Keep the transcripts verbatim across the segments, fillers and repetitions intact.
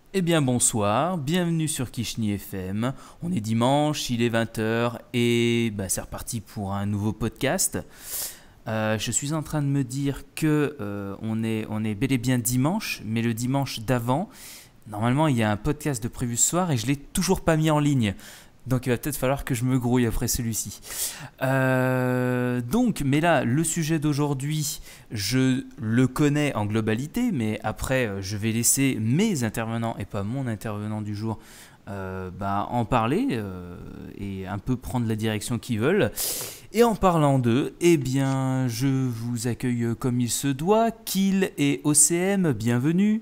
Eh bien bonsoir, bienvenue sur Kishni F M. On est dimanche, il est vingt heures et bah, c'est reparti pour un nouveau podcast. Euh, je suis en train de me dire que euh, on est, on est bel et bien dimanche, mais le dimanche d'avant, normalement il y a un podcast de prévu ce soir et je ne l'ai toujours pas mis en ligne. Donc il va peut-être falloir que je me grouille après celui-ci. Euh, donc, mais là, le sujet d'aujourd'hui, je le connais en globalité, mais après, euh, je vais laisser mes intervenants et pas mon intervenant du jour euh, bah, en parler euh, et un peu prendre la direction qu'ils veulent. Et en parlant d'eux, eh bien, je vous accueille comme il se doit. Kill et O C M, bienvenue.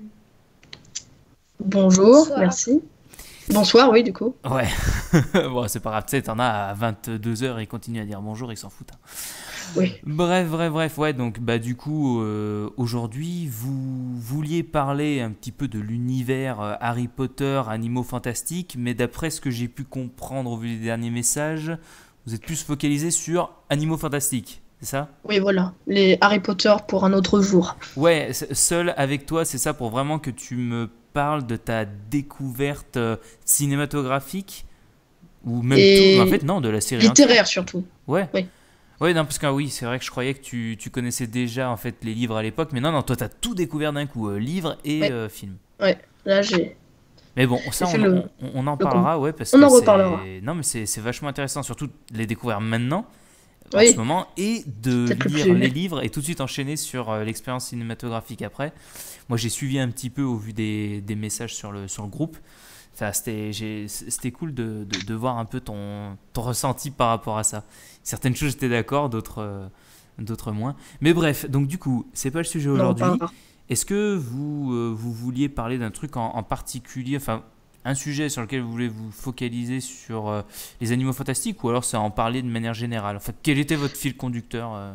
Bonjour, Bonsoir. Merci. Bonsoir, oui, du coup. Ouais, bon, c'est pas grave, tu sais, t'en as à vingt-deux heures et ils continuent à dire bonjour, ils s'en foutent. Hein. Oui. Bref, bref, bref, ouais, donc bah du coup, euh, aujourd'hui, vous vouliez parler un petit peu de l'univers euh, Harry Potter, animaux fantastiques, mais d'après ce que j'ai pu comprendre au vu des derniers messages, vous êtes plus focalisé sur animaux fantastiques, c'est ça ? Oui, voilà, les Harry Potter pour un autre jour. Ouais, seul avec toi, c'est ça, pour vraiment que tu me parles de ta découverte euh, cinématographique ou même Et tout, en fait non, de la série littéraire entière. surtout. Ouais. Oui. Ouais, non, parce que ah oui, c'est vrai que je croyais que tu, tu connaissais déjà en fait les livres à l'époque, mais non, non, toi t'as tout découvert d'un coup, euh, livres et Ouais. euh, films. Ouais. Là j'ai. Mais bon, ça on, le, on, on en le parlera, ouais, parce on que en reparlera. c'est non, mais c'est c'est vachement intéressant, surtout de les découvrir maintenant, en ce Oui. moment, et de lire plus... les livres et tout de suite enchaîner sur euh, l'expérience cinématographique après. Moi, j'ai suivi un petit peu au vu des, des messages sur le sur le groupe. Enfin, c'était, j'ai, c'était cool de, de, de voir un peu ton, ton ressenti par rapport à ça. Certaines choses, j'étais d'accord, d'autres, euh, d'autres moins. Mais bref, donc du coup, c'est pas le sujet aujourd'hui. Est-ce que vous, euh, vous vouliez parler d'un truc en, en particulier, enfin, un sujet sur lequel vous voulez vous focaliser sur euh, les animaux fantastiques, ou alors c'est en parler de manière générale? En fait, quel était votre fil conducteur euh,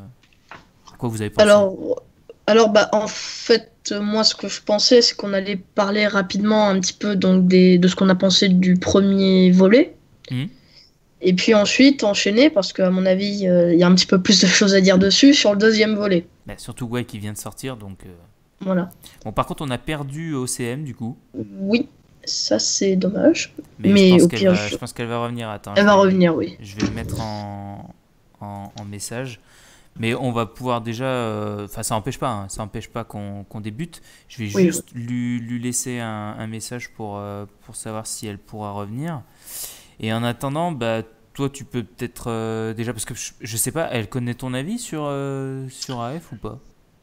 à quoi vous avez pensé? Alors, alors bah, en fait, moi, ce que je pensais, c'est qu'on allait parler rapidement un petit peu donc, des, de ce qu'on a pensé du premier volet. Mmh. Et puis ensuite, enchaîner, parce qu'à mon avis, il euh, y a un petit peu plus de choses à dire dessus sur le deuxième volet. Bah, surtout, ouais, qui vient de sortir, donc... Euh... Voilà. Bon, par contre, on a perdu O C M, du coup. Oui, ça c'est dommage. Mais, Mais je, pense au qu'elle pire, va, je... je pense qu'elle va revenir. Attends, elle je va vais, revenir, oui. je vais le mettre en, en, en message. Mais on va pouvoir déjà... Enfin, euh, ça n'empêche pas, hein, ça n'empêche pas qu'on, qu'on débute. Je vais Oui, juste oui. Lui, lui laisser un, un message pour, euh, pour savoir si elle pourra revenir. Et en attendant, bah, toi, tu peux peut-être... Euh, déjà, parce que je, je sais pas, elle connaît ton avis sur, euh, sur A F ou pas?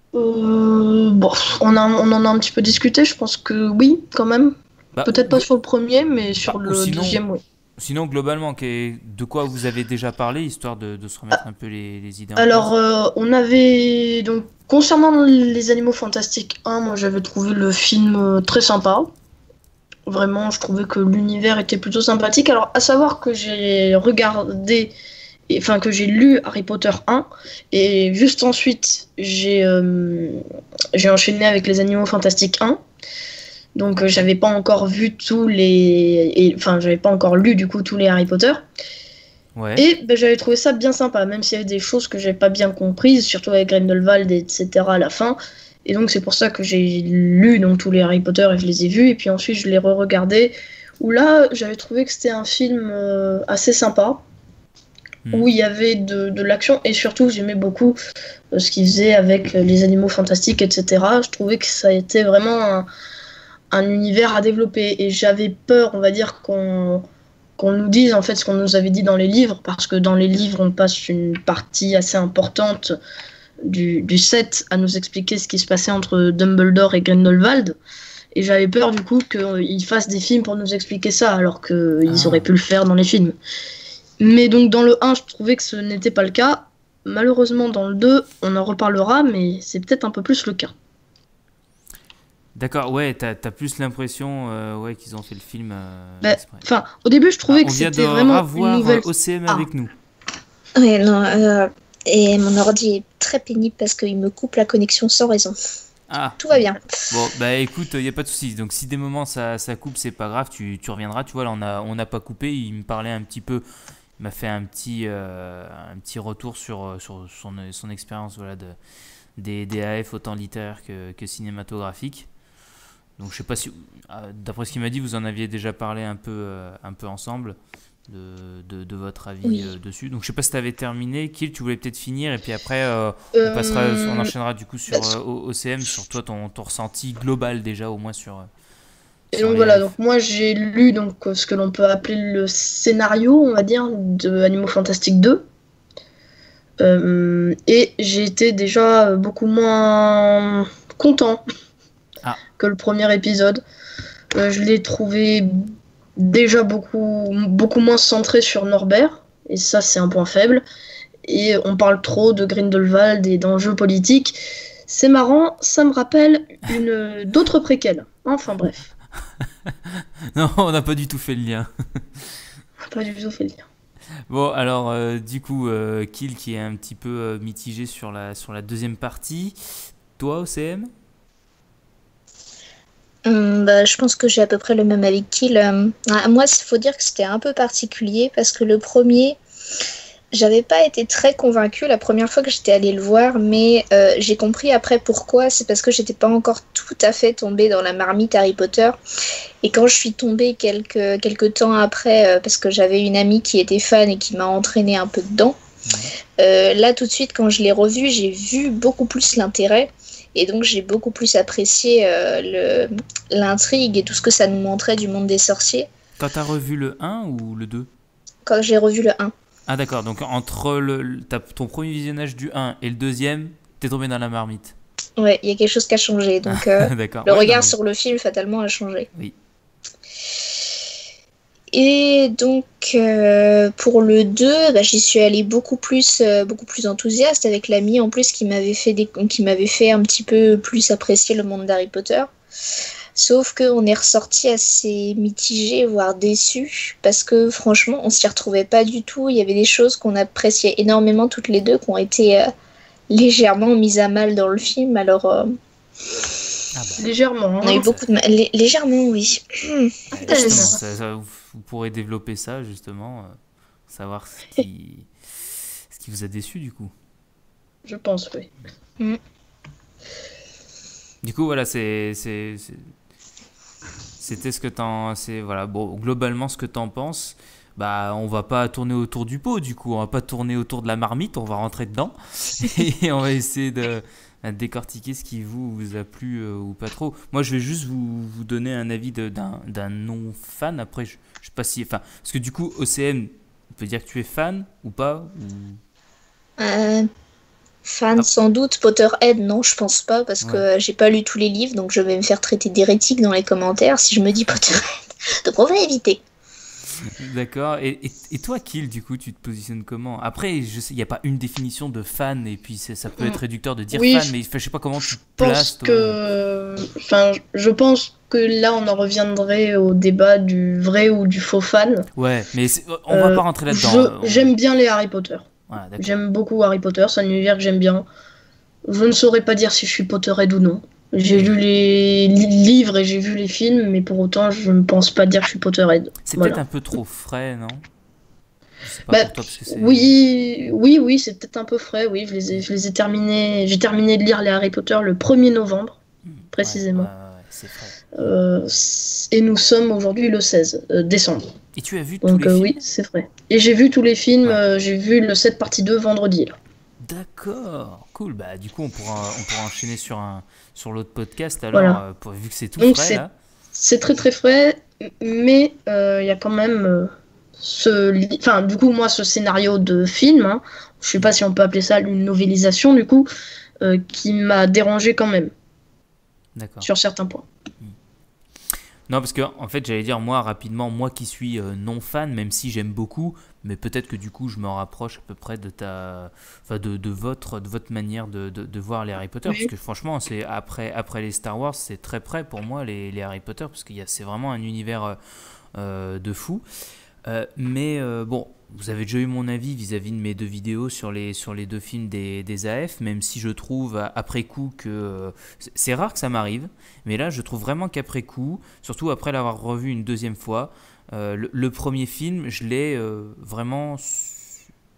Euh, bon, on, a, on en a un petit peu discuté, je pense que oui, quand même. Bah, Peut-être pas sur le premier, mais sur bah, ou le sinon, deuxième, oui. sinon, globalement, de quoi vous avez déjà parlé, histoire de, de se remettre un peu les, les idées en Alors, place? euh, on avait... Donc, concernant les Animaux Fantastiques un, moi j'avais trouvé le film euh, très sympa. Vraiment, je trouvais que l'univers était plutôt sympathique. Alors, à savoir que j'ai regardé, enfin que j'ai lu Harry Potter un, et juste ensuite, j'ai euh, j'ai enchaîné avec les Animaux Fantastiques un. Donc, euh, j'avais pas encore vu tous les... et- Enfin, j'avais pas encore lu, du coup, tous les Harry Potter. Ouais. Et ben, j'avais trouvé ça bien sympa, même s'il y avait des choses que j'avais pas bien comprises, surtout avec Grindelwald, et cetera à la fin. Et donc c'est pour ça que j'ai lu donc, tous les Harry Potter et je les ai vus, et puis ensuite je les re-regardais, où là j'avais trouvé que c'était un film euh, assez sympa, Mmh. où il y avait de, de l'action, et surtout j'aimais beaucoup euh, ce qu'ils faisaient avec les animaux fantastiques, et cetera. Je trouvais que ça a été vraiment un, un univers à développer, et j'avais peur, on va dire, qu'on qu'on nous dise en fait ce qu'on nous avait dit dans les livres, parce que dans les livres on passe une partie assez importante du, du set à nous expliquer ce qui se passait entre Dumbledore et Grindelwald, et j'avais peur du coup qu'ils fassent des films pour nous expliquer ça, alors qu'ils Ah. auraient pu le faire dans les films. Mais donc dans le un, je trouvais que ce n'était pas le cas. Malheureusement dans le deux, on en reparlera, mais c'est peut-être un peu plus le cas. D'accord, ouais, t'as, t'as plus l'impression euh, ouais, qu'ils ont fait le film euh, exprès. Enfin, au début, je trouvais Ah, que on vient de c'était vraiment une nouvelle... revoir O C M Ah. avec nous. Oui, non, euh, et mon ordi est très pénible parce qu'il me coupe la connexion sans raison. Ah. Tout va bien. Bon, bah écoute, il n'y a pas de souci. Donc si des moments ça, ça coupe, c'est pas grave, tu, tu reviendras. Tu vois, là, on n'a on a pas coupé. Il me parlait un petit peu, il m'a fait un petit, euh, un petit retour sur, sur son, son expérience voilà, de, des, des A F autant littéraires que, que cinématographiques. Donc je sais pas si, euh, d'après ce qu'il m'a dit, vous en aviez déjà parlé un peu, euh, un peu ensemble de, de, de votre avis Oui. euh, dessus. Donc je sais pas si tu avais terminé, Kill, tu voulais peut-être finir et puis après euh, on Euh, passera, on enchaînera du coup sur bah, euh, O- OCM, sur toi ton, ton ressenti global déjà au moins sur, euh, Et sur donc les voilà, F. donc moi j'ai lu donc euh, ce que l'on peut appeler le scénario, on va dire, de Animaux Fantastiques deux. Euh, et j'ai été déjà beaucoup moins content Ah. que le premier épisode. Euh, je l'ai trouvé déjà beaucoup, beaucoup moins centré sur Norbert, et ça c'est un point faible. Et on parle trop de Grindelwald et d'enjeux politiques. C'est marrant, ça me rappelle une d'autres préquels. Enfin bref, Non, on n'a pas du tout fait le lien. pas du tout fait le lien. Bon, alors, euh, du coup, euh, Kill qui est un petit peu euh, mitigé sur la, sur la deuxième partie. Toi, O C M? Hum, bah, je pense que j'ai à peu près le même avis qu'il. Euh, ah, moi, il faut dire que c'était un peu particulier parce que le premier, j'avais pas été très convaincue la première fois que j'étais allée le voir, mais euh, j'ai compris après pourquoi. C'est parce que j'étais pas encore tout à fait tombée dans la marmite Harry Potter. Et quand je suis tombée quelques, quelques temps après, euh, parce que j'avais une amie qui était fan et qui m'a entraînée un peu dedans, euh, là tout de suite, quand je l'ai revu, j'ai vu beaucoup plus l'intérêt. Et donc j'ai beaucoup plus apprécié euh, le, l'intrigue et tout ce que ça nous montrait du monde des sorciers Quand t'as revu le un ou le deux? quand j'ai revu le un. Ah d'accord, donc entre le, le- ta- ton premier visionnage du un et le deuxième, t'es tombé dans la marmite. Ouais, il y a quelque chose qui a changé. Donc euh, D'accord. le Ouais, regard non, mais- sur le film fatalement a changé. Oui. Et donc euh, pour le deux, bah, j'y suis allée beaucoup plus, euh, beaucoup plus enthousiaste avec l'ami en plus qui m'avait fait des, qui m'avait fait un petit peu plus apprécier le monde d'Harry Potter. Sauf qu'on est ressorti assez mitigé, voire déçu, parce que franchement, on s'y retrouvait pas du tout. Il y avait des choses qu'on appréciait énormément toutes les deux, qui ont été euh, légèrement mises à mal dans le film. Alors, euh, Ah bah, Légèrement. on a Hein. eu beaucoup de mal. Lé- légèrement, oui. ouais, tellement. justement, ça- ça- vous, vous pourrez développer ça justement, euh, savoir ce qui, ce qui vous a déçu du coup. Je pense, oui. Du coup, voilà, c'est, c'est, c'est- c'était ce que t'en, c'est voilà, bon, globalement ce que t'en penses. Bah, on va pas tourner autour du pot, du coup, on va pas tourner autour de la marmite, on va rentrer dedans et on va essayer de, de décortiquer ce qui vous, vous a plu euh, ou pas trop. Moi, je vais juste vous, vous donner un avis de- d'un, d'un non-fan. Après, je, je sais pas si, enfin, parce que du coup, O C M, on peut dire que tu es fan ou pas ou... Euh, fan Ah. sans doute, Potterhead, non, je pense pas, parce que Ouais. euh, j'ai pas lu tous les livres, donc je vais me faire traiter d'hérétique dans les commentaires si je me dis Potterhead. Donc on va éviter. D'accord. Et, et, et toi, Kill, du coup, tu te positionnes comment? Après, je sais, il n'y a pas une définition de fan, et puis c'est- ça peut être réducteur de dire Oui, fan, je- mais enfin, je sais pas comment tu te Je pense places, toi. que, enfin, je pense que là, on en reviendrait au débat du vrai ou du faux fan. Ouais, mais c'est- on va Euh, pas rentrer là-dedans. je- euh, on- J'aime bien les Harry Potter. Voilà, d'accord. J'aime beaucoup Harry Potter, c'est un univers que j'aime bien. Je ne saurais pas dire si je suis Potterhead ou non. J'ai lu les li- livres et j'ai vu les films, mais pour autant, je ne pense pas dire que je suis Potterhead. C'est Voilà. peut-être un peu trop frais, non? Je sais pas Bah, pour toi, parce que c'est... Oui, oui, oui, c'est peut-être un peu frais. Oui, je les ai, je les ai terminés. J'ai terminé de lire les Harry Potter le premier novembre, Hmm, précisément. ouais, ouais, ouais, c'est frais. Euh, et nous sommes aujourd'hui le seize euh, décembre. Et tu as vu tous Donc les euh, films? oui, c'est vrai. Et j'ai vu tous les films. Ouais. euh, j'ai vu le sept partie deux vendredi. Là. D'accord, cool. Bah, du coup, on pourra, on pourra enchaîner sur, un, sur l'autre podcast, alors, Voilà. euh, pour, vu que c'est tout Donc, frais, c'est- là. C'est très très frais, mais euh, il y a quand même euh, ce, li- enfin du coup moi ce scénario de film, hein, je sais pas si on peut appeler ça une novélisation du coup, euh, qui m'a dérangé quand même D'accord. sur certains points. Non, parce que en fait, j'allais dire, moi, rapidement, moi qui suis euh, non fan, même si j'aime beaucoup, mais peut-être que du coup, je me rapproche à peu près de ta, enfin, de, de votre, de votre manière de, de, de voir les Harry Potter, Oui. parce que franchement, c'est après, après les Star Wars, c'est très près pour moi les, les Harry Potter, parce qu'il y a, c'est vraiment un univers euh, euh, de fou. Euh, mais euh, bon, vous avez déjà eu mon avis vis-à-vis de mes deux vidéos sur les, sur les deux films des, des A F, même si je trouve a- après coup que... euh, c'est- c'est rare que ça m'arrive, mais là je trouve vraiment qu'après coup, surtout après l'avoir revu une deuxième fois, euh, le, le premier film, je l'ai euh, vraiment...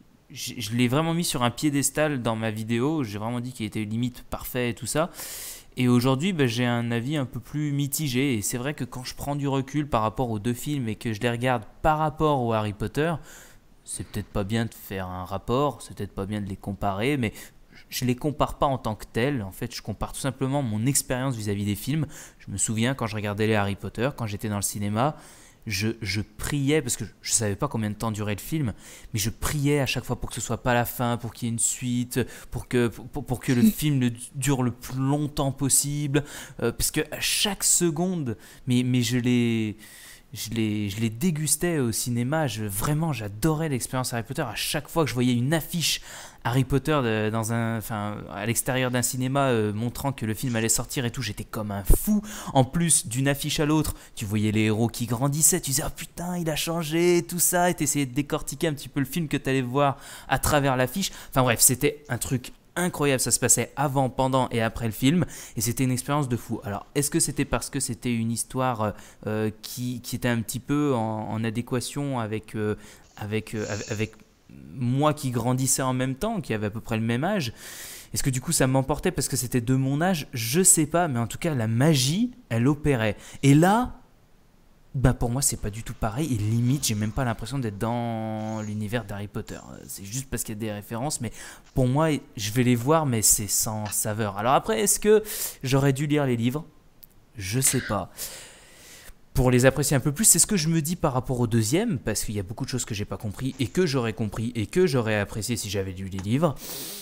Je, je l'ai vraiment mis sur un piédestal dans ma vidéo, j'ai vraiment dit qu'il était limite parfait et tout ça. Et aujourd'hui, bah, j'ai un avis un peu plus mitigé. Et c'est vrai que quand je prends du recul par rapport aux deux films et que je les regarde par rapport au Harry Potter, c'est peut-être pas bien de faire un rapport, c'est peut-être pas bien de les comparer, mais je les compare pas en tant que tels. En fait, je compare tout simplement mon expérience vis-à-vis des films. Je me souviens quand je regardais les Harry Potter, quand j'étais dans le cinéma, je, je priais, parce que je ne savais pas combien de temps durait le film, mais je priais à chaque fois pour que ce soit pas la fin, pour qu'il y ait une suite, pour que, pour, pour que le film le dure le plus longtemps possible, euh, parce que à chaque seconde, mais, mais je l'ai... Je les, je les dégustais au cinéma, je, vraiment j'adorais l'expérience Harry Potter. À chaque fois que je voyais une affiche Harry Potter de, dans un, enfin, à l'extérieur d'un cinéma euh, montrant que le film allait sortir et tout, j'étais comme un fou. En plus, d'une affiche à l'autre, tu voyais les héros qui grandissaient, tu disais « Oh putain, il a changé, tout ça », et t'essayais de décortiquer un petit peu le film que t'allais voir à travers l'affiche. Enfin bref, c'était un truc incroyable, ça se passait avant, pendant et après le film, et c'était une expérience de fou. Alors, est-ce que c'était parce que c'était une histoire euh, qui, qui était un petit peu en, en adéquation avec, euh, avec, euh, avec moi qui grandissais en même temps, qui avait à peu près le même âge? Est-ce que du coup ça m'emportait parce que c'était de mon âge? Je sais pas, mais en tout cas la magie, elle opérait. Et là, bah pour moi c'est pas du tout pareil, et limite j'ai même pas l'impression d'être dans l'univers d'Harry Potter. C'est juste parce qu'il y a des références, mais pour moi je vais les voir, mais c'est sans saveur. Alors après, est-ce que j'aurais dû lire les livres? Je sais pas. Pour les apprécier un peu plus, c'est ce que je me dis par rapport au deuxième, parce qu'il y a beaucoup de choses que j'ai pas compris et que j'aurais compris et que j'aurais apprécié si j'avais lu les livres.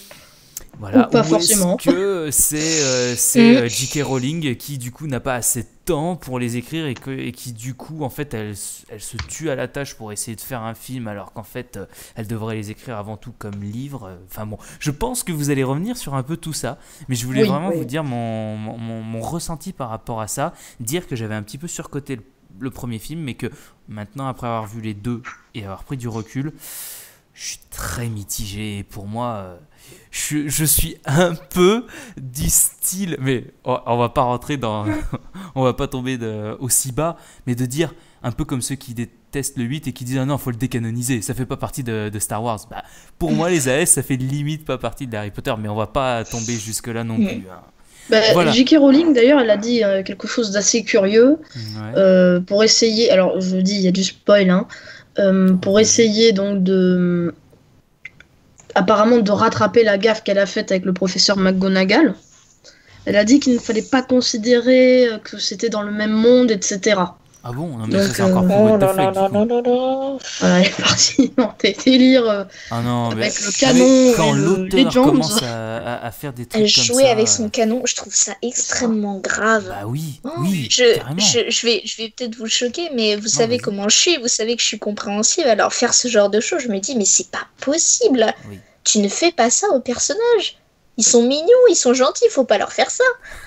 Voilà. Ou pas Ou forcément. Est-ce que c'est, euh, c'est euh, J K. Rowling qui du coup n'a pas assez de temps pour les écrire et, que, et qui du coup en fait elle, elle se tue à la tâche pour essayer de faire un film alors qu'en fait euh, elle devrait les écrire avant tout comme livre. Enfin bon, je pense que vous allez revenir sur un peu tout ça, mais je voulais Oui, vraiment oui. vous dire mon, mon, mon, mon ressenti par rapport à ça, dire que j'avais un petit peu surcoté le, le premier film, mais que maintenant après avoir vu les deux et avoir pris du recul, je suis très mitigé. Et pour moi, euh, je, je suis un peu du style, mais on, on va pas rentrer dans, on va pas tomber de, aussi bas, mais de dire un peu comme ceux qui détestent le huit et qui disent ah non, faut le décanoniser, ça fait pas partie de, de Star Wars. Bah, pour moi, les A S, ça fait limite pas partie de Harry Potter, mais on va pas tomber jusque là non plus. Hein. Bah, Voilà. J K. Rowling d'ailleurs, elle a dit euh, quelque chose d'assez curieux Ouais. euh, pour essayer. Alors je dis, il y a du spoil, hein. Euh, pour essayer donc de apparemment de rattraper la gaffe qu'elle a faite avec le professeur McGonagall. Elle a dit qu'il ne fallait pas considérer que c'était dans le même monde, et cetera. Ah bon, non mais Donc, ça c'est encore euh, plus Oh what the là fuck, là du là coup. là là là. Voilà, elle est partie dans des délires euh, Ah non, mais avec le canon quand et le l'auteur Legends. commence à, à, à faire des trucs Elle comme jouait ça, avec son canon, je trouve ça extrêmement grave. bah oui, Oh, oui, je, carrément. je, je vais, je vais peut-être vous choquer, mais vous Non, savez vas-y. comment je suis, vous savez que je suis compréhensive, alors faire ce genre de choses, je me dis, mais c'est pas possible. Oui. Tu ne fais pas ça aux personnages. Ils sont mignons, ils sont gentils, faut pas leur faire ça.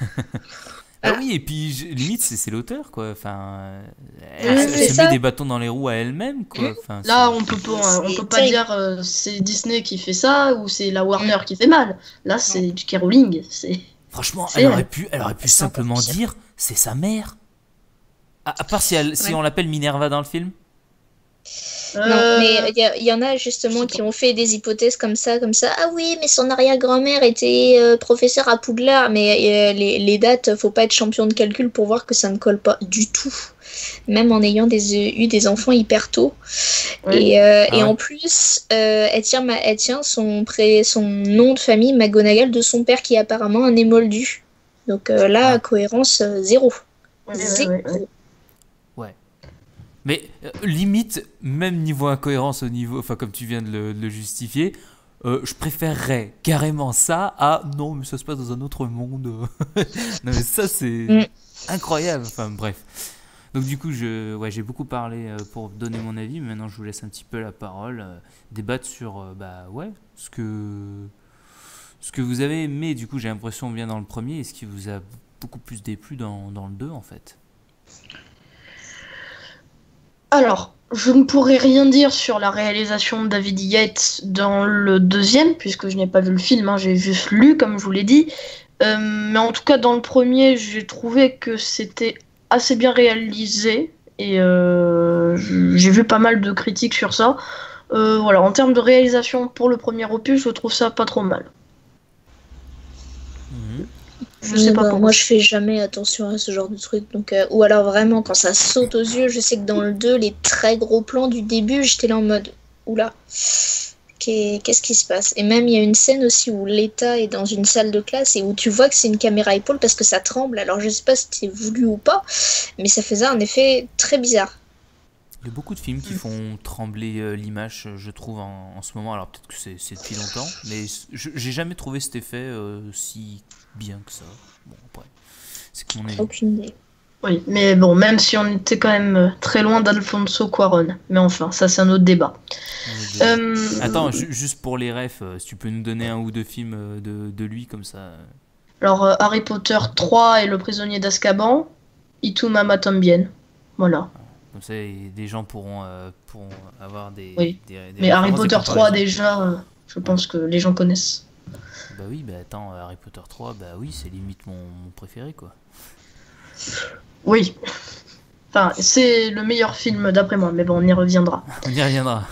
Ah oui, et puis je- limite c'est, c'est l'auteur quoi. Enfin, euh, elle, Ouais, elle c'est se ça. met des bâtons dans les roues à elle-même quoi. Enfin, Là, c'est- on peut pas, on C'est peut pas terrible. dire euh, c'est Disney qui fait ça ou c'est la Warner qui fait mal. Là, c'est J K. Rowling. C'est franchement, c'est elle elle. aurait pu, elle aurait pu C'est encore simplement pire. dire c'est sa mère. À, à part si, elle, si Ouais. on l'appelle Minerva dans le film. Non, Euh, mais il y, a- il y en a je justement sais qui pas. ont fait des hypothèses comme ça, comme ça. Ah oui, mais son arrière-grand-mère était euh, professeure à Poudlard, mais euh, les, les dates, faut pas être champion de calcul pour voir que ça ne colle pas du tout. Même en ayant des, euh, eu des enfants hyper tôt. Ouais. Et, euh, Ah et ouais. en plus, euh, elle tient, ma- elle tient son, pré, son nom de famille, McGonagall, de son père qui est apparemment un émoldu. Donc euh, là, Ah. cohérence euh, zéro. Ouais, ouais, Zéro. ouais, ouais. Mais euh, limite, même niveau incohérence au niveau, enfin comme tu viens de le, de le justifier, euh, je préférerais carrément ça à non mais ça se passe dans un autre monde. Non mais ça c'est Mm. incroyable. Enfin bref. Donc du coup je, ouais, j'ai beaucoup parlé euh, pour donner mon avis. Mais maintenant je vous laisse un petit peu la parole, euh, débattre sur euh, bah ouais ce que ce que vous avez aimé. Du coup j'ai l'impression bien dans le premier et ce qui vous a beaucoup plus déplu dans, dans le deux en fait. Alors, je ne pourrais rien dire sur la réalisation de David Yates dans le deuxième, puisque je n'ai pas vu le film, hein, j'ai juste lu, comme je vous l'ai dit. Euh, mais en tout cas, dans le premier, j'ai trouvé que c'était assez bien réalisé, et euh, j'ai vu pas mal de critiques sur ça. Euh, voilà, en termes de réalisation pour le premier opus, je trouve ça pas trop mal. Mhm. Je sais Euh, pas bah, pourquoi. moi, je fais jamais attention à ce genre de truc. Donc, euh, ou alors vraiment, quand ça saute aux yeux, je sais que dans le deux, les très gros plans du début, j'étais là en mode oula, qu'est- qu'est-ce qui se passe? Et même, il y a une scène aussi où Leta est dans une salle de classe et où tu vois que c'est une caméra épaule parce que ça tremble. Alors, je sais pas si c'était voulu ou pas, mais ça faisait un effet très bizarre. Il y a beaucoup de films qui font trembler euh, l'image, je trouve, en, en ce moment. Alors peut-être que c'est, c'est depuis longtemps, mais je- j'ai jamais trouvé cet effet euh, si bien que ça. Bon, après, c'est que mon avis. Aucune idée. Oui, mais bon, même si on était quand même euh, très loin d'Alfonso Cuarón. Mais enfin, ça c'est un autre débat. On est déjà- Euh, Attends, ju- juste pour les refs, euh, si tu peux nous donner un ou deux films euh, de, de lui comme ça. euh. Alors, euh, Harry Potter trois et le prisonnier d'Azkaban, Y tu mamá también. Voilà. Comme ça, et des gens pourront, euh, pourront avoir des. Oui. des- des Mais Harry références, des Potter trois comparaisons. déjà, euh, je pense que les gens connaissent. Bah oui, bah attends, Harry Potter trois, bah oui, c'est limite mon, mon préféré quoi. Oui. Enfin, c'est le meilleur film d'après moi, mais bon, on y reviendra. On y reviendra.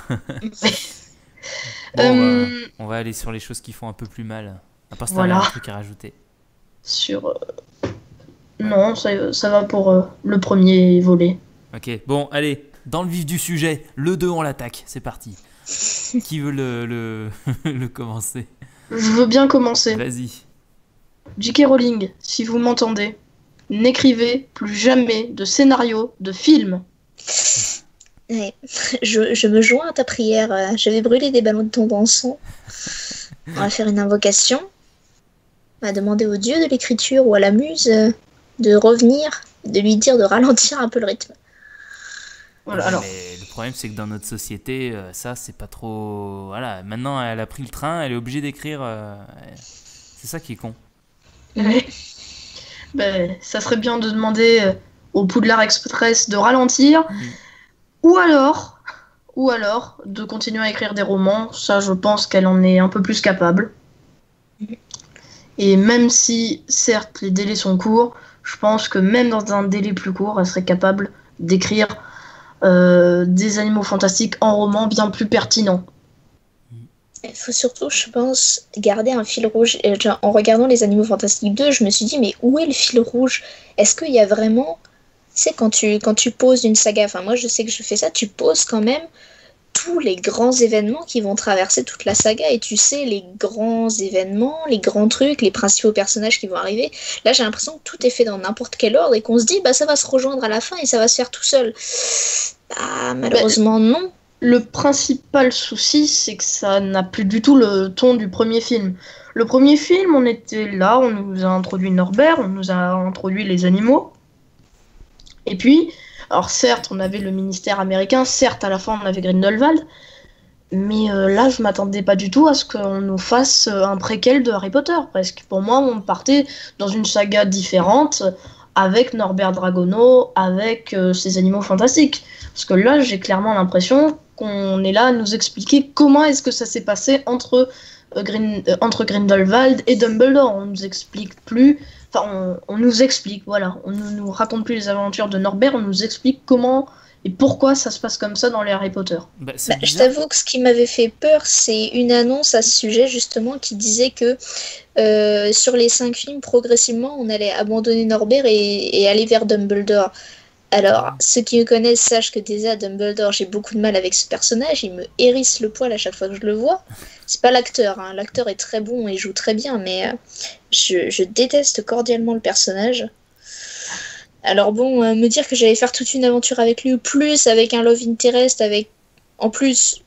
Bon, Euh, bah, on va aller sur les choses qui font un peu plus mal. À part si Voilà. t'avais un truc à rajouter. Sur. euh, Non, ça, ça va pour euh, le premier volet. Ok, bon, allez, dans le vif du sujet, le deux, on l'attaque, c'est parti. Qui veut le, le, le commencer? Je veux bien commencer. Vas-y. J K. Rowling, si vous m'entendez, n'écrivez plus jamais de scénario de film. Ouais. Je, je me joins à ta prière. euh, Je vais brûler des ballons de ton encens. On va faire une invocation. On va demander au dieu de l'écriture ou à la muse euh, de revenir, de lui dire de ralentir un peu le rythme. Voilà, Ouais, alors. mais le problème, c'est que dans notre société, euh, ça, c'est pas trop. Voilà, maintenant, elle a pris le train, elle est obligée d'écrire. euh, C'est ça qui est con. Ouais. Ben, ça serait bien de demander euh, au Poudlard Express de ralentir, Mm. ou alors, ou alors de continuer à écrire des romans. Ça, je pense qu'elle en est un peu plus capable. Et même si, certes, les délais sont courts, je pense que même dans un délai plus court, elle serait capable d'écrire euh, des animaux fantastiques en roman bien plus pertinents. Il faut surtout, je pense, garder un fil rouge. Et, genre, en regardant Les Animaux Fantastiques deux, je me suis dit, mais où est le fil rouge? Est-ce qu'il y a vraiment... Tu sais, quand tu, quand tu poses une saga, enfin moi je sais que je fais ça, tu poses quand même tous les grands événements qui vont traverser toute la saga et tu sais les grands événements, les grands trucs, les principaux personnages qui vont arriver. Là j'ai l'impression que tout est fait dans n'importe quel ordre et qu'on se dit bah ça va se rejoindre à la fin et ça va se faire tout seul. Bah malheureusement non. Le principal souci, c'est que ça n'a plus du tout le ton du premier film. Le premier film, on était là, on nous a introduit Norbert, on nous a introduit les animaux. Et puis, alors certes, on avait le ministère américain, certes, à la fin, on avait Grindelwald, mais euh, là, je m'attendais pas du tout à ce qu'on nous fasse euh, un préquel de Harry Potter, presque. Pour moi, on partait dans une saga différente, avec Norbert Dragono, avec euh, ces animaux fantastiques. Parce que là, j'ai clairement l'impression qu'on est là à nous expliquer comment est-ce que ça s'est passé entre, euh, Grin- euh, entre Grindelwald et Dumbledore. On nous explique plus... Enfin, on, on nous explique, voilà. On ne nous raconte plus les aventures de Norbert, on nous explique comment et pourquoi ça se passe comme ça dans les Harry Potter. Bah, c'est Bah, je bizarre. t'avoue que ce qui m'avait fait peur, c'est une annonce à ce sujet justement qui disait que euh, sur les cinq films, progressivement, on allait abandonner Norbert et, et aller vers Dumbledore. Alors, ceux qui me connaissent sachent que déjà Dumbledore, j'ai beaucoup de mal avec ce personnage, il me hérisse le poil à chaque fois que je le vois. C'est pas l'acteur, hein. L'acteur est très bon et joue très bien, mais euh, je, je déteste cordialement le personnage. Alors bon, euh, me dire que j'allais faire toute une aventure avec lui, plus avec un love interest, avec en plus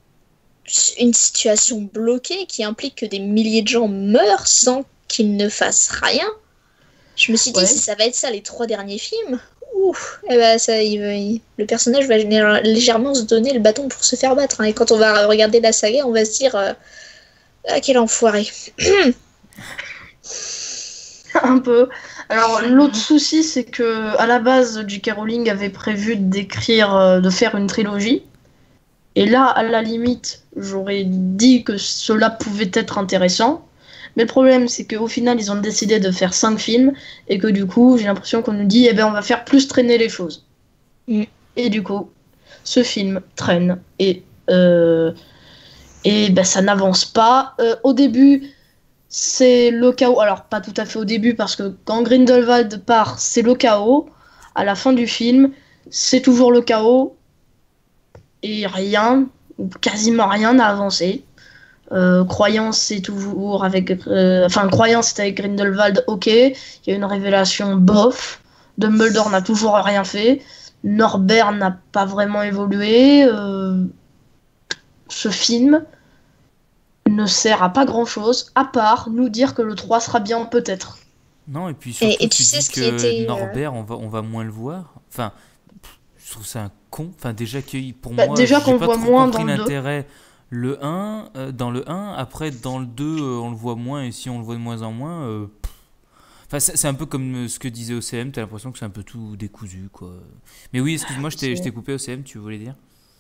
une situation bloquée qui implique que des milliers de gens meurent sans qu'ils ne fassent rien. Je me suis dit, Ouais. si ça va être ça les trois derniers films, ouf, eh ben ça, il va- il- le personnage va général- légèrement se donner le bâton pour se faire battre. Hein. Et quand on va regarder la saga, on va se dire, euh, ah quel enfoiré. Un peu. Alors, l'autre souci, c'est que à la base, J K. Rowling avait prévu d'écrire, euh, de faire une trilogie. Et là, à la limite, j'aurais dit que cela pouvait être intéressant. Mais le problème, c'est qu'au final, ils ont décidé de faire cinq films. Et que du coup, j'ai l'impression qu'on nous dit, eh ben, on va faire plus traîner les choses. Mm. Et du coup, ce film traîne. Et, euh, et ben, ça n'avance pas. Euh, au début, c'est le chaos. Alors, pas tout à fait au début, parce que quand Grindelwald part, c'est le chaos. À la fin du film, c'est toujours le chaos. Et rien, ou quasiment rien n'a avancé. Euh, croyance, c'est toujours avec... Euh, enfin, croyance, c'est avec Grindelwald, ok. Il y a une révélation, bof. Dumbledore n'a toujours rien fait. Norbert n'a pas vraiment évolué. Euh, ce film ne sert à pas grand-chose, à part nous dire que le trois sera bien, peut-être. Non, et puis surtout, Et, et tu tu sais dis ce qui que était. euh, Norbert, on va, on va moins le voir. Enfin, je trouve ça un con. Enfin, déjà, que pour Bah, moi, déjà j'ai qu'on pas voit trop moins compris dans le deux. l'intérêt. Le un, euh, dans le un, après, dans le deux, euh, on le voit moins, et si on le voit de moins en moins... euh, pff. Enfin, c'est c'est un peu comme euh, ce que disait O C M, t'as l'impression que c'est un peu tout décousu, quoi. Mais oui, excuse-moi, je t'ai je t'ai coupé, O C M, tu voulais dire?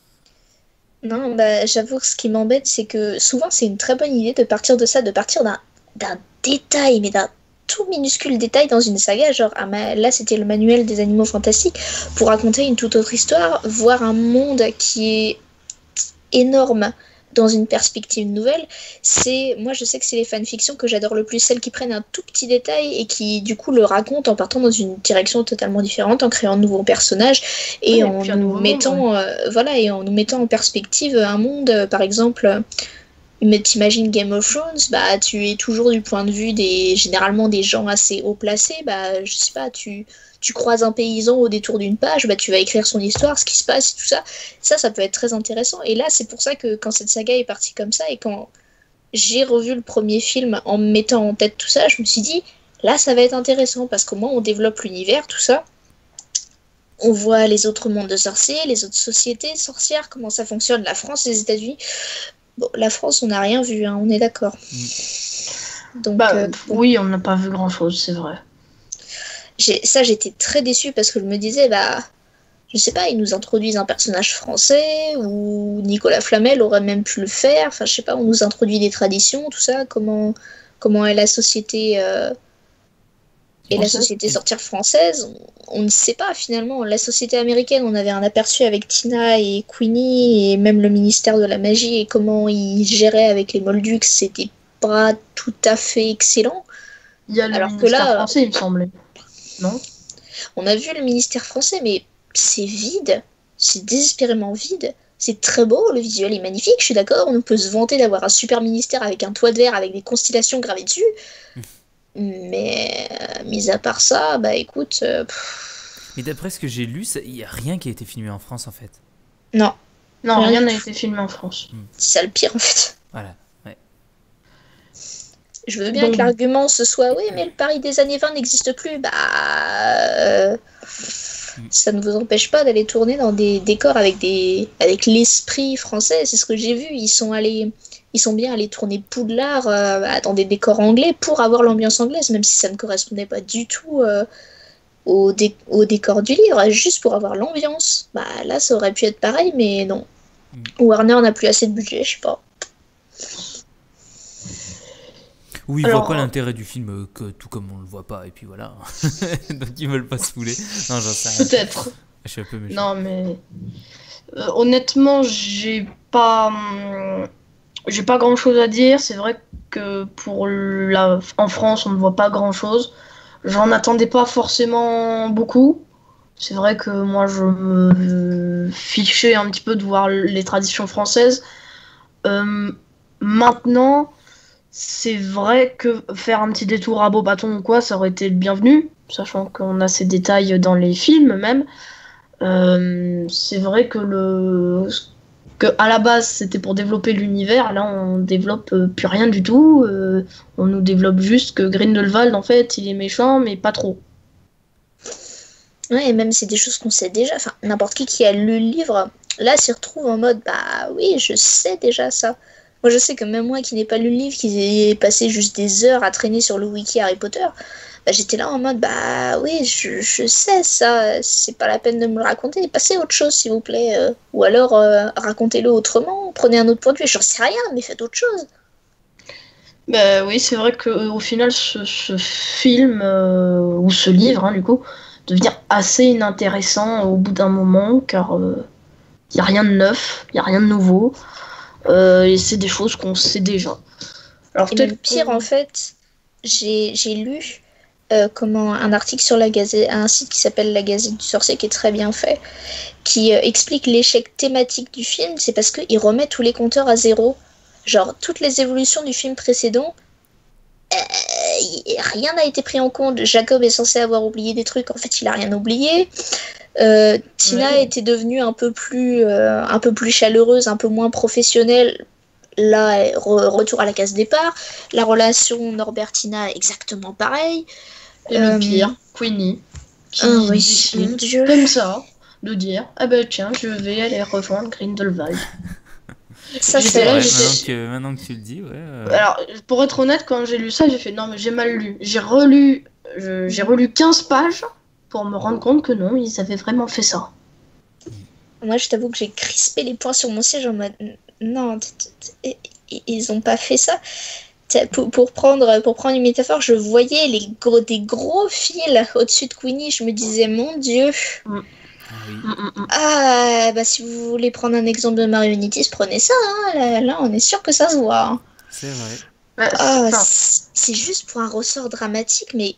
Non, bah, j'avoue que ce qui m'embête, c'est que souvent c'est une très bonne idée de partir de ça, de partir d'un d'un détail, mais d'un tout minuscule détail dans une saga. Genre, ah, ma- là c'était le manuel des animaux fantastiques, pour raconter une toute autre histoire, voir un monde qui est énorme dans une perspective nouvelle. C'est, moi je sais que c'est les fanfictions que j'adore le plus, celles qui prennent un tout petit détail et qui du coup le racontent en partant dans une direction totalement différente, en créant de nouveaux personnages et Oui, et en puis un nous nouveau monde, mettant euh, voilà, et en nous mettant en perspective un monde, euh, par exemple, euh, mais t'imagines Game of Thrones, bah tu es toujours du point de vue des généralement des gens assez haut placés, bah je sais pas, tu tu croises un paysan au détour d'une page, bah tu vas écrire son histoire, ce qui se passe, tout ça. Ça, ça peut être très intéressant. Et là, c'est pour ça que quand cette saga est partie comme ça et quand j'ai revu le premier film en me mettant en tête tout ça, je me suis dit, là, ça va être intéressant parce qu'au moins on développe l'univers, tout ça. On voit les autres mondes de sorciers, les autres sociétés sorcières, comment ça fonctionne, la France, les États-Unis. Bon, la France, on n'a rien vu, hein, on est d'accord. Donc, Bah, euh, bon. oui, on n'a pas vu grand-chose, c'est vrai. J'ai- ça, j'étais très déçue parce que je me disais, bah, je sais pas, ils nous introduisent un personnage français ou Nicolas Flamel aurait même pu le faire. Enfin, je sais pas, on nous introduit des traditions, tout ça. Comment, comment est la société euh, et la Française. société sorcière française? On, on ne sait pas finalement. La société américaine, on avait un aperçu avec Tina et Queenie et même le ministère de la magie et comment ils géraient avec les Moldus, c'était pas tout à fait excellent. Il y a le Alors que ministère là, français, il me semblait. Non? on a vu le ministère français, mais c'est vide, c'est désespérément vide. C'est très beau, le visuel est magnifique, je suis d'accord, on peut se vanter d'avoir un super ministère avec un toit de verre avec des constellations gravées dessus. Mais, euh, mis à part ça, bah écoute, euh, pff, Mais d'après ce que j'ai lu, il n'y a rien qui a été filmé en France, en fait. non, Non, Rien rien du n'a tout. été filmé en France. c'est ça le pire en fait. Voilà. Ouais. Je veux bien Donc- que l'argument ce soit oui, mais le Paris des années vingt n'existe plus. Bah, euh, ça ne vous empêche pas d'aller tourner dans des décors avec des avec l'esprit français. C'est ce que j'ai vu. Ils sont allés, ils sont bien allés tourner Poudlard euh, bah, dans des décors anglais pour avoir l'ambiance anglaise, même si ça ne correspondait pas du tout euh, au, dé- au décor du livre, juste pour avoir l'ambiance. Bah là, ça aurait pu être pareil, mais non. Mm. Warner n'a plus assez de budget, je sais pas. Oui, ils Alors, voient pas l'intérêt du film, euh, que, tout comme on le voit pas, et puis voilà. Donc ils veulent pas se fouler. Non, j'en sais rien. Peut-être. Je suis un peu méchant. Non, mais euh, honnêtement, j'ai pas, hum, j'ai pas grand-chose à dire. C'est vrai que pour la, en France, on ne voit pas grand-chose. J'en attendais pas forcément beaucoup. C'est vrai que moi, je me fichais un petit peu de voir les traditions françaises. Euh, maintenant, c'est vrai que faire un petit détour à Beaubaton ou quoi, ça aurait été le bienvenu, sachant qu'on a ces détails dans les films même. Euh, c'est vrai que le que à la base c'était pour développer l'univers, là on développe euh, plus rien du tout. Euh, on nous développe juste que Grindelwald en fait il est méchant mais pas trop. Ouais, et même c'est des choses qu'on sait déjà. Enfin, n'importe qui qui a lu le livre, là, s'y retrouve en mode, bah oui, je sais déjà ça. Moi, je sais que même moi qui n'ai pas lu le livre, qui ai passé juste des heures à traîner sur le wiki Harry Potter, bah, j'étais là en mode, bah oui, je, je sais ça, c'est pas la peine de me le raconter. Passez à autre chose, s'il vous plaît. euh, ou alors, euh, racontez-le autrement, prenez un autre point de vue. J'en sais rien, mais faites autre chose. Bah oui, c'est vrai que euh, au final ce, ce film euh, ou ce livre hein, du coup devient assez inintéressant au bout d'un moment car il y a rien de neuf, il y a rien de nouveau euh, et c'est des choses qu'on sait déjà. Alors Et peut-être même pire, qu'on- en fait, j'ai j'ai lu euh, comment un article sur la Gazette, un site qui s'appelle La Gazette du Sorcier, qui est très bien fait, qui euh, explique l'échec thématique du film. C'est parce qu'il remet tous les compteurs à zéro. Genre, toutes les évolutions du film précédent, euh, y- rien n'a été pris en compte. Jacob est censé avoir oublié des trucs, en fait, il a rien oublié. Euh, Tina Ouais. était devenue un peu plus, euh, un peu plus chaleureuse, un peu moins professionnelle. Là, re- retour à la case départ. La relation Norbert-Tina, exactement pareil. Et Euh, le pire, Queenie, qui Ah oui, décide, mon Dieu. comme ça, de dire ah ben tiens, je vais aller rejoindre Grindelwald. Ça, J'étais c'est là, Ouais, j'étais- maintenant que, maintenant que tu le dis, ouais. euh, Alors, pour être honnête, quand j'ai lu ça, j'ai fait non, mais j'ai mal lu. J'ai relu, je- j'ai relu quinze pages pour me rendre compte que non, ils avaient vraiment fait ça. Moi, je t'avoue que j'ai crispé les poings sur mon siège en mode non, t- t- t- i- ils ont pas fait ça. T'sais, Pour, pour prendre, pour prendre une métaphore, je voyais les gros, des gros fils au-dessus de Queenie. Je me disais, mon Dieu. Ah oui. Mm, mm, mm. Ah, bah si vous voulez prendre un exemple de marionnettisme, prenez ça. Hein. Là, là, on est sûr que ça se voit. Hein. C'est vrai. Ouais, Ah, enfin, c'est c'est juste pour un ressort dramatique, mais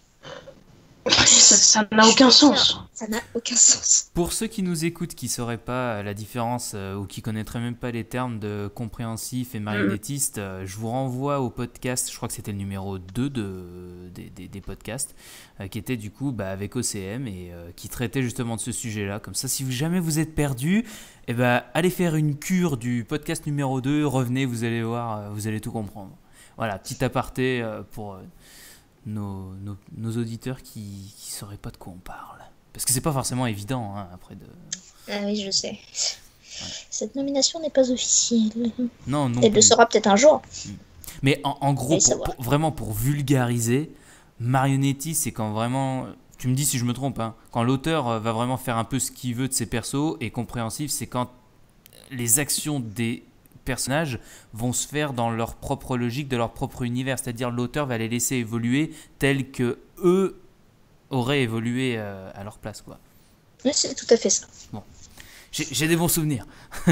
ça ça n'a aucun sens. ça n'a aucun sens. Pour ceux qui nous écoutent, qui ne sauraient pas la différence euh, ou qui ne connaîtraient même pas les termes de compréhensif et marionnettiste, euh, je vous renvoie au podcast, je crois que c'était le numéro deux de, des, des, des podcasts, euh, qui était du coup bah, avec O C M et euh, qui traitait justement de ce sujet-là. Comme ça, si vous, jamais vous êtes perdu, eh ben, allez faire une cure du podcast numéro deux, revenez, vous allez voir, euh, vous allez tout comprendre. Voilà, petit aparté euh, pour euh, nos, nos, nos auditeurs qui ne sauraient pas de quoi on parle. Parce que c'est pas forcément évident, hein, après de... Ah oui, je sais. Cette nomination n'est pas officielle. Non, non Elle le plus. sera peut-être un jour. Mais en, en gros, Allez pour, savoir. pour- vraiment pour vulgariser, marionnettiste, c'est quand vraiment... Tu me dis si je me trompe, hein, quand l'auteur euh, va vraiment faire un peu ce qu'il veut de ses persos, et compréhensif, c'est quand les actions des personnages vont se faire dans leur propre logique, de leur propre univers. C'est-à-dire l'auteur va les laisser évoluer tels que eux auraient évolué euh, à leur place, quoi. Oui, c'est tout à fait ça. J'ai, j'ai des bons souvenirs.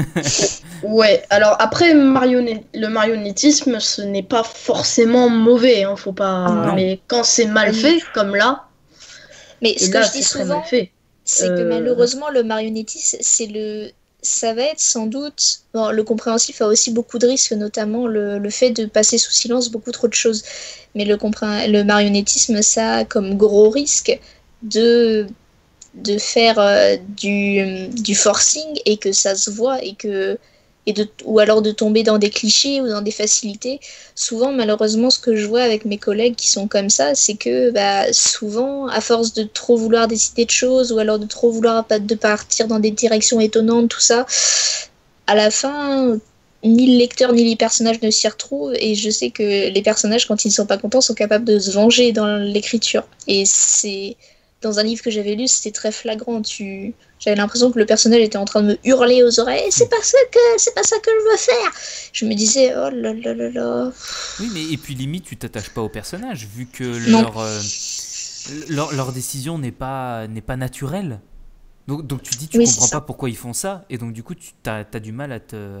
Ouais, alors après, marionnette- le marionnettisme, ce n'est pas forcément mauvais, hein, faut pas... Ah non. Mais quand c'est mal Ah oui. fait, comme là, Mais et ce là, que je dis c'est très souvent, mal fait. c'est que Euh, malheureusement, le marionnettisme, c'est le... ça va être sans doute... Bon, le compréhensif a aussi beaucoup de risques, notamment le, le fait de passer sous silence beaucoup trop de choses. Mais le, compré- le marionnettisme, ça a comme gros risque de, de faire euh, du, du forcing et que ça se voit et que... Et de, ou alors de tomber dans des clichés ou dans des facilités. Souvent, malheureusement, ce que je vois avec mes collègues qui sont comme ça, c'est que bah, souvent, à force de trop vouloir décider de choses ou alors de trop vouloir pa- de partir dans des directions étonnantes, tout ça, à la fin, ni le lecteur ni les personnages ne s'y retrouvent. Et je sais que les personnages, quand ils ne sont pas contents, sont capables de se venger dans l'écriture. Et c'est... Dans un livre que j'avais lu, c'était très flagrant. Tu... J'avais l'impression que le personnage était en train de me hurler aux oreilles. C'est pas ça que, c'est pas ça que je veux faire. Je me disais, oh là là là là. Oui, mais et puis limite, tu t'attaches pas aux personnages, vu que Non. leur, euh, leur, leur décision n'est pas, n'est pas naturelle. Donc, donc tu dis, tu Oui, comprends c'est ça. pas pourquoi ils font ça, et donc du coup, tu as, du mal à te,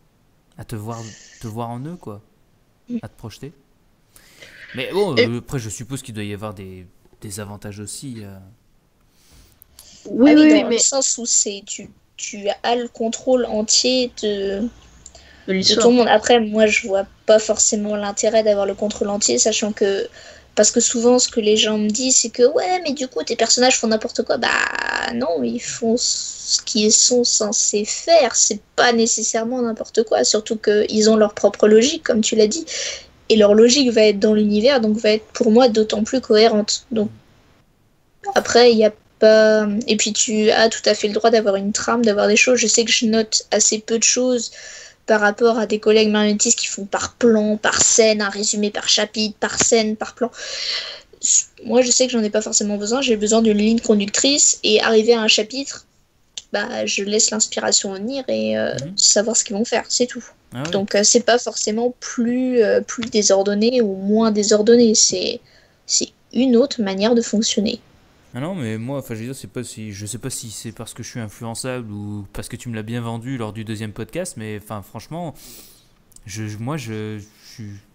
à te voir, te voir en eux, quoi. Mm. À te projeter. Mais bon, Et- euh, après, je suppose qu'il doit y avoir des, des avantages aussi. euh. Oui, Ah oui, oui, dans oui, le mais sens où c'est, tu, tu as le contrôle entier de, de de l'histoire. tout le monde. Après, moi, je vois pas forcément l'intérêt d'avoir le contrôle entier, sachant que... Parce que souvent, ce que les gens me disent, c'est que ouais, mais du coup, tes personnages font n'importe quoi. Bah non, ils font ce qu'ils sont censés faire. C'est pas nécessairement n'importe quoi. Surtout qu'ils ont leur propre logique, comme tu l'as dit. Et leur logique va être dans l'univers, donc va être pour moi d'autant plus cohérente. Donc après, il y a pas... Et puis tu as tout à fait le droit d'avoir une trame, d'avoir des choses. Je sais que je note assez peu de choses par rapport à des collègues marionnettistes qui font par plan, par scène, un résumé par chapitre, par scène, par plan. Moi, je sais que j'en ai pas forcément besoin. J'ai besoin d'une ligne conductrice et arriver à un chapitre, bah, je laisse l'inspiration venir et euh, Mhm. savoir ce qu'ils vont faire, c'est tout. Ah ouais. Donc, euh, c'est pas forcément plus, euh, plus désordonné ou moins désordonné. C'est, c'est une autre manière de fonctionner. Ah non, mais moi, enfin, je veux dire, c'est pas si, je sais pas si c'est parce que je suis influençable ou parce que tu me l'as bien vendu lors du deuxième podcast, mais enfin, franchement, je, je- moi, je, je, suis- je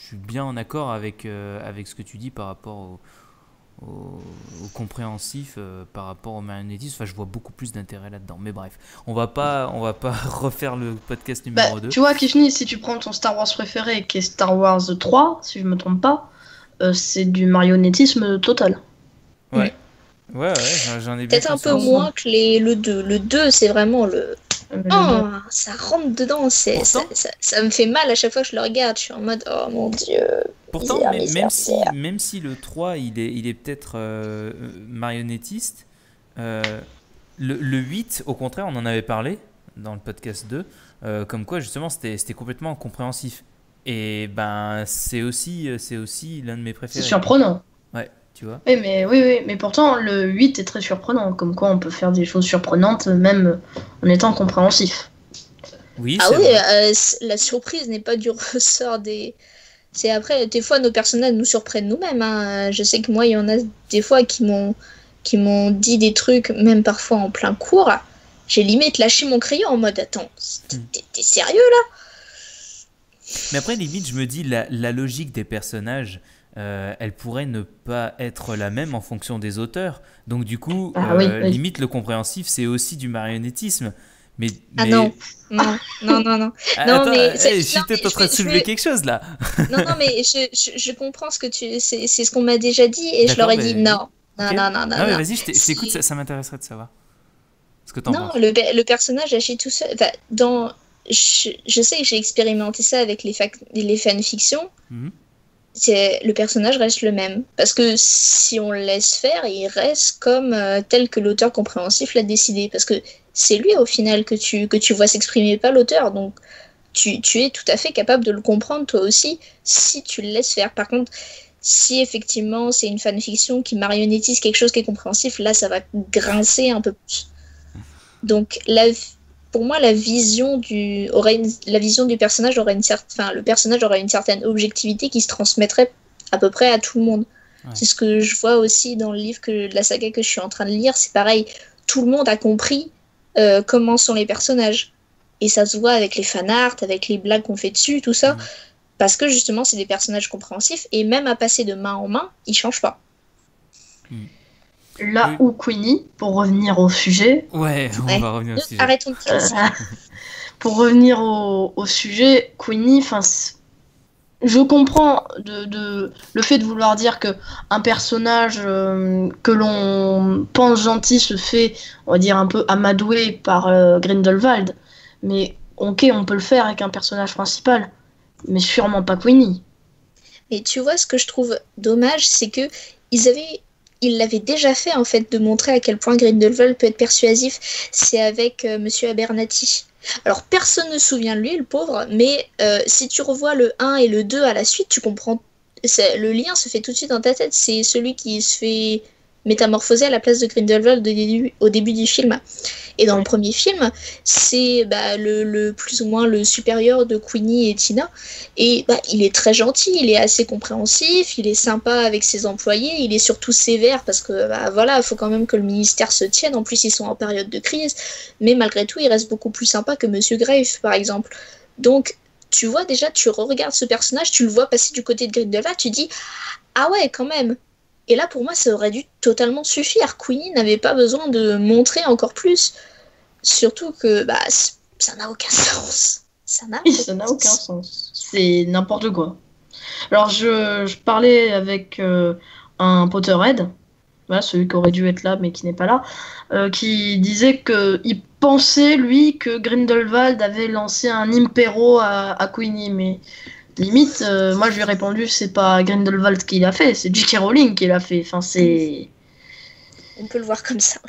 je suis bien en accord avec, euh, avec ce que tu dis par rapport au, au, au compréhensif, euh, par rapport au marionnettisme. Enfin, je vois beaucoup plus d'intérêt là-dedans. Mais bref, on va pas, on va pas refaire le podcast numéro Bah, deux. tu vois, Kishni, si tu prends ton Star Wars préféré, qui est Star Wars trois, si je me trompe pas, euh, c'est du marionnettisme total. Ouais, ouais, ouais, j'en, j'en ai bien Peut-être un peu conscience. moins que les, le deux. Le deux, c'est vraiment le... Euh, le Oh, deux. ça rentre dedans, c'est, ça, Pourtant- ça, ça me fait mal à chaque fois que je le regarde. Je suis en mode, oh mon dieu. Pourtant, misère, même, misère, même si, misère. même si le trois, il est, il est peut-être euh, marionnettiste, euh, le, le huit, au contraire, on en avait parlé dans le podcast deux, euh, comme quoi, justement, c'était, c'était complètement compréhensif. Et ben, c'est aussi, c'est aussi l'un de mes C'est préférés. surprenant. Ouais, tu vois. Oui, mais, oui, oui, mais pourtant, le huit est très surprenant. Comme quoi, on peut faire des choses surprenantes, même en étant compréhensif. Oui, Ah c'est oui, vrai. euh, c- la surprise n'est pas du ressort des... C'est après, des fois, nos personnages nous surprennent nous-mêmes, hein. Je sais que moi, il y en a des fois qui m'ont qui m'ont dit des trucs, même parfois en plein cours. J'ai limite lâché mon crayon en mode, attends, t'es, t'es- t'es sérieux là? Mais après, limite, je me dis, la, la logique des personnages, euh, elle pourrait ne pas être la même en fonction des auteurs. Donc, du coup, Ah euh, oui, oui. limite, le compréhensif, c'est aussi du marionnettisme. Mais, Ah mais... non, non, non, non, non. Ah, Non, attends, mais eh, c'est- je suis non, peut-être mais en train de je vais- je soulever vais- quelque chose là. Non, non, mais je, je, je comprends ce que tu... C'est, c'est ce qu'on m'a déjà dit et je D'accord, leur ai mais- dit non. Non, Ok. non, non, non, mais non. vas-y, je t'ai- je t'écoute, Si- ça, ça m'intéresserait de savoir ce que t'en Non, penses. le, pe- le personnage agit tout seul. Enfin, dans... je, je sais que j'ai expérimenté ça avec les, fac- les fanfictions. Mhm. C'est, le personnage reste le même. Parce que si on le laisse faire, il reste comme euh, tel que l'auteur compréhensif l'a décidé. Parce que c'est lui au final que tu, que tu vois s'exprimer, pas l'auteur. Donc tu, tu es tout à fait capable de le comprendre toi aussi si tu le laisses faire. Par contre, si effectivement c'est une fanfiction qui marionnettise quelque chose qui est compréhensif, là ça va grincer un peu plus. Donc la, pour moi la vision du aurait une- la vision du personnage aurait une certaine, enfin le personnage aurait une certaine objectivité qui se transmettrait à peu près à tout le monde. Ouais. C'est ce que je vois aussi dans le livre que de la saga que je suis en train de lire, c'est pareil, tout le monde a compris euh, comment sont les personnages. Et ça se voit avec les fanarts, avec les blagues qu'on fait dessus, tout ça. Mhm. Parce que justement, c'est des personnages compréhensifs. Et même à passer de main en main, ils changent pas. Là Oui. où Queenie, pour revenir au sujet, Ouais, on Ouais. va revenir au sujet. Arrêtons de euh, casser. pour revenir au, au sujet, Queenie, enfin, c'est- je comprends de, de- le fait de vouloir dire que un personnage euh, que l'on pense gentil se fait, on va dire, un peu amadoué par euh, Grindelwald. Mais ok, on peut le faire avec un personnage principal, mais sûrement pas Queenie. Et tu vois, ce que je trouve dommage, c'est que ils avaient, ils l'avaient déjà fait en fait de montrer à quel point Grindelwald peut être persuasif. C'est avec euh, Monsieur Abernathy. Alors personne ne se souvient de lui, le pauvre, mais euh, si tu revois le un et le deux à la suite, tu comprends. C'est- le lien se fait tout de suite dans ta tête. C'est celui qui se fait métamorphoser à la place de Grindelwald au début, au début du film. Et dans le premier film, c'est bah, le, le plus ou moins le supérieur de Queenie et Tina. Et bah, il est très gentil, il est assez compréhensif, il est sympa avec ses employés, il est surtout sévère parce que bah, voilà, il faut quand même que le ministère se tienne. En plus, ils sont en période de crise, mais malgré tout, il reste beaucoup plus sympa que Monsieur Grave, par exemple. Donc, tu vois déjà, tu re-regardes ce personnage, tu le vois passer du côté de Grindelwald, tu dis ah ouais, quand même. Et là, pour moi, ça aurait dû totalement suffire. Queenie n'avait pas besoin de montrer encore plus. Surtout que bah, c- ça n'a aucun sens. Ça n'a Oui, ça n'a aucun sens. C'est n'importe quoi. Alors, je, je parlais avec euh, un Potterhead, voilà, celui qui aurait dû être là mais qui n'est pas là, euh, qui disait qu'il pensait, lui, que Grindelwald avait lancé un impéro à, à Queenie, mais limite, euh, moi je lui ai répondu, c'est pas Grindelwald qui l'a fait, c'est J K. Rowling qui l'a fait. Enfin, c'est... On peut le voir comme ça, ouais.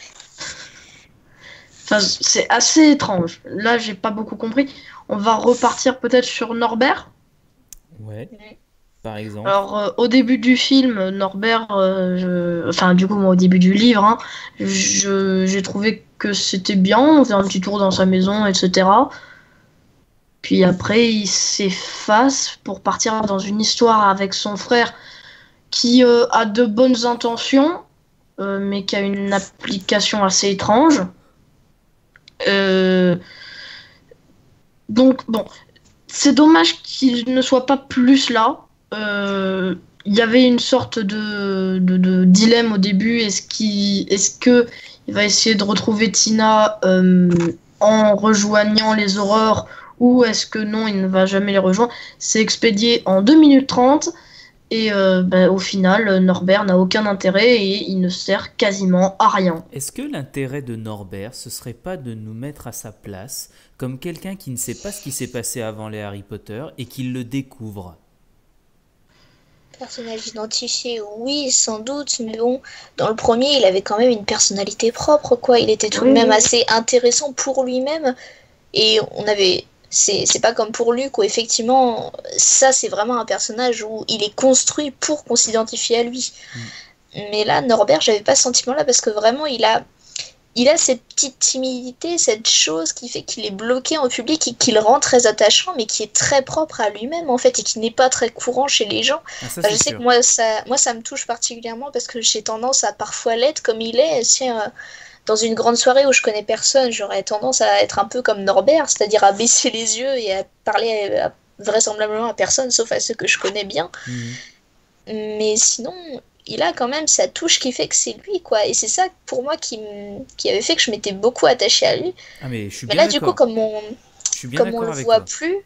Enfin, c'est assez étrange. Là, j'ai pas beaucoup compris. On va repartir peut-être sur Norbert. Ouais, par exemple. Alors, euh, au début du film, Norbert, euh, je- enfin, du coup, moi, au début du livre, hein, je- j'ai trouvé que c'était bien. On faisait un petit tour dans sa maison, et cetera. Puis après, il s'efface pour partir dans une histoire avec son frère qui euh, a de bonnes intentions, euh, mais qui a une application assez étrange. Euh, Donc, bon, c'est dommage qu'il ne soit pas plus là. euh, il y avait une sorte de, de, de dilemme au début. Est-ce qu'il, est-ce que il va essayer de retrouver Tina euh, en rejoignant les Aurores, ou est-ce que non, il ne va jamais les rejoindre? C'est expédié en deux minutes trente. Et euh, bah, au final, Norbert n'a aucun intérêt et il ne sert quasiment à rien. Est-ce que l'intérêt de Norbert, ce serait pas de nous mettre à sa place, comme quelqu'un qui ne sait pas ce qui s'est passé avant les Harry Potter et qui le découvre? Personnage identifié, oui, sans doute, mais bon, dans le premier, il avait quand même une personnalité propre, quoi. Il était tout de Oui, même oui. assez intéressant pour lui-même, et on avait... C'est, c'est pas comme pour Luke, où effectivement, ça, c'est vraiment un personnage où il est construit pour qu'on s'identifie à lui. Mm. Mais là, Norbert, j'avais pas ce sentiment-là, parce que vraiment, il a... Il a cette petite timidité, cette chose qui fait qu'il est bloqué en public et qui le rend très attachant, mais qui est très propre à lui-même en fait et qui n'est pas très courant chez les gens. Ah, ça, Enfin, je c'est sais sûr. que moi ça, moi ça me touche particulièrement parce que j'ai tendance à parfois l'être comme il est. Si, euh, dans une grande soirée où je connais personne, j'aurais tendance à être un peu comme Norbert, c'est-à-dire à baisser les yeux et à parler à- à- vraisemblablement à personne sauf à ceux que je connais bien. Mhm. Mais sinon, il a quand même sa touche qui fait que c'est lui, quoi. Et c'est ça, pour moi, qui, m- qui avait fait que je m'étais beaucoup attachée à lui. Ah, mais je suis Mais bien là, du coup, d'accord. comme on, Je suis bien comme on d'accord le avec voit toi. plus,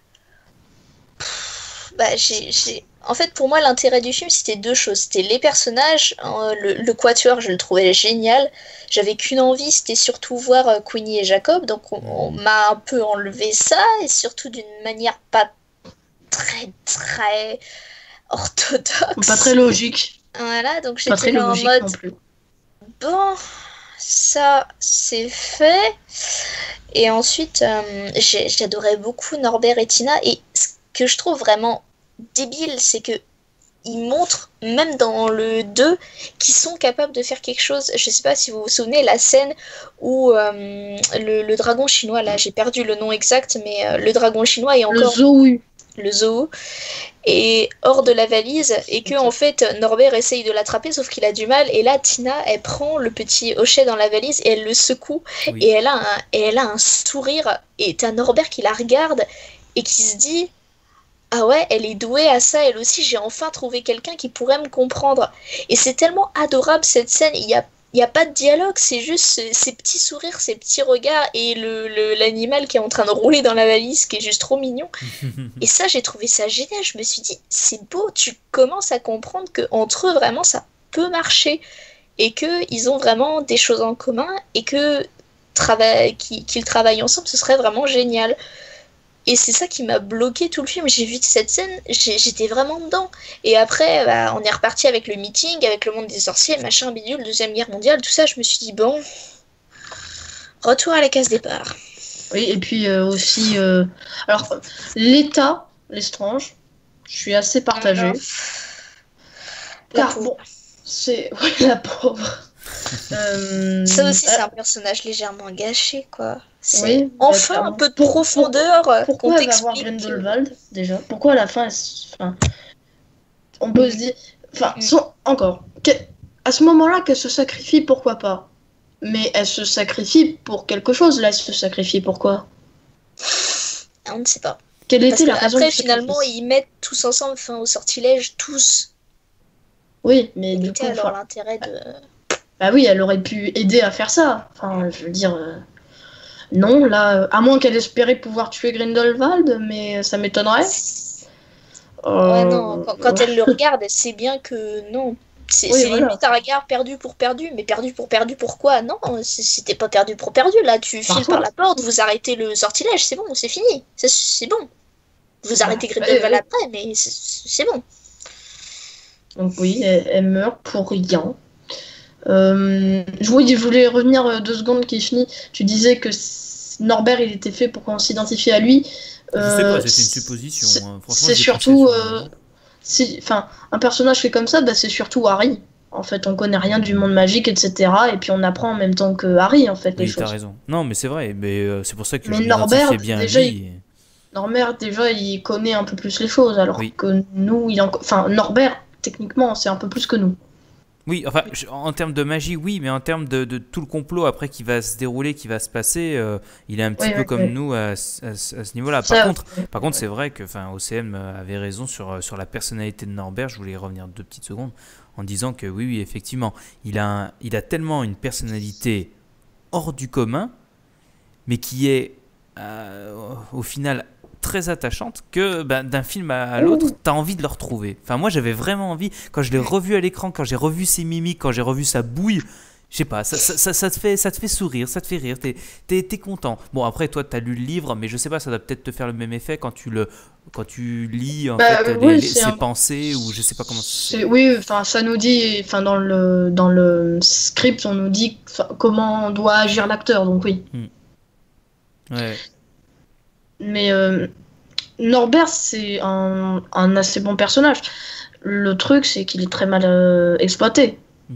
bah, j'ai, j'ai... En fait, pour moi, l'intérêt du film, c'était deux choses. C'était les personnages, hein, le, le quatuor, je le trouvais génial. J'avais qu'une envie, c'était surtout voir euh, Queenie et Jacob. Donc, on, on m'a un peu enlevé ça, et surtout d'une manière pas très, très orthodoxe. Pas très logique. Voilà, donc Pas très j'étais là en logique mode, non plus. bon, ça, c'est fait. Et ensuite, euh, j'ai- j'adorais beaucoup Norbert et Tina. Et ce que je trouve vraiment débile, c'est que ils montrent, même dans le deux, qu'ils sont capables de faire quelque chose. Je sais pas si vous vous souvenez, la scène où euh, le, le dragon chinois, là, j'ai perdu le nom exact, mais euh, le dragon chinois est Le encore zoo, oui. le zoo est hors de la valise et que en fait Norbert essaye de l'attraper sauf qu'il a du mal et là Tina elle prend le petit hochet dans la valise et elle le secoue Oui. et elle a un, et elle a un sourire et t'as Norbert qui la regarde et qui se dit ah ouais elle est douée à ça elle aussi j'ai enfin trouvé quelqu'un qui pourrait me comprendre et c'est tellement adorable cette scène il y a il n'y a pas de dialogue, c'est juste ce- ces petits sourires, ces petits regards et le, le- l'animal qui est en train de rouler dans la valise qui est juste trop mignon. Et ça, j'ai trouvé ça génial. Je me suis dit, c'est beau, tu commences à comprendre que entre eux, vraiment, ça peut marcher. Et qu'ils ont vraiment des choses en commun. Et que trava- qu'ils, qu'ils travaillent ensemble, ce serait vraiment génial. Et c'est ça qui m'a bloqué tout le film. J'ai vu cette scène, j'ai- j'étais vraiment dedans. Et après, bah, on est reparti avec le meeting, avec le monde des sorciers, machin, bidule, Deuxième Guerre mondiale, tout ça. Je me suis dit, bon, retour à la case départ. Oui, et puis euh, aussi... euh, Alors, l'État, Lestrange, je suis assez partagée. Mhm. La Car, pauvre. bon, c'est... Ouais, la pauvre. Euh, Ça aussi, euh, c'est un personnage légèrement gâché, quoi. C'est Oui, enfin bah, un peu de pour- profondeur euh, Pourquoi qu'on elle va voir t'explique. Grindelwald, déjà? Pourquoi à la fin, elle s- enfin, on peut se dire... Enfin, Mm. sans- encore, que- à ce moment-là, qu'elle se sacrifie, pourquoi pas? Mais elle se sacrifie pour quelque chose, là, elle se sacrifie pourquoi? On ne sait pas. Quelle Parce était la raison qu'après, du finalement, sacrifice? ils mettent tous ensemble fin au sortilège, tous. Oui, mais Quel du était coup, alors enfin, l'intérêt de... bah oui, elle aurait pu aider à faire ça. Enfin, je veux dire, euh, non, là, euh, à moins qu'elle espérait pouvoir tuer Grindelwald, mais ça m'étonnerait. Ouais, Euh, non, quand, quand elle le regarde, elle sait bien que non. C'est Oui, c'est voilà. limite un regard perdu pour perdu, mais perdu pour perdu pourquoi? Non, c'est- c'était pas perdu pour perdu, là, tu Par files par contre- la porte, vous arrêtez le sortilège, c'est bon, c'est fini, c'est c'est bon. Vous arrêtez Bah, Grindelwald ouais, ouais. après, mais c'est c'est bon. Donc oui, elle, elle meurt pour rien. Euh, je, oui, je voulais revenir euh, deux secondes, Kishni. Tu disais que s- Norbert, il était fait pour qu'on s'identifie à lui. Je sais Euh, pas, c'était une supposition. c'est- hein. Franchement, c'est j'y ai surtout, pensé sur le euh, moment. si, enfin, un personnage qui est comme ça, bah, c'est surtout Harry. En fait, on connaît rien du monde magique, et cetera. Et puis on apprend en même temps que Harry, en fait, les Oui, t'as choses. raison. Non, mais c'est vrai, mais euh, c'est pour ça que Mais je Norbert, m'identifiais bien à déjà, lui. il- et- Norbert, déjà, il connaît un peu plus les choses, alors Oui. que nous, il en... enfin, Norbert, techniquement, c'est un peu plus que nous. Oui, enfin, je- en termes de magie, oui, mais en termes de, de tout le complot après qui va se dérouler, qui va se passer, euh, il est un petit Oui, peu oui, comme oui. nous à, ce à ce- à ce niveau-là. Par Ça, contre, oui. par contre, c'est vrai que, enfin, O C M avait raison sur, euh, sur la personnalité de Norbert. Je voulais y revenir deux petites secondes en disant que oui, oui, effectivement, il a, un- il a tellement une personnalité hors du commun, mais qui est euh, au final très attachante que ben, d'un film à, à l'autre, Ouh. t'as envie de le retrouver. Enfin, moi, j'avais vraiment envie, quand je l'ai revu à l'écran, quand j'ai revu ses mimiques, quand j'ai revu sa bouille, je sais pas, ça, ça, ça, ça te fait, ça te fait sourire, ça te fait rire, t'es, t'es, t'es content. Bon, après, toi, t'as lu le livre, mais je sais pas, ça doit peut-être te faire le même effet quand tu, le, quand tu lis en Bah, fait, euh, les, oui, les- c'est ses un- pensées, ou je sais pas comment c'est oui, enfin ça nous dit, enfin dans le dans le script, on nous dit enfin, comment doit agir l'acteur, donc oui. Ouais. Mais euh, Norbert, c'est un, un assez bon personnage. Le truc, c'est qu'il est très mal euh, exploité.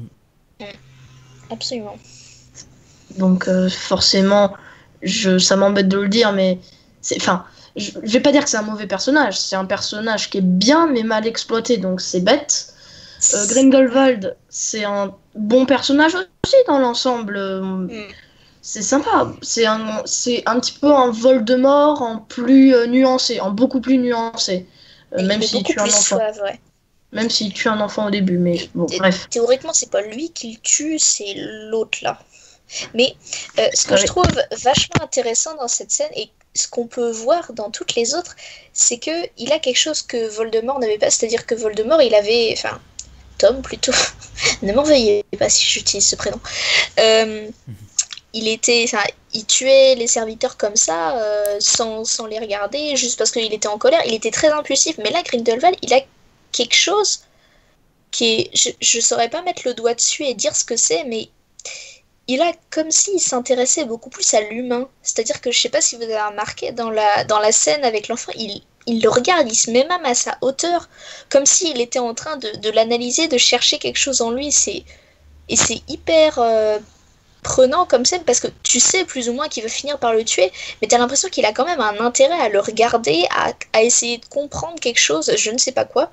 Absolument. Donc euh, forcément, je, ça m'embête de le dire, mais c'est, enfin, je, je vais pas dire que c'est un mauvais personnage. C'est un personnage qui est bien, mais mal exploité, donc c'est bête. Euh, Grindelwald, c'est un bon personnage aussi dans l'ensemble. Euh, Mm. C'est sympa. C'est un, c'est un petit peu un Voldemort en plus euh, nuancé, en beaucoup plus nuancé. Euh, Et même il est s'il beaucoup tue un plus enfant. suave, ouais. Même s'il tue un enfant au début, mais bon, Thé- bref. Théoriquement, c'est pas lui qui le tue, c'est l'autre là. Mais euh, ce que Ouais. je trouve vachement intéressant dans cette scène et ce qu'on peut voir dans toutes les autres, c'est que il a quelque chose que Voldemort n'avait pas, c'est-à-dire que Voldemort, il avait, enfin, Tom plutôt, ne m'en veuillez pas si j'utilise ce prénom. Euh, il était, enfin, il tuait les serviteurs comme ça, euh, sans, sans les regarder, juste parce qu'il était en colère. Il était très impulsif, mais là, Grindelwald, il a quelque chose qui est, je, je saurais pas mettre le doigt dessus et dire ce que c'est, mais il a comme s'il s'intéressait beaucoup plus à l'humain. C'est-à-dire que je sais pas si vous avez remarqué dans la, dans la scène avec l'enfant, il, il le regarde, il se met même à sa hauteur, comme s'il était en train de, de l'analyser, de chercher quelque chose en lui. C'est, et c'est hyper euh, prenant comme scène parce que tu sais plus ou moins qu'il veut finir par le tuer, mais t'as l'impression qu'il a quand même un intérêt à le regarder, à, à essayer de comprendre quelque chose, je ne sais pas quoi.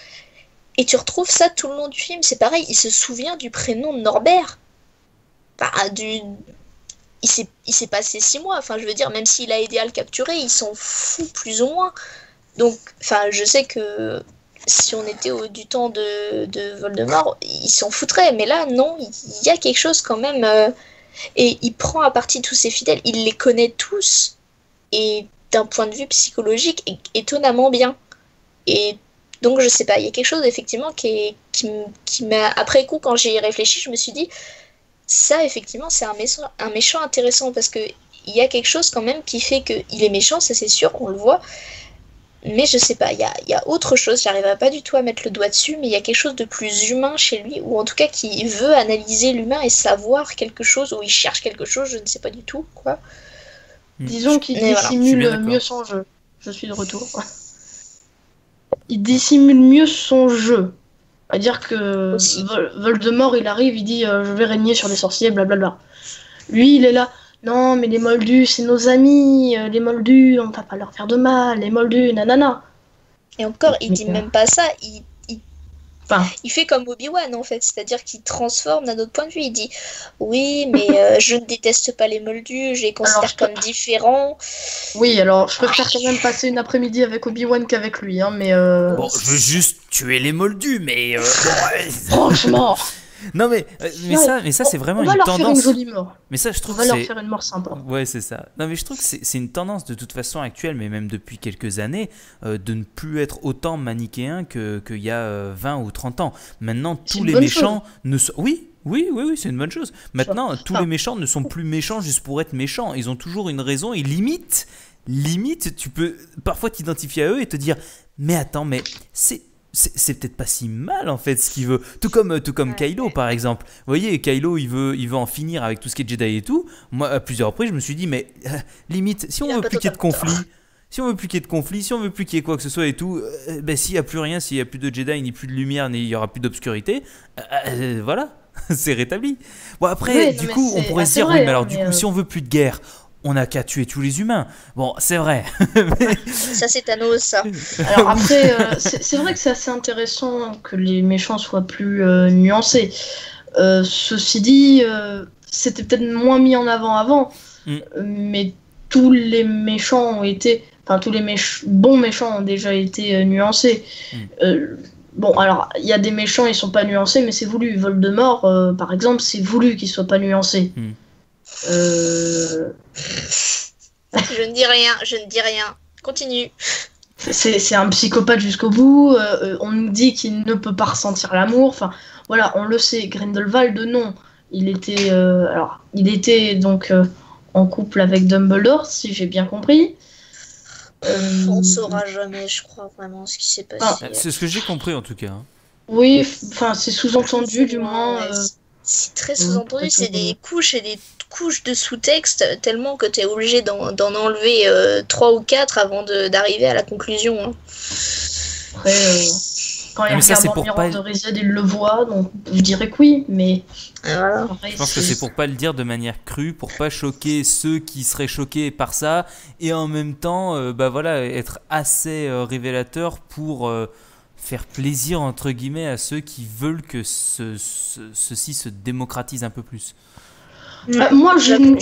Et tu retrouves ça tout le long du film, c'est pareil, il se souvient du prénom de Norbert. Bah, du... il, s'est, il s'est passé six mois, enfin je veux dire, même s'il a aidé à le capturer, il s'en fout plus ou moins. Donc, enfin, je sais que si on était au, du temps de, de Voldemort, il s'en foutrait, mais là, non, il y a quelque chose quand même, euh, et il prend à partie tous ses fidèles, il les connaît tous, et d'un point de vue psychologique, é- étonnamment bien. Et donc, je sais pas, il y a quelque chose effectivement qui, est, qui, m- qui m'a, après coup, quand j'y ai réfléchi, je me suis dit, ça, effectivement, c'est un méchant, un méchant intéressant parce que il y a quelque chose quand même qui fait qu'il est méchant, ça c'est sûr, on le voit. Mais je sais pas, il y a, il y a autre chose, j'arriverai pas du tout à mettre le doigt dessus, mais il y a quelque chose de plus humain chez lui, ou en tout cas qui veut analyser l'humain et savoir quelque chose, ou il cherche quelque chose, je ne sais pas du tout, quoi. Disons qu'il Mais voilà, je suis dissimule bien d'accord. mieux son jeu. Je suis de retour. Il dissimule mieux son jeu. C'est-à-dire que Aussi. Vol- Voldemort, il arrive, il dit euh, je vais régner sur les sorciers, blablabla. Lui, il est là. Non, mais les Moldus, c'est nos amis. euh, Les Moldus, on va pas leur faire de mal. Les Moldus, nanana. Et encore, il Mais, dit euh, même pas ça, il, il, Enfin, il fait comme Obi-Wan en fait, c'est-à-dire qu'il transforme d'un autre point de vue, il dit oui, mais euh, je ne déteste pas les Moldus, je les considère Alors, je peux- comme différents. oui, alors je préfère quand même passer une après-midi avec Obi-Wan qu'avec lui, hein, mais euh, Bon, je veux juste tuer les moldus, mais. euh, bon, ouais. franchement, Non, mais, euh, mais Ouais, ça, mais ça c'est vraiment on va une leur faire une tendance. jolie mort. Mais ça, je On trouve va que leur c'est. faire une mort sympa. Ouais, c'est ça. Non, mais je trouve que c'est c'est une tendance de toute façon actuelle, mais même depuis quelques années, euh, de ne plus être autant manichéen que- qu'il y a euh, vingt ou trente ans. Maintenant, C'est tous une les bonne méchants ne sont. Oui, oui, oui, oui, c'est une bonne chose. Maintenant, tous Ah. les méchants ne sont plus méchants juste pour être méchants. Ils ont toujours une raison et limite, limite, tu peux parfois t'identifier à eux et te dire mais attends, mais c'est. C'est c'est peut-être pas si mal en fait ce qu'il veut. Tout comme, tout comme Ouais. Kylo par exemple. Vous voyez, Kylo il veut, il veut en finir avec tout ce qui est Jedi et tout. Moi, à plusieurs reprises, je me suis dit, mais euh, limite, si on Il a veut pas plus qu'il y ait de totalement conflit, si on veut plus qu'il y ait de conflit, si on veut plus qu'il y ait quoi que ce soit et tout, euh, ben s'il y a plus rien, s'il y a plus de Jedi, ni plus de lumière, ni il y aura plus d'obscurité, euh, euh, voilà, c'est rétabli. Bon après, Ouais, non, du mais coup, on c'est pourrait se assez dire, vrai, oui, mais alors hein, du mais, coup, euh, si on veut plus de guerre, on n'a qu'à tuer tous les humains. Bon, c'est vrai. Mais... Ça, c'est Thanos, ça. Alors après, euh, c'est, c'est vrai que c'est assez intéressant que les méchants soient plus euh, nuancés. Euh, ceci dit, euh, c'était peut-être moins mis en avant avant, mm. mais tous les méchants ont été... Enfin, tous les méch- bons méchants ont déjà été euh, nuancés. Mm. Euh, bon, alors, il y a des méchants, ils sont pas nuancés, mais c'est voulu. Voldemort, euh, par exemple, c'est voulu qu'il soit pas nuancé. Mm. Euh... Je ne dis rien, je ne dis rien. Continue. C'est, c'est un psychopathe jusqu'au bout. Euh, on nous dit qu'il ne peut pas ressentir l'amour. Enfin, voilà, on le sait. Grindelwald, non. Il était, euh, alors, il était donc euh, en couple avec Dumbledore, si j'ai bien compris. Euh... On saura jamais, je crois, vraiment ce qui s'est passé. Ah, c'est ce que j'ai compris en tout cas. Oui, enfin, c'est sous-entendu, c'est du moins. Euh... C'est très sous-entendu. C'est des couches et des couches de sous-texte tellement que tu es obligé d'en, d'en enlever euh, trois ou quatre avant de, d'arriver à la conclusion. Hein. Après, euh, quand il regarde dans le miroir de Riséd, il le voit, donc je dirais que oui, mais... Voilà. Pareil, je pense c'est... que c'est pour pas le dire de manière crue, pour pas choquer ceux qui seraient choqués par ça, et en même temps, euh, bah voilà, être assez euh, révélateur pour... Euh, faire plaisir entre guillemets à ceux qui veulent que ce, ce, ceci se démocratise un peu plus. Euh, moi je ne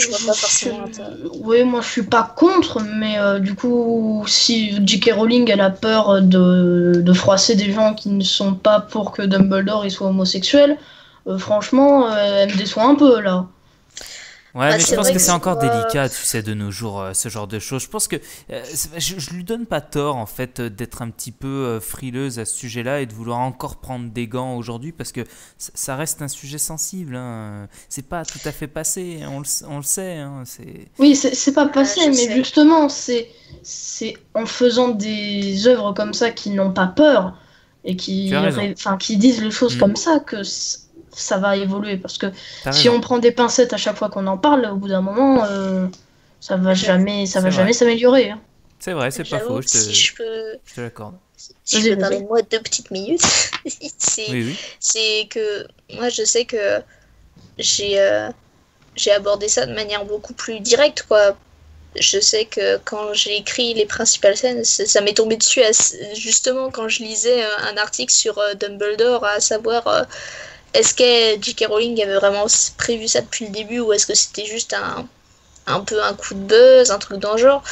oui, moi je suis pas contre, mais euh, du coup si J K Rowling elle a peur de, de froisser des gens qui ne sont pas pour que Dumbledore il soit homosexuel, euh, franchement euh, elle me déçoit un peu là. Ouais, bah, mais je pense que, que c'est encore pas... délicat, tu sais, de nos jours, euh, ce genre de choses. Je pense que euh, je, je lui donne pas tort, en fait, d'être un petit peu euh, frileuse à ce sujet-là et de vouloir encore prendre des gants aujourd'hui, parce que ça reste un sujet sensible. Hein. C'est pas tout à fait passé, on le, on le sait. Hein. C'est... Oui, c'est, c'est pas passé, ah, mais sais. justement, c'est, c'est en faisant des œuvres comme ça qui n'ont pas peur et qui, ré... enfin, qui disent les choses mmh. comme ça que... ça va évoluer, parce que T'as si raison. on prend des pincettes à chaque fois qu'on en parle, au bout d'un moment, euh, ça va jamais, ça va jamais s'améliorer. Hein. C'est vrai, c'est J'avoue pas faux. Je te, si je peux, je te l'accorde. Si je peux parler de moi deux petites minutes, c'est, oui, oui. c'est que moi je sais que j'ai, euh, j'ai abordé ça de manière beaucoup plus directe, quoi. Je sais que quand j'ai écrit les principales scènes, ça m'est tombé dessus à, justement quand je lisais un article sur euh, Dumbledore, à savoir. Euh, Est-ce que J K Rowling avait vraiment prévu ça depuis le début, ou est-ce que c'était juste un, un peu un coup de buzz, un truc dans le genre?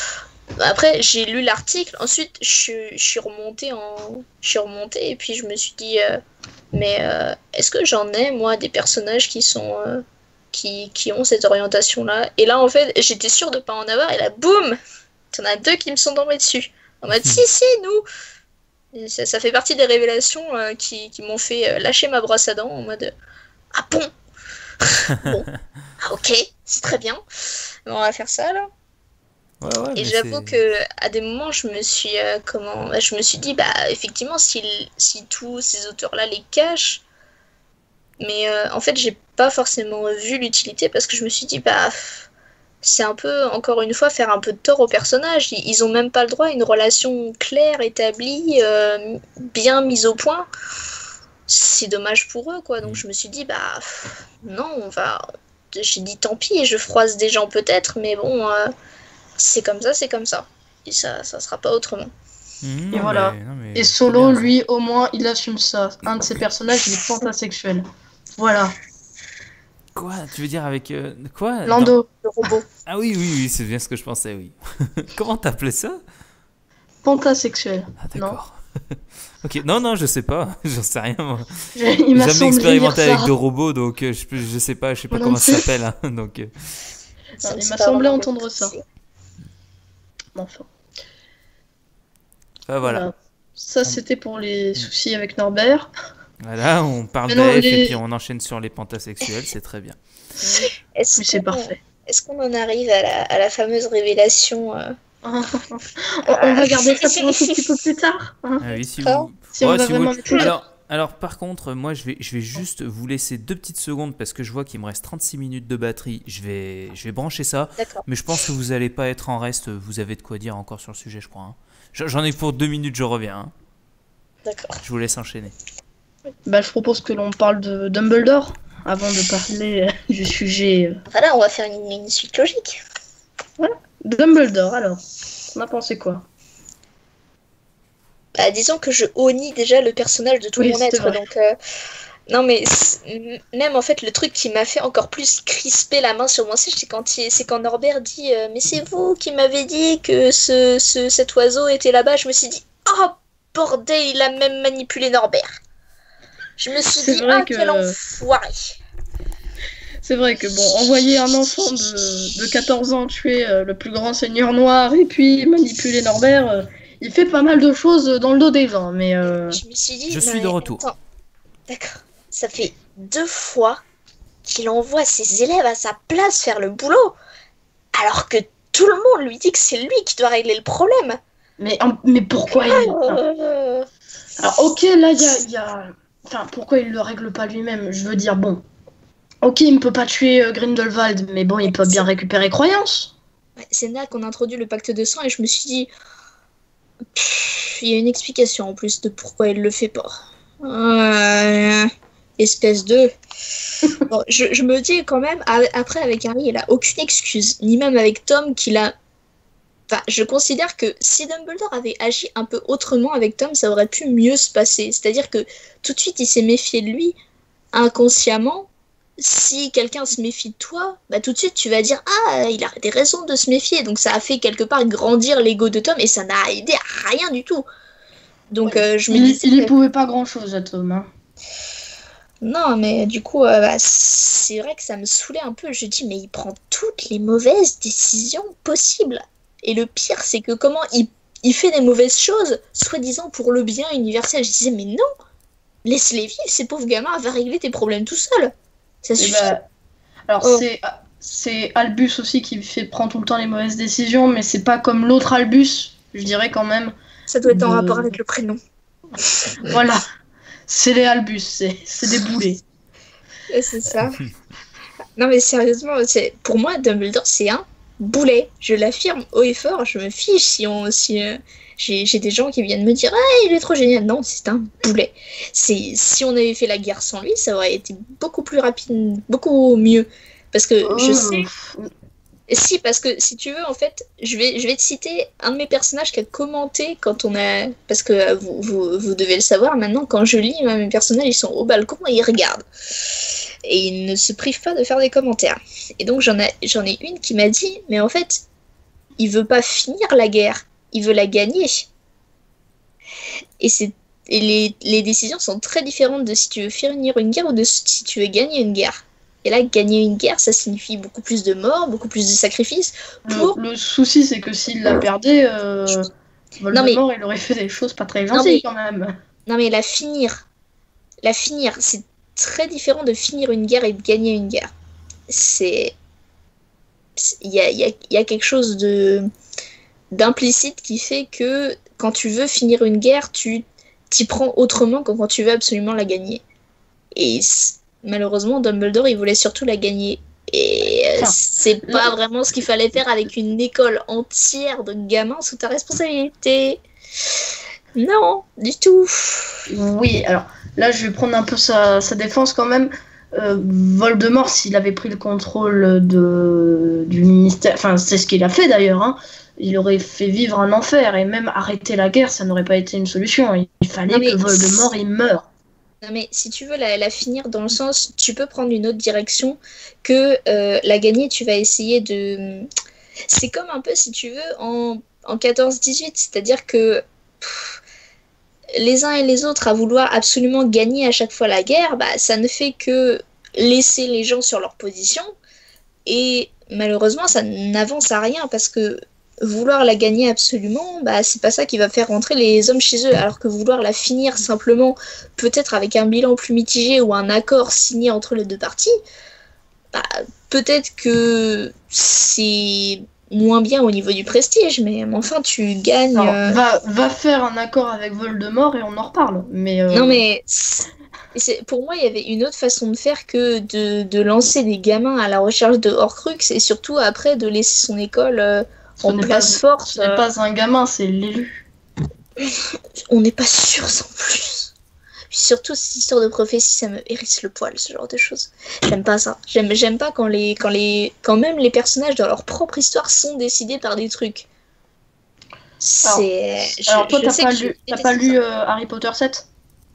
Après, j'ai lu l'article, ensuite je, je suis remontée en, je suis remontée et puis je me suis dit, euh, mais euh, est-ce que j'en ai moi des personnages qui sont, euh, qui, qui ont cette orientation-là? Et là en fait, j'étais sûre de pas en avoir, et là boum, t'en as deux qui me sont tombés dessus. En mode si si nous. Ça, ça fait partie des révélations euh, qui, qui m'ont fait euh, lâcher ma brosse à dents en mode « Ah bon Bon, ah ok, c'est très bien, on va faire ça là. » ouais, ouais, Et j'avoue c'est... qu'à des moments, je me suis, euh, comment, je me suis dit, bah effectivement, si, si tous ces auteurs-là les cachent, mais euh, en fait, j'ai pas forcément vu l'utilité, parce que je me suis dit, bah... c'est un peu, encore une fois, faire un peu de tort aux personnages. Ils ont même pas le droit à une relation claire, établie, euh, bien mise au point. C'est dommage pour eux, quoi. Donc je me suis dit, bah non, on va... J'ai dit tant pis, je froisse des gens peut-être, mais bon, euh, c'est comme ça, c'est comme ça. Et ça, ça sera pas autrement. Mmh, et voilà. Mais, non, mais... Et Solo, bien, lui, ça. Au moins, il assume ça. Un de ses personnages, il est fantasexuel. Voilà. Quoi? Tu veux dire avec... Euh, quoi? Lando, Dans... le robot. Ah oui, oui, oui, c'est bien ce que je pensais, oui. Comment t'appelais ça? Pantasexuel. Ah d'accord. Ok, non, non, je sais pas, j'en sais rien, moi. J'ai jamais expérimenté avec de robots, donc euh, je, je sais pas, je sais pas comment ça s'appelle, hein, donc... Euh... Non, il m'a semblé entendre ça. Enfin. Ah, voilà. voilà. Ça, c'était pour les soucis avec Norbert. Voilà, on parle d'F les... et puis on enchaîne sur les pantasexuels, c'est très bien. Est-ce oui, c'est parfait. Est-ce qu'on en arrive à la, à la fameuse révélation euh... on, on va garder ça pour un tout petit peu plus tard. Hein. Ah oui, si vous... Si ouais, on si va vous... Plus... Alors, alors, par contre, moi, je vais, je vais juste vous laisser deux petites secondes parce que je vois qu'il me reste trente-six minutes de batterie. Je vais, je vais brancher ça. D'accord. Mais je pense que vous n'allez pas être en reste. Vous avez de quoi dire encore sur le sujet, je crois. Hein. J'en ai pour deux minutes, je reviens. Hein. D'accord. Je vous laisse enchaîner. Bah, je propose que l'on parle de Dumbledore avant de parler du sujet. Voilà, on va faire une, une suite logique. Ouais. Dumbledore, alors, on a pensé quoi? Bah, disons que je honnie déjà le personnage de tout Oui, mon c'est être, vrai. donc... euh, Non, mais c'est- même en fait, le truc qui m'a fait encore plus crisper la main sur mon siège, c'est quand, il- c'est quand Norbert dit euh, mais c'est vous qui m'avez dit que ce, ce- cet oiseau était là-bas. Je me suis dit oh bordel, il a même manipulé Norbert. Je me suis C'est dit vrai ah, que- quel enfoiré. C'est vrai que bon, envoyer un enfant de, de quatorze ans tuer euh, le plus grand seigneur noir et puis manipuler Norbert, euh, il fait pas mal de choses dans le dos des gens, mais euh, Je me suis dit Je non, suis de mais retour. attends, d'accord, ça fait deux fois qu'il envoie ses élèves à sa place faire le boulot, alors que tout le monde lui dit que c'est lui qui doit régler le problème. mais, en- mais pourquoi il... enfin, Euh, alors ok, là, il y a, il y a... Enfin, pourquoi il le règle pas lui-même? Je veux dire, bon, ok, il ne peut pas tuer euh, Grindelwald, mais bon, il peut bien récupérer Croyance. Ouais, c'est là qu'on a introduit le pacte de sang et je me suis dit, pff, il y a une explication en plus de pourquoi il le fait pas. Euh, espèce de... Bon, je, je me dis quand même, a- après avec Harry, il a aucune excuse, ni même avec Tom qu'il a... Enfin, je considère que si Dumbledore avait agi un peu autrement avec Tom, ça aurait pu mieux se passer. C'est-à-dire que tout de suite, il s'est méfié de lui, inconsciemment. Si quelqu'un se méfie de toi, bah tout de suite tu vas dire ah il a des raisons de se méfier, donc ça a fait quelque part grandir l'ego de Tom et ça n'a aidé à rien du tout. Donc euh, je me Il, disais il y pouvait pas grand-chose à Tom. Hein. non mais du coup euh, bah, c'est vrai que ça me saoulait un peu. Je dis mais il prend toutes les mauvaises décisions possibles et le pire c'est que comment il, il fait des mauvaises choses soi-disant pour le bien universel. Je disais mais non, laisse-les vivre, ces pauvres gamins, va régler tes problèmes tout seul. Ça Et suffit. bah, alors Oh. c'est c'est Albus aussi qui fait prend tout le temps les mauvaises décisions, mais c'est pas comme l'autre Albus, je dirais quand même. Ça doit être en de- rapport avec le prénom. Voilà, c'est les Albus, c'est c'est des boulets. Ouais, c'est ça. Non mais sérieusement, c'est... pour moi, Dumbledore, c'est un boulet. Je l'affirme haut et fort. Je me fiche si on, si euh, j'ai, j'ai des gens qui viennent me dire ah il est trop génial. Non, c'est un boulet. C'est si on avait fait la guerre sans lui, ça aurait été beaucoup plus rapide, beaucoup mieux. Parce que je sais. Si, parce que si tu veux, en fait, je vais, je vais te citer un de mes personnages qui a commenté quand on a. Parce que euh, vous, vous, vous devez le savoir maintenant, quand je lis, moi, mes personnages ils sont au balcon et ils regardent. Et ils ne se privent pas de faire des commentaires. Et donc j'en ai, j'en ai une qui m'a dit mais en fait, il veut pas finir la guerre, il veut la gagner. Et, c'est, et les, les décisions sont très différentes de si tu veux finir une guerre ou de si tu veux gagner une guerre. Et là, gagner une guerre, ça signifie beaucoup plus de morts, beaucoup plus de sacrifices. Pour... Le, le souci, c'est que s'il la perdait, euh, Voldemort, mais... il aurait fait des choses pas très gentilles mais... quand même. Non mais la finir, la finir, c'est très différent de finir une guerre et de gagner une guerre. C'est... Il y a, y, a, y a quelque chose de d'implicite qui fait que quand tu veux finir une guerre, tu t'y prends autrement que quand tu veux absolument la gagner. Et malheureusement, Dumbledore, il voulait surtout la gagner. Et euh, c'est pas vraiment ce qu'il fallait faire avec une école entière de gamins sous ta responsabilité. Non, du tout. Oui, alors là, je vais prendre un peu sa, sa défense quand même. Euh, Voldemort, s'il avait pris le contrôle de, du ministère, enfin, c'est ce qu'il a fait d'ailleurs, hein, il aurait fait vivre un enfer et même arrêter la guerre, ça n'aurait pas été une solution. Il, il fallait que Voldemort il meure. Non mais si tu veux la, la finir dans le sens, tu peux prendre une autre direction que euh, la gagner, tu vas essayer de... C'est comme un peu si tu veux en, en quatorze dix-huit, c'est-à-dire que pff, les uns et les autres à vouloir absolument gagner à chaque fois la guerre, bah, ça ne fait que laisser les gens sur leur position et malheureusement ça n'avance à rien parce que vouloir la gagner absolument, bah, c'est pas ça qui va faire rentrer les hommes chez eux, alors que vouloir la finir simplement, peut-être avec un bilan plus mitigé ou un accord signé entre les deux parties, bah, peut-être que c'est moins bien au niveau du prestige, mais enfin tu gagnes... Non, euh... va, va faire un accord avec Voldemort et on en reparle. Mais euh... Non mais... C'est, pour moi, il y avait une autre façon de faire que de, de lancer des gamins à la recherche de Horcrux et surtout après de laisser son école... Euh, Ce en place pas, forte. Ce n'est pas un gamin, c'est l'élu. On n'est pas sûr sans plus. Puis surtout, cette histoire de prophétie, ça me hérisse le poil, ce genre de choses. J'aime pas ça. J'aime, j'aime pas quand, les, quand, les, quand même les personnages dans leur propre histoire sont décidés par des trucs. C'est... Alors, alors toi, t'as pas, lu, t'as pas lu euh, Harry Potter sept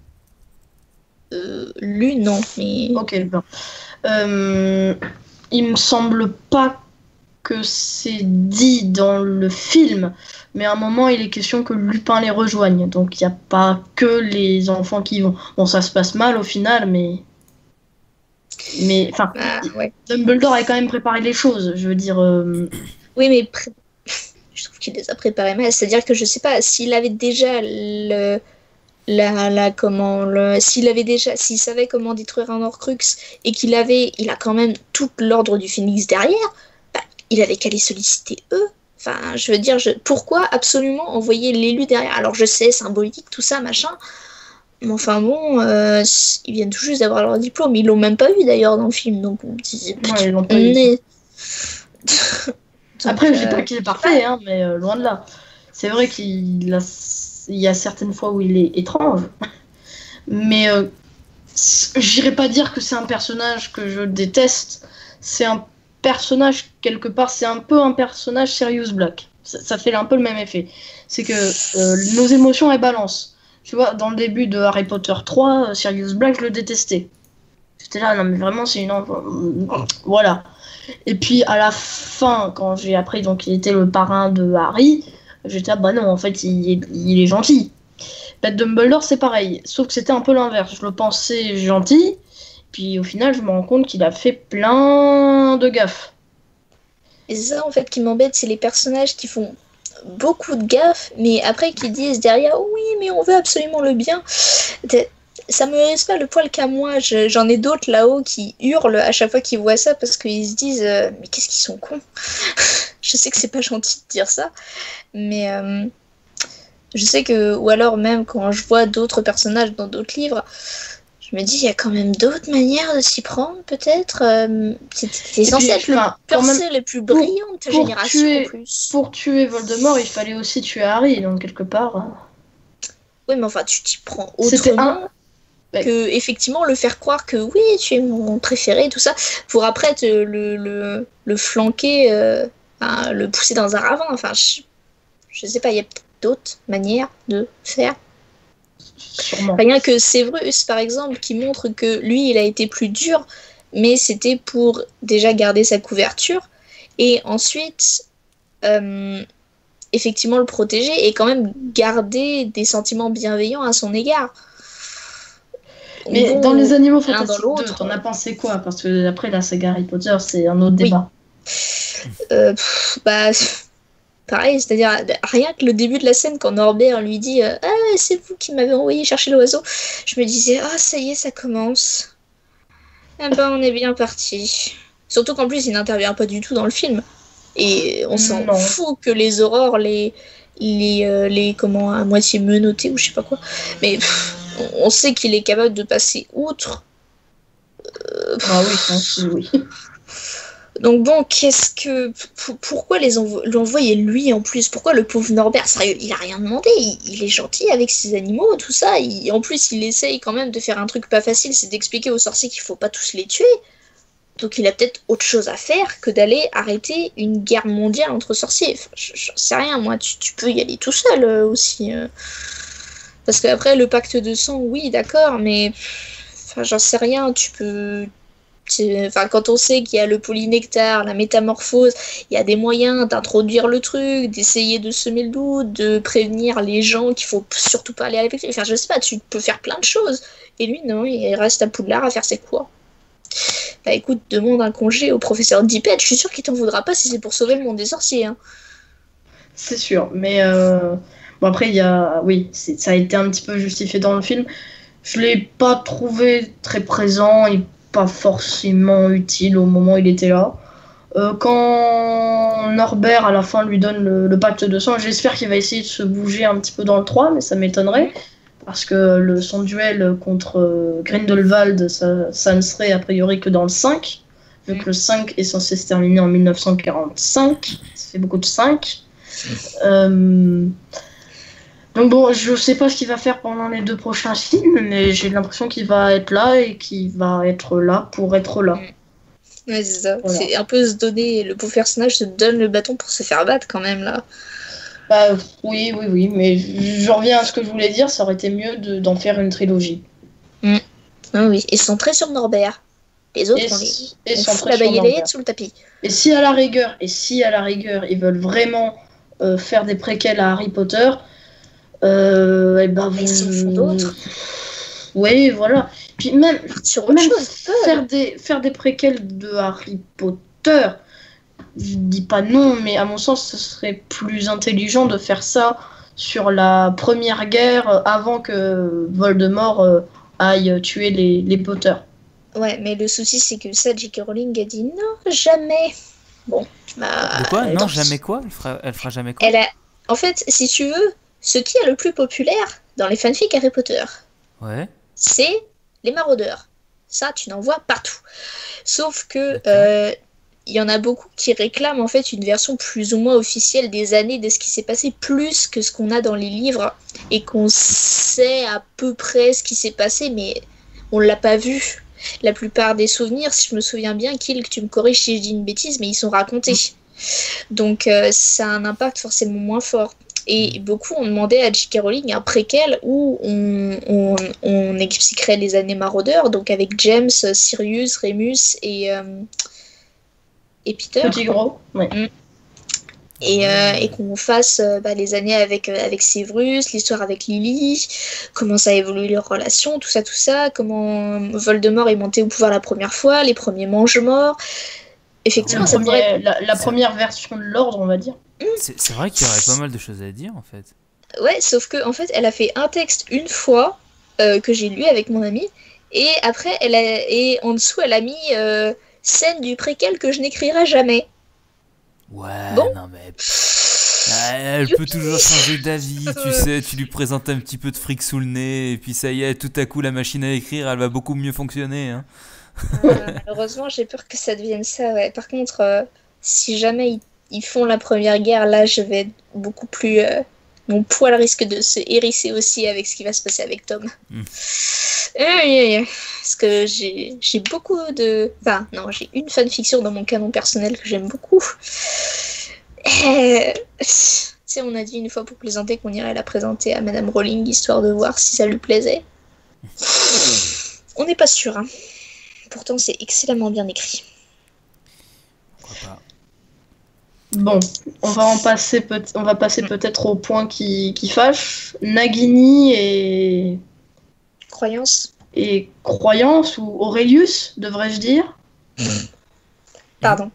euh, Lu, non. Mais... Ok, bon. Euh, il me semble pas que c'est dit dans le film, mais à un moment il est question que Lupin les rejoigne, donc il n'y a pas que les enfants qui y vont. Bon, ça se passe mal au final, mais mais enfin, ah, ouais. Dumbledore a quand même préparé les choses, je veux dire. Euh... Oui, mais pré... je trouve qu'il les a préparés mal. C'est-à-dire que je sais pas s'il avait déjà le la la comment le s'il avait déjà s'il savait comment détruire un Horcrux et qu'il avait il a quand même tout l'ordre du Phénix derrière. Il avait qu'à les solliciter eux. Enfin, je veux dire, je... pourquoi absolument envoyer l'élu derrière? Alors, je sais, symbolique, tout ça, machin. Mais enfin bon, euh, ils viennent tout juste d'avoir leur diplôme. Ils l'ont même pas eu d'ailleurs dans le film. Donc, on disait... Ouais, ils l'ont pas eu. Après, je dis pas qu'il est parfait, hein, mais euh, loin de là. C'est vrai qu'il a... il y a certaines fois où il est étrange. Mais euh, j'irais pas dire que c'est un personnage que je déteste. C'est un personnage, quelque part, c'est un peu un personnage Sirius Black. Ça, ça fait un peu le même effet. C'est que euh, nos émotions, elles balancent. Tu vois, dans le début de Harry Potter trois, Sirius Black, je le détestais. J'étais là, non mais vraiment, c'est une... Voilà. Et puis, à la fin, quand j'ai appris donc, qu'il était le parrain de Harry, j'étais là, bah non, en fait, il est, il est gentil. Bah, Dumbledore, c'est pareil. Sauf que c'était un peu l'inverse. Je le pensais gentil. Puis au final, je me rends compte qu'il a fait plein de gaffes. Et c'est ça, en fait, qui m'embête, c'est les personnages qui font beaucoup de gaffes, mais après qui disent derrière, oh, oui, mais on veut absolument le bien. Ça me reste pas le poil qu'à moi. Je, j'en ai d'autres là-haut qui hurlent à chaque fois qu'ils voient ça parce qu'ils se disent, euh, mais qu'est-ce qu'ils sont cons. Je sais que c'est pas gentil de dire ça, mais euh, je sais que, ou alors même quand je vois d'autres personnages dans d'autres livres, je me dis, il y a quand même d'autres manières de s'y prendre, peut-être. Euh, C'était censé être le percé les plus brillants de ta pour génération, tuer, en plus. Pour tuer Voldemort, il fallait aussi tuer Harry, donc quelque part... Hein. Oui, mais enfin, tu t'y prends autrement un... que, effectivement, le faire croire que, oui, tu es mon préféré, tout ça, pour après te, le, le, le flanquer, euh, enfin, le pousser dans un ravin. Enfin, je, je sais pas, il y a peut-être d'autres manières de faire. Sûrement. Rien que Severus, par exemple, qui montre que lui, il a été plus dur, mais c'était pour déjà garder sa couverture, et ensuite, euh, effectivement, le protéger, et quand même garder des sentiments bienveillants à son égard. Mais bon, dans les Animaux Fantastiques deux, t'en as pensé quoi? Parce que après, la saga Harry Potter, c'est un autre débat. Oui. Euh, pff, bah... Pareil, c'est-à-dire rien que le début de la scène quand Norbert lui dit euh, « Ah, c'est vous qui m'avez envoyé chercher l'oiseau », je me disais « Ah, ça y est, ça commence. Ah ben, on est bien parti. » Surtout qu'en plus, il n'intervient pas du tout dans le film. Et on s'en non. fout que les aurores, les, les, euh, les comment, à moitié menottés ou je sais pas quoi. Mais pff, on sait qu'il est capable de passer outre. Euh, ah oui, ça, oui. Donc bon, qu'est-ce que... P- pourquoi les envo- l'envoyer lui en plus? Pourquoi le pauvre Norbert? Sérieux, il a rien demandé, il, il est gentil avec ses animaux, tout ça. Il, en plus, il essaye quand même de faire un truc pas facile, c'est d'expliquer aux sorciers qu'il faut pas tous les tuer. Donc il a peut-être autre chose à faire que d'aller arrêter une guerre mondiale entre sorciers. Enfin, j'en sais rien, moi, tu, tu peux y aller tout seul euh, aussi. Euh. Parce qu'après, le pacte de sang, oui, d'accord, mais... Enfin, j'en sais rien, tu peux... Enfin, quand on sait qu'il y a le polynectar, la métamorphose, il y a des moyens d'introduire le truc, d'essayer de semer le doute, de prévenir les gens qu'il faut surtout pas aller à l'épicerie. Enfin, je sais pas, tu peux faire plein de choses. Et lui, non, il reste à Poudlard à faire ses cours. Bah écoute, demande un congé au professeur Dippet, je suis sûre qu'il t'en voudra pas si c'est pour sauver le monde des sorciers. Hein. C'est sûr, mais euh... bon après, il y a... Oui, c'est... ça a été un petit peu justifié dans le film. Je l'ai pas trouvé très présent et pas forcément utile au moment où il était là. Euh, quand Norbert à la fin lui donne le, le pacte de sang, j'espère qu'il va essayer de se bouger un petit peu dans le trois, mais ça m'étonnerait parce que le, son duel contre euh, Grindelwald, ça, ça ne serait a priori que dans le cinq, vu que le cinq est censé se terminer en dix-neuf cent quarante-cinq, ça fait beaucoup de cinq. Euh, Donc bon, je sais pas ce qu'il va faire pendant les deux prochains films, mais j'ai l'impression qu'il va être là et qu'il va être là pour être là. Ouais, c'est ça. Voilà. C'est un peu se donner, le pauvre personnage se donne le bâton pour se faire battre quand même là. Bah oui, oui, oui, mais je reviens à ce que je voulais dire, ça aurait été mieux de, d'en faire une trilogie. Mm. Ah oui, et centré sur Norbert. Les autres, Et, on, les... et on centré fout la sur baguette Norbert. sous le tapis. Et si à la rigueur, et si à la rigueur, ils veulent vraiment euh, faire des préquels à Harry Potter, euh, et ben Mais ils vous... en font d'autres. Oui, voilà. Puis même, Sur autre même chose. faire des faire des préquels de Harry Potter, je dis pas non, mais à mon sens, ce serait plus intelligent de faire ça sur la première guerre euh, avant que Voldemort euh, aille tuer les, les Potter. Ouais, mais le souci, c'est que ça, J K. Rowling a dit non, jamais. Bon, bah. De quoi? euh, Non, dans- jamais quoi? Elle fera, elle fera jamais quoi? Elle a. En fait, si tu veux, ce qui est le plus populaire dans les fanfics Harry Potter, Ouais. c'est les maraudeurs. Ça, tu n'en vois partout. Sauf que D'accord. euh, il y en a beaucoup qui réclament en fait une version plus ou moins officielle des années de ce qui s'est passé, plus que ce qu'on a dans les livres et qu'on sait à peu près ce qui s'est passé, mais on l'a pas vu. La plupart des souvenirs, si je me souviens bien, Kill, que tu me corriges si je dis une bêtise, mais ils sont racontés. Donc euh, ça a un impact forcément moins fort. Et beaucoup ont demandé à J K. Rowling un préquel où on, on, on expliquerait les années maraudeurs, donc avec James, Sirius, Remus et, euh, et Peter. Petit gros, ouais. Et, euh, et qu'on fasse euh, bah, les années avec, euh, avec Severus, l'histoire avec Lily, comment ça a évolué leur relation, tout ça, tout ça, comment Voldemort est monté au pouvoir la première fois, les premiers mange-morts. Effectivement, Le ça premier- pourrait... la, la Ça- première version de l'ordre, on va dire. C'est c'est vrai qu'il y aurait pas mal de choses à dire en fait. Ouais, sauf que en fait, elle a fait un texte une fois euh, que j'ai lu avec mon amie, et après, elle a... et en dessous, elle a mis euh, scène du préquel que je n'écrirai jamais. Ouais, Bon. non mais. pff, Elle peut toujours changer d'avis, tu sais, tu lui présentes un petit peu de fric sous le nez, et puis ça y est, tout à coup la machine à écrire, elle va beaucoup mieux fonctionner. Hein. Euh, malheureusement, j'ai peur que ça devienne ça. Ouais. Par contre, euh, si jamais ils, ils font la première guerre, là, je vais être beaucoup plus. euh, Mon poil risque de se hérisser aussi avec ce qui va se passer avec Tom. Mm. Aïe, aïe, aïe. Parce que j'ai j'ai beaucoup de. Enfin, non, j'ai une fanfiction dans mon canon personnel que j'aime beaucoup. Euh, Tu sais, on a dit une fois pour plaisanter qu'on irait la présenter à Madame Rowling, histoire de voir si ça lui plaisait. On n'est pas sûr, hein. Pourtant, c'est excellemment bien écrit. Pourquoi pas. Bon, on va en passer peut on va passer peut-être au point qui, qui fâche. Nagini et, Croyance. et Croyance, ou Aurelius, devrais-je dire. Pardon.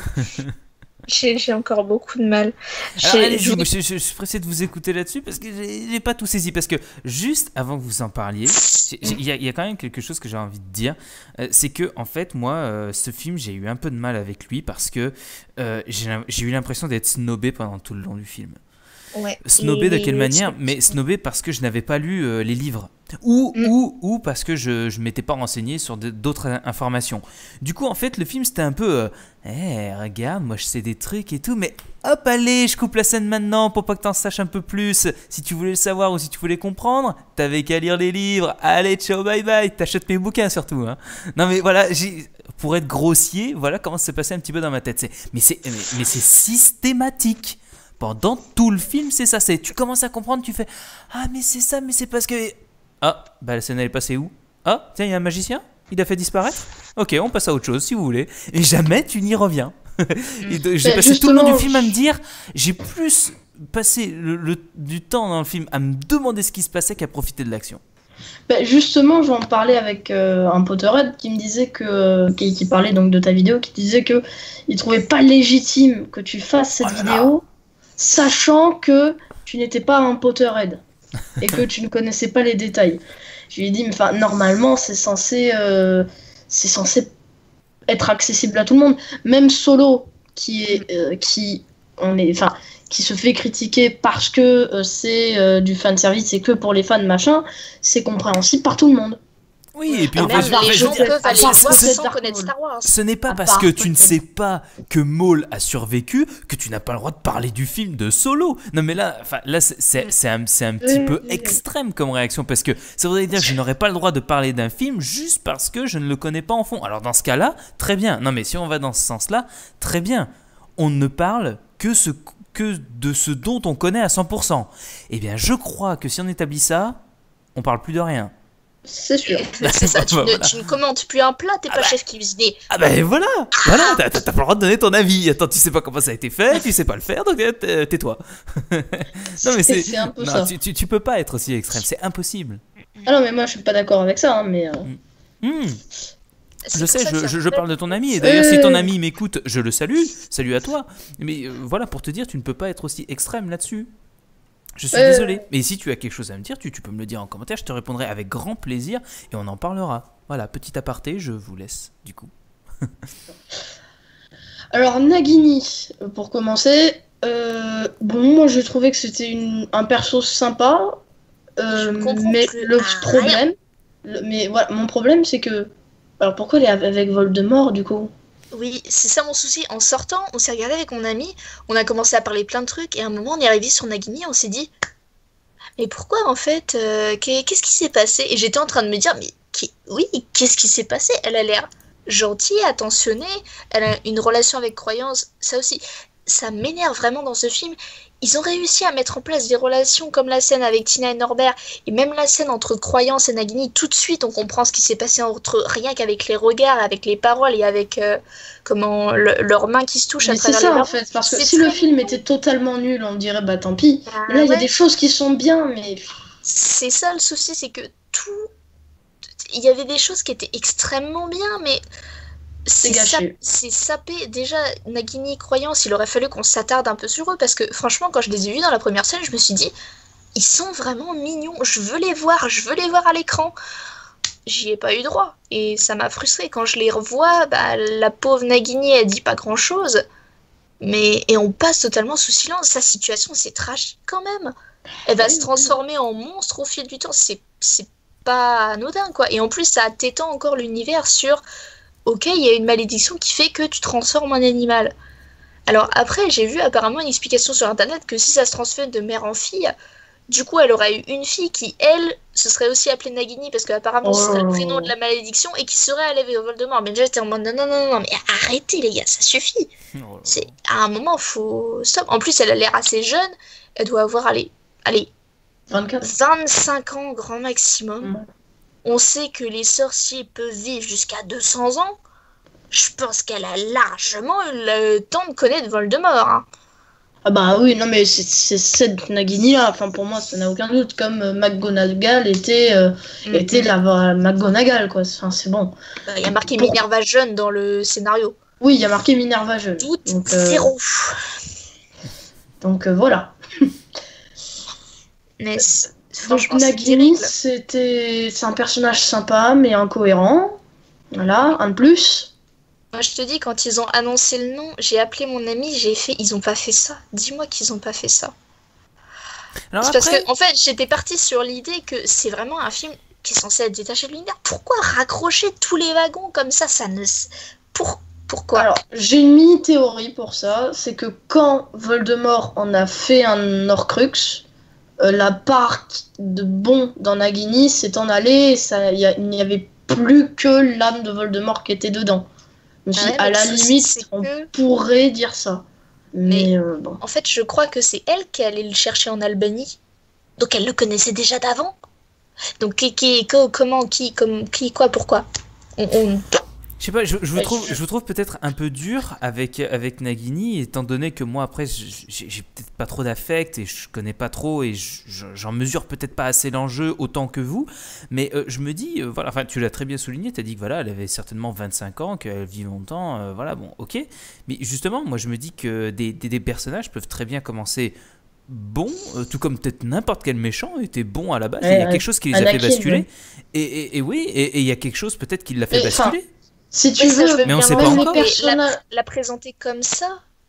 J'ai j'ai encore beaucoup de mal. Alors J'ai- allez-y, je- moi, je, je- je suis pressé de vous écouter là-dessus parce que j'ai j'ai pas tout saisi. Parce que juste avant que vous en parliez, j'ai- j'ai- il y, a- il y a quand même quelque chose que j'ai envie de dire. Euh, c'est que en fait, moi, euh, ce film, j'ai eu un peu de mal avec lui parce que euh, j'ai l'im- j'ai eu l'impression d'être snobé pendant tout le long du film. Ouais. Snobé de Et- quelle manière? Mais snobé parce que je n'avais pas lu euh, les livres. Ou, Mm. ou, ou parce que je ne m'étais pas renseigné sur de- d'autres in- informations. Du coup, en fait, le film, c'était un peu... euh, Eh, regarde, moi je sais des trucs et tout, mais hop, allez, je coupe la scène maintenant pour pas que t'en saches un peu plus. Si tu voulais le savoir ou si tu voulais comprendre, t'avais qu'à lire les livres. Allez, ciao, bye bye, t'achètes mes bouquins surtout. Hein. Non mais voilà, j'ai- pour être grossier, voilà comment ça s'est passé un petit peu dans ma tête. C'est- Mais c'est mais, mais c'est systématique. Pendant tout le film, c'est ça. C'est tu commences à comprendre, tu fais ah mais c'est ça, mais c'est parce que ah bah la scène elle est passée où? Ah tiens, il y a un magicien, il a fait disparaître. Ok, on passe à autre chose si vous voulez. Et jamais tu n'y reviens. Et donc, j'ai Mais passé tout le long justement, du film à me dire, j'ai plus passé le, le- du temps dans le film à me demander ce qui se passait qu'à profiter de l'action. Bah, justement, j'en parlais avec euh, un Potterhead qui me disait que, qui, qui parlait donc de ta vidéo, qui disait que il trouvait pas légitime que tu fasses cette Oh là là. vidéo, sachant que tu n'étais pas un Potterhead et que tu ne connaissais pas les détails. Je lui ai dit, mais enfin, normalement, c'est censé, euh, c'est censé être accessible à tout le monde. Même Solo, qui est, euh, qui, on est, enfin, qui se fait critiquer parce que euh, c'est euh, du fanservice et que pour les fans machin, c'est compréhensible par tout le monde. Oui, et puis Ah, en même fait, les je gens veux dire, peuvent aller à part voir peut-être sans Dark connaître Maul. Star Wars. ce n'est pas À parce part que tu ne peut-être. sais pas que Maul a survécu que tu n'as pas le droit de parler du film de Solo. Non mais là, enfin là c'est c'est- c'est un, c'est un petit Oui, peu oui, oui. extrême comme réaction parce que ça voudrait dire que je n'aurais pas le droit de parler d'un film juste parce que je ne le connais pas en fond. Alors dans ce cas-là, très bien. Non mais si on va dans ce sens-là, très bien. On ne parle que, ce, que de ce dont on connaît à cent pour cent. Eh bien je crois que si on établit ça, on parle plus de rien. C'est sûr. C'est ça, tu, Bah, ne, voilà. tu ne commentes plus un plat, t'es Ah pas bah. chef cuisinier. Ah ben voilà, voilà, t'as, t'as pas le droit de donner ton avis. Attends, tu sais pas comment ça a été fait, tu sais pas le faire, donc euh, tais- tais-toi. Non mais c'est, C'est un peu non, ça. tu, tu, tu peux pas être aussi extrême, c'est impossible. Ah non, mais moi je suis pas d'accord avec ça, hein, mais. euh, Hmm, C'est je pour sais, ça que je, ça je, me je fait- parle de ton ami, et d'ailleurs si Euh. ton ami m'écoute, je le salue, salut à toi. Mais euh, voilà, pour te dire, tu ne peux pas être aussi extrême là-dessus. Je suis Euh. désolé. Mais si tu as quelque chose à me dire, tu, tu peux me le dire en commentaire, je te répondrai avec grand plaisir et on en parlera. Voilà, petit aparté, je vous laisse du coup. Alors Nagini, euh, pour commencer, euh, bon, moi j'ai trouvé que c'était une- un perso sympa, euh, Je ne comprends mais plus le rien. problème, le- mais voilà, mon problème c'est que, alors pourquoi elle est avec Voldemort du coup? Oui, c'est ça mon souci. En sortant, on s'est regardé avec mon ami, on a commencé à parler plein de trucs, et à un moment, on est arrivé sur Nagini, on s'est dit, mais pourquoi en fait, euh, qu'est- qu'est-ce qui s'est passé? Et j'étais en train de me dire, mais qui- oui, qu'est-ce qui s'est passé? Elle a l'air gentille, attentionnée, elle a une relation avec Croyance, ça aussi, ça m'énerve vraiment dans ce film. Ils ont réussi à mettre en place des relations comme la scène avec Tina et Norbert, et même la scène entre Croyance et Nagini, tout de suite on comprend ce qui s'est passé entre eux, rien qu'avec les regards, avec les paroles et avec euh, comment le- leurs mains qui se touchent à Mais c'est travers ça les en lèvres. fait, parce que C'est si le très film mignon. était totalement nul, on dirait bah tant pis. Ah Mais là il y a ouais. des choses qui sont bien, mais C'est ça le souci, c'est que tout... Il y avait des choses qui étaient extrêmement bien, mais... C'est gâché. sap- c'est sapé. Déjà, Nagini, Croyance, il aurait fallu qu'on s'attarde un peu sur eux, parce que franchement, quand je les ai vus dans la première scène, je me suis dit, ils sont vraiment mignons, je veux les voir, je veux les voir à l'écran. J'y ai pas eu droit, et ça m'a frustrée. Quand je les revois, bah, la pauvre Nagini, elle dit pas grand-chose, mais et on passe totalement sous silence. Sa situation, c'est tragique quand même. Elle va Oui, se oui. transformer en monstre au fil du temps, c'est c'est pas anodin, quoi. Et en plus, ça t'étend encore l'univers sur... Ok, il y a une malédiction qui fait que tu te transformes en animal. Alors après, j'ai vu apparemment une explication sur internet que si ça se transforme de mère en fille, du coup elle aurait eu une fille qui, elle, se serait aussi appelée Nagini parce qu'apparemment ce serait le prénom de la malédiction et qui serait allée vers Voldemort. Mais déjà j'étais en mode non, non, non, non, mais arrêtez les gars, ça suffit. C'est, à un moment, faut stop. En plus, elle a l'air assez jeune, elle doit avoir, allez, allez, vingt-quatre. vingt-cinq ans grand maximum. Ouais. On sait que les sorciers peuvent vivre jusqu'à deux cents ans. Je pense qu'elle a largement eu le temps de connaître Voldemort. Hein. Ah bah oui, non mais c'est c'est cette Nagini là, enfin pour moi ça n'a aucun doute, comme euh, McGonagall était, euh, Mm. était la, la McGonagall quoi, enfin c'est bon. Euh, Il y a marqué Pour- Minerva jeune dans le scénario. Oui, il y a marqué Minerva jeune. Doute Donc, euh, zéro. Donc euh, voilà. Mais c'est- Donc franchement, c'est Nagini, terrible. c'était c'est un personnage sympa mais incohérent. Voilà, un de plus. Moi, je te dis, quand ils ont annoncé le nom, j'ai appelé mon ami, j'ai fait, ils ont pas fait ça. Dis-moi qu'ils ont pas fait ça. Alors C'est parce après, que, en fait, j'étais partie sur l'idée que c'est vraiment un film qui est censé être détaché de l'univers. Pourquoi raccrocher tous les wagons comme ça? Ça ne. Pour... Pourquoi? Alors, j'ai une mini théorie pour ça, c'est que quand Voldemort en a fait un Horcrux, euh, la part de bon dans Nagini s'est en allée, et ça, y a- il n'y avait plus que l'âme de Voldemort qui était dedans. Je me suis dit, Ouais, à mais la le souci, limite, c'est on que- pourrait dire ça. Mais, Mais- euh, bon. En fait, je crois que c'est elle qui est allée le chercher en Albanie. Donc elle le connaissait déjà d'avant. Donc qui, qui, co- comment, qui, comme, qui, quoi, pourquoi? On, on- je sais pas, je, je vous Ouais, trouve, je- je vous trouve peut-être un peu dur avec, avec Nagini, étant donné que moi après j'ai j'ai peut-être pas trop d'affect et je connais pas trop et je- je- j'en mesure peut-être pas assez l'enjeu autant que vous, mais euh, je me dis, euh, voilà, enfin tu l'as très bien souligné, tu as dit que voilà, elle avait certainement vingt-cinq ans, qu'elle vit longtemps, euh, voilà, bon, ok, mais justement, moi je me dis que des, des, des personnages peuvent très bien commencer bons, euh, tout comme peut-être n'importe quel méchant était bon à la base, Ouais, et il y a ouais. quelque chose qui les a fait Anakin, basculer, ouais. et, et, et oui, et et il y a quelque chose peut-être qui l'a fait Mais, enfin, basculer. Si tu Oui, ça, je veux, veux Mais on bien sait pas voir, même les encore. mais personnages... La, la présenter comme ça,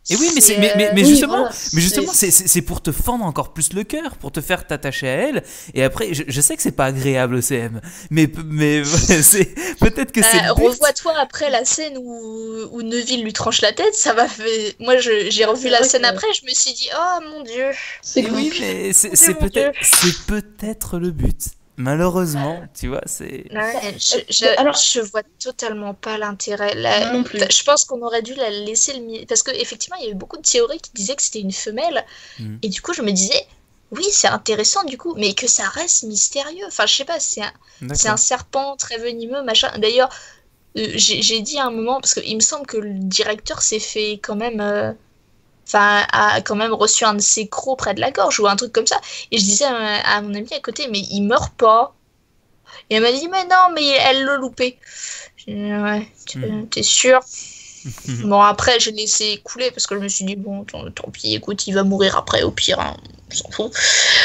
Et oui, mais, c'est, C'est, mais, mais, euh, mais oui, justement, voilà, mais justement c'est- c'est, c'est, c'est pour te fendre encore plus le cœur, pour te faire t'attacher à elle. Et après, je, je sais que c'est pas agréable, C M, mais, mais c'est, peut-être que c'est Bah, le but. revois-toi après la scène où, où Neville lui tranche la tête, ça m'a fait. Moi, je- j'ai revu C'est la vrai scène que- après, je me suis dit, oh mon dieu. C'est Et oui, glauque. mais c'est, Mon c'est, Dieu, mon peut-être, Dieu. c'est peut-être le but. Malheureusement, tu vois, c'est... Ouais, je, Euh, je, alors- je vois totalement pas l'intérêt. La- Moi non plus. Je pense qu'on aurait dû la laisser le mi- parce que effectivement, il y avait beaucoup de théories qui disaient que c'était une femelle, Mhm. et du coup, je me disais, oui, c'est intéressant du coup, mais que ça reste mystérieux. Enfin, je sais pas, c'est un, c'est un D'accord. serpent très venimeux, machin. D'ailleurs, euh, j'ai j'ai dit à un moment parce qu'il me semble que le directeur s'est fait quand même. euh, Enfin, a quand même reçu un de ses crocs près de la gorge ou un truc comme ça. Et je disais à, à mon ami à côté, mais il meurt pas. Et elle m'a dit, mais non, mais elle l'a loupé. J'ai dit, ouais, t'es Mhm. t'es sûr? Bon, après, j'ai laissé couler parce que je me suis dit, bon, tant, tant pis, écoute, il va mourir après, au pire, hein, on s'en fout.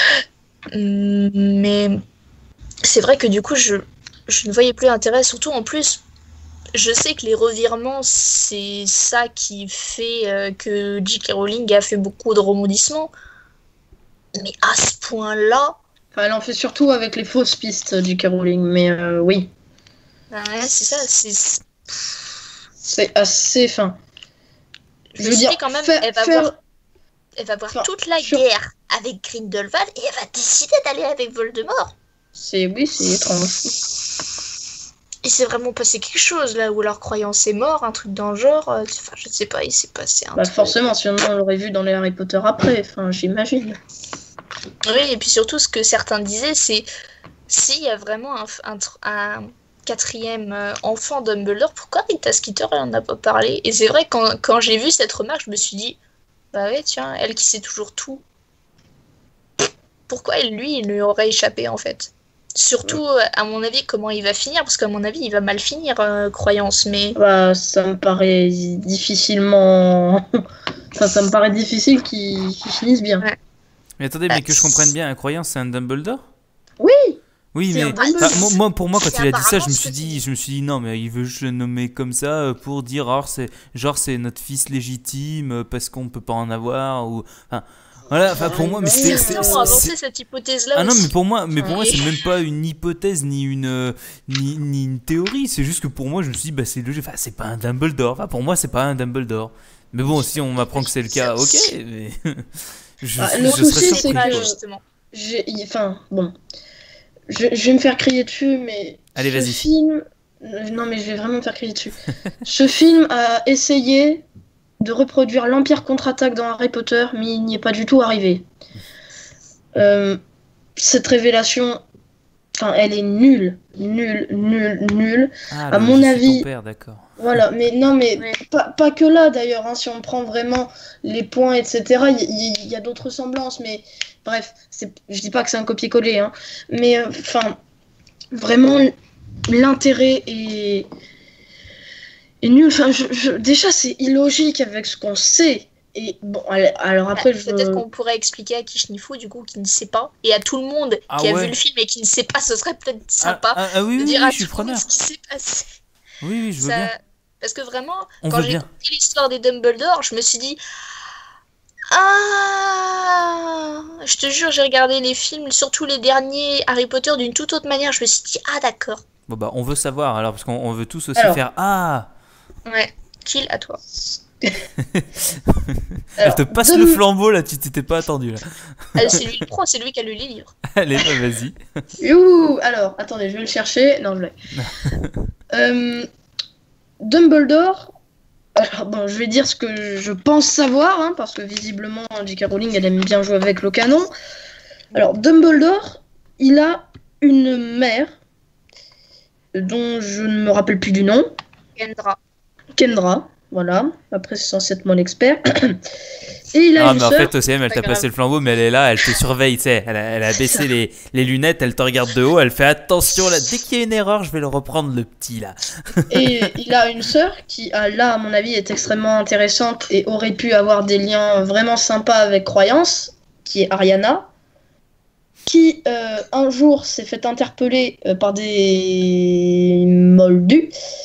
Hum, Mais c'est vrai que du coup, je, je ne voyais plus l'intérêt. Surtout, en plus, je sais que les revirements, c'est ça qui fait euh, que J K. Rowling a fait beaucoup de rebondissements. Mais à ce point-là, Enfin, elle en fait surtout avec les fausses pistes, J K. Rowling, mais euh, oui, ouais, c'est ça, c'est... c'est assez fin. Je, Je me veux suis dire, dit quand même, faire- elle va faire- voir, elle va voir Enfin, toute la sur- guerre avec Grindelwald et elle va décider d'aller avec Voldemort. C'est oui, c'est étrange. Il s'est vraiment passé quelque chose là où leur croyance est morte, un truc dans le genre. euh, Enfin, je ne sais pas, il s'est passé un Bah truc. forcément, sinon on l'aurait vu dans les Harry Potter après. Enfin, j'imagine. Oui, et puis surtout, ce que certains disaient, c'est s'il y a vraiment un, un, tr- un quatrième euh, enfant Dumbledore, pourquoi Rita Skeeter, elle en a pas parlé? Et c'est vrai, quand, quand j'ai vu cette remarque, je me suis dit, bah ouais, tiens, elle qui sait toujours tout, pourquoi elle, lui, il lui aurait échappé en fait? Surtout, euh, à mon avis, comment il va finir, parce qu'à mon avis, il va mal finir, euh, croyance, mais... Bah, ça me paraît difficilement. Enfin, ça me paraît difficile qu'ils qu'ils finissent bien. Ouais. Mais attendez, mais que je comprenne bien, un croyant, c'est un Dumbledore? Oui. Oui, C'est mais un Dumbledore. enfin, moi, moi, pour moi, quand C'est il a dit ça, je apparemment me ce suis que dit, tu je me suis dit non, mais il veut juste le nommer comme ça euh, pour dire, alors c'est genre c'est notre fils légitime euh, parce qu'on peut pas en avoir ou, enfin, voilà, enfin pour moi, mais c'est, Ils c'est, ont c'est- avancé c'est- cette hypothèse-là ah non, aussi. mais pour moi, mais pour moi, Oui. c'est même pas une hypothèse ni une euh, ni, ni une théorie, c'est juste que pour moi, je me suis dit, bah c'est logique, enfin c'est pas un Dumbledore, enfin pour moi, c'est pas un Dumbledore. Mais bon, si on m'apprend que c'est le cas, ok. Mais je, Ah, suis- le je souci, serais c'est surpris. Pas, que- justement. J'ai- Enfin, bon. Je, je vais me faire crier dessus, mais. Allez, ce vas-y. film. euh, Non, mais je vais vraiment me faire crier dessus. Ce film a essayé de reproduire l'Empire contre-attaque dans Harry Potter, mais il n'y est pas du tout arrivé. Euh, cette révélation. Enfin, elle est nulle. Nulle, nulle, nulle. Ah, à le- mon je suis avis- ton père, d'accord. Voilà, mais non, mais Ouais. pas, pas que là d'ailleurs, hein, si on prend vraiment les points, et cetera, il y, il y a d'autres ressemblances, mais bref, c'est, je dis pas que c'est un copier-coller, hein, mais enfin, vraiment, l'intérêt est, est nul. Enfin, je, je- déjà, c'est illogique avec ce qu'on sait. Et bon, allez, alors après, Ah, je. Peut-être qu'on pourrait expliquer à Kishnifu, du coup, qui ne sait pas, et à tout le monde Ah qui a ouais. vu le film et qui ne sait pas, ce serait peut-être Ah, sympa ah, ah oui, de oui, dire oui, à je suis tout le monde preneur. ce qui s'est passé. Oui, oui, je veux Ça- bien. Parce que vraiment, On quand veut j'ai bien. écouté l'histoire des Dumbledore, je me suis dit, ah, je te jure, j'ai regardé les films, surtout les derniers Harry Potter, d'une toute autre manière. Je me suis dit, ah d'accord. Bon bah on veut savoir alors parce qu'on on veut tous aussi Alors. faire ah. Ouais, kill à toi. Elle Alors, te passe Dum- le flambeau là, tu t'étais pas attendu là. Ah, c'est lui le pro, c'est lui qui a lu les livres. Allez, bah, vas-y. Youhou Alors, attendez, je vais le chercher. Non, je l'ai. Euh, Dumbledore. Alors, bon, je vais dire ce que je pense savoir, hein, parce que visiblement, J K. Rowling, elle aime bien jouer avec le canon. Alors, Dumbledore, il a une mère, dont je ne me rappelle plus du nom, Kendra. Kendra. Voilà, après c'est censé être mon expert. Et il a Ah une mais en sœur. fait O C M elle Pas t'a grave. passé le flambeau mais elle est là, elle te surveille, tu sais. Elle a, elle a baissé les, les lunettes, elle te regarde de haut, elle fait attention là, dès qu'il y a une erreur je vais le reprendre le petit là. Et il a une sœur qui, ah, là, à mon avis, est extrêmement intéressante et aurait pu avoir des liens vraiment sympas avec Croyance, qui est Ariana, qui euh, un jour s'est fait interpeller euh, par des moldus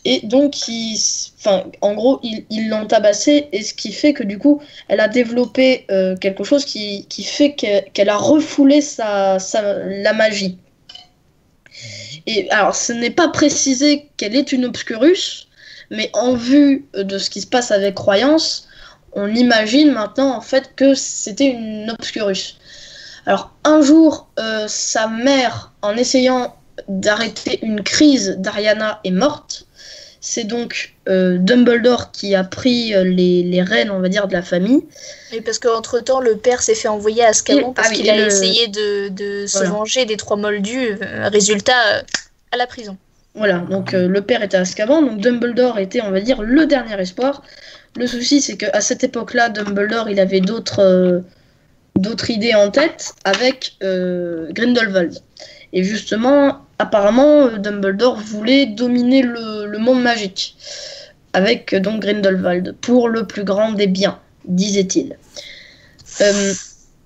Et donc, il, enfin, en gros, ils, ils l'ont tabassée, et ce qui fait que du coup, elle a développé euh, quelque chose qui, qui fait qu'elle, qu'elle a refoulé sa, sa, la magie. Et alors, ce n'est pas précisé qu'elle est une Obscurus, mais en vue de ce qui se passe avec Croyance, on imagine maintenant en fait que c'était une Obscurus. Alors, un jour, euh, sa mère, en essayant d'arrêter une crise d'Ariana, est morte. C'est donc euh, Dumbledore qui a pris euh, les, les rênes, on va dire, de la famille. Et parce qu'entre-temps, le père s'est fait envoyer à Azkaban Et- parce ah oui, qu'il et a le- essayé de, de se Voilà. venger des trois moldus. Euh, résultat, euh, à la prison. Voilà, donc euh, le père était à Azkaban, donc Dumbledore était, on va dire, le dernier espoir. Le souci, c'est qu'à cette époque-là, Dumbledore, il avait d'autres euh, d'autres idées en tête avec euh, Grindelwald. Et justement, apparemment, euh, Dumbledore voulait dominer le, le monde magique avec euh, donc Grindelwald pour le plus grand des biens, disait-il. Euh,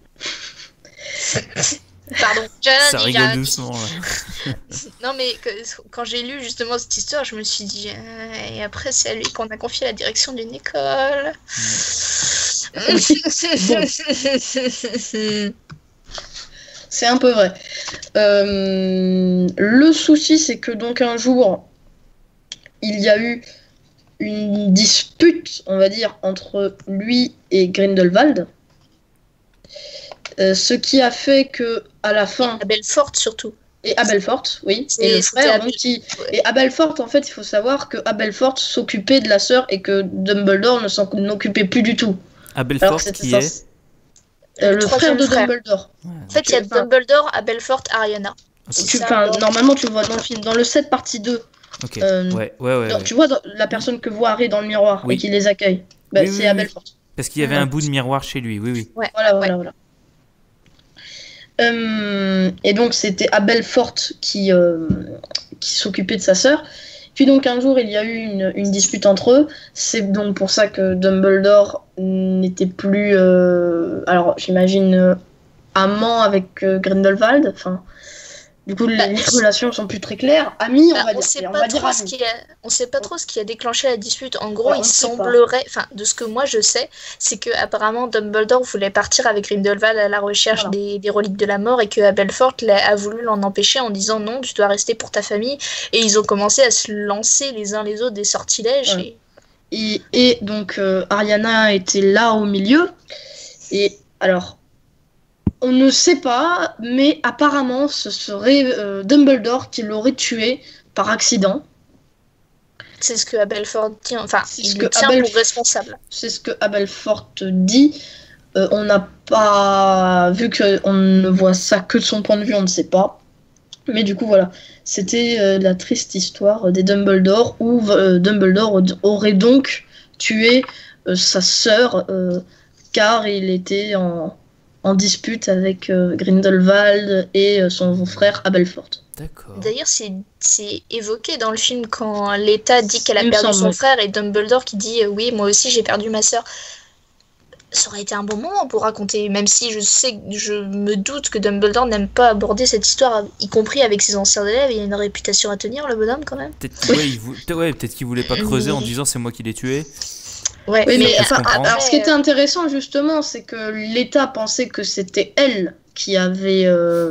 Pardon, j'ai rien Ça dit, j'ai rigole rien dit. doucement. Là. Non, mais que- quand j'ai lu justement cette histoire, je me suis dit, euh, et après, c'est à lui qu'on a confié la direction d'une école. C'est un peu vrai. Euh, le souci, c'est que donc un jour, il y a eu une dispute, on va dire, entre lui et Grindelwald. Euh, ce qui a fait que, à la fin, La Belfort surtout. et à Belfort, oui, C'est- et le c'était frère, à donc, Bel- qui... ouais. Et à Belfort, en fait, il faut savoir que à Belfort s'occupait de la sœur et que Dumbledore ne s'en occupait plus du tout. À Alors Belfort, que c'était qui ça. est Euh, Le le frère troisième de frère. Dumbledore. Ouais, En fait, il y a Enfin- Dumbledore, à Belfort, Ariana. ok. Tu, ça, enfin, alors. normalement, tu le vois dans le film. Dans le sept partie deux, Ok. euh, Ouais, ouais, ouais. non, ouais. tu vois dans- la personne que voit Harry dans le miroir Oui. et qui les accueille. Bah, Oui, c'est oui, à oui. Belfort. Parce qu'il y avait Ouais. un bout de miroir chez lui, oui, oui. Ouais. Voilà, Ouais. voilà, voilà. Euh, et donc, c'était à Belfort qui, euh, qui s'occupait de sa sœur. Puis donc, un jour, il y a eu une, une dispute entre eux. C'est donc pour ça que Dumbledore n'était plus, euh, alors j'imagine, euh, amant avec euh, Grindelwald. Enfin, du coup, les, Bah, les relations sont plus très claires. Amis, Bah, on va on dire. sait on pas va dire trop ce amis. qui a, on sait pas trop ce qui a déclenché la dispute. En gros, Ouais, on il sait pas. semblerait, enfin, de ce que moi je sais, c'est que apparemment Dumbledore voulait partir avec Grindelwald à la recherche Voilà. des, des reliques de la mort et que à Belfort l'a- a voulu l'en empêcher en disant non, tu dois rester pour ta famille. Et ils ont commencé à se lancer les uns les autres des sortilèges. Ouais. Et... Et, et donc, euh, Ariana était là au milieu. Et alors, on ne sait pas, mais apparemment, ce serait euh, Dumbledore qui l'aurait tué par accident. C'est ce que à Belfort tient, enfin, C'est il ce le que tient Abel- pour responsable. C'est ce que Abelfort dit. Euh, on n'a pas... Vu qu'on ne voit ça que de son point de vue, on ne sait pas. Mais du coup, voilà. C'était euh, la triste histoire des Dumbledore, où euh, Dumbledore aurait donc tué euh, sa sœur, euh, car il était en, en dispute avec euh, Grindelwald et euh, son frère Abelfort. D'accord. D'ailleurs, c'est c'est évoqué dans le film quand Leta dit qu'elle a Il me perdu semble, son oui. frère et Dumbledore qui dit euh, oui, moi aussi j'ai perdu ma sœur. Ça aurait été un bon moment pour raconter, même si je sais, je me doute que Dumbledore n'aime pas aborder cette histoire, y compris avec ses anciens élèves. Il a une réputation à tenir, le bonhomme, quand même. Peut-être qu'il ouais, il vou- peut- ouais, peut-être qu'il voulait pas creuser en Mais- disant c'est moi qui l'ai tué. Ouais, Oui, mais, ça peut se enfin, comprendre. alors ce qui était intéressant justement, c'est que l'État pensait que c'était elle qui avait euh,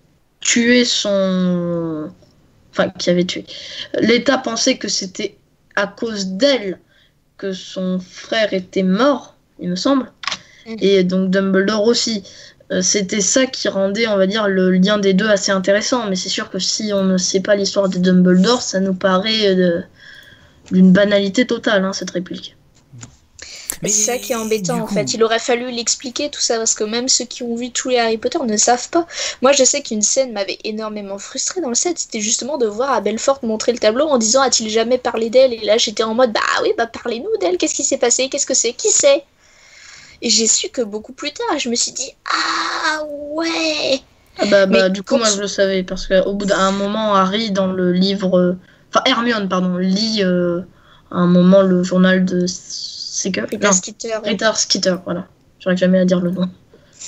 tué son... Enfin, qui avait tué. L'État pensait que c'était à cause d'elle que son frère était mort, il me semble. Mhm. Et donc Dumbledore aussi. Euh, c'était ça qui rendait, on va dire, le lien des deux assez intéressant. Mais c'est sûr que si on ne sait pas l'histoire de Dumbledore, ça nous paraît euh, d'une banalité totale, hein, cette réplique. Mais c'est ça qui est embêtant du en coup- fait. Il aurait fallu l'expliquer tout ça parce que même ceux qui ont vu tous les Harry Potter ne savent pas. Moi je sais qu'une scène m'avait énormément frustrée dans le set, c'était justement de voir à Belfort montrer le tableau en disant a-t-il jamais parlé d'elle, et là j'étais en mode bah oui bah parlez-nous d'elle, qu'est-ce qui s'est passé, qu'est-ce que c'est, qui c'est. Et j'ai su que beaucoup plus tard je me suis dit ah ouais. Ah bah, bah Mais du coup, quand- moi je le savais, parce qu'au bout d'un moment, Harry, dans le livre. euh, Enfin, Hermione, pardon, lit euh, à un moment le journal de Seeker. Rita Non, Skeeter, ouais. Rita Skeeter, voilà. J'arrive jamais à dire le nom.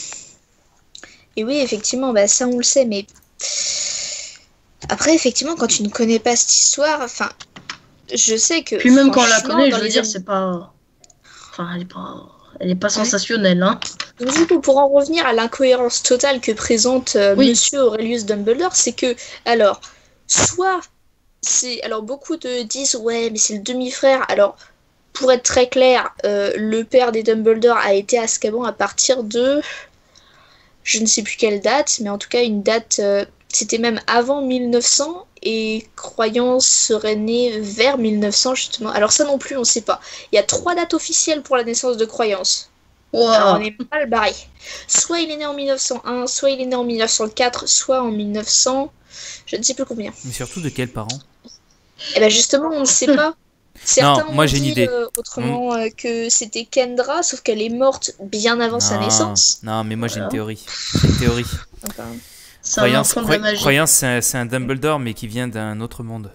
Et oui, effectivement, bah ça on le sait, mais après, effectivement, quand tu ne connais pas cette histoire, enfin, je sais que... Puis même quand on la franchement, connaît, dans je veux les dire, anim- c'est pas... Enfin, elle est pas... Elle est pas sensationnelle, hein. Donc, du coup, pour en revenir à l'incohérence totale que présente euh, Oui. Monsieur Aurelius Dumbledore, c'est que, alors, soit c'est... Alors, beaucoup de disent, ouais, mais c'est le demi-frère. Alors, pour être très clair, euh, le père des Dumbledore a été à Azkaban à partir de... Je ne sais plus quelle date, mais en tout cas, une date... euh, C'était même avant mille neuf cents, et Croyance serait née vers mille neuf cents, justement. Alors ça non plus, on ne sait pas. Il y a trois dates officielles pour la naissance de Croyance. Alors on Wow. est mal barré. Soit il est né en mille neuf cent un, soit il est né en mille neuf cent quatre, soit en mille neuf cents... Je ne sais plus combien. Mais surtout de quels parents? Et bien justement, on ne sait pas. Certains Non, moi, ont j'ai une dit idée. euh, autrement euh, que c'était Kendra, sauf qu'elle est morte bien avant sa Non, naissance. non, mais moi j'ai une Voilà. théorie. J'ai une théorie. Enfin, C'est un Croyance, enfant de la Croy- magie. Croyance, c'est un, c'est un Dumbledore, mais qui vient d'un autre monde.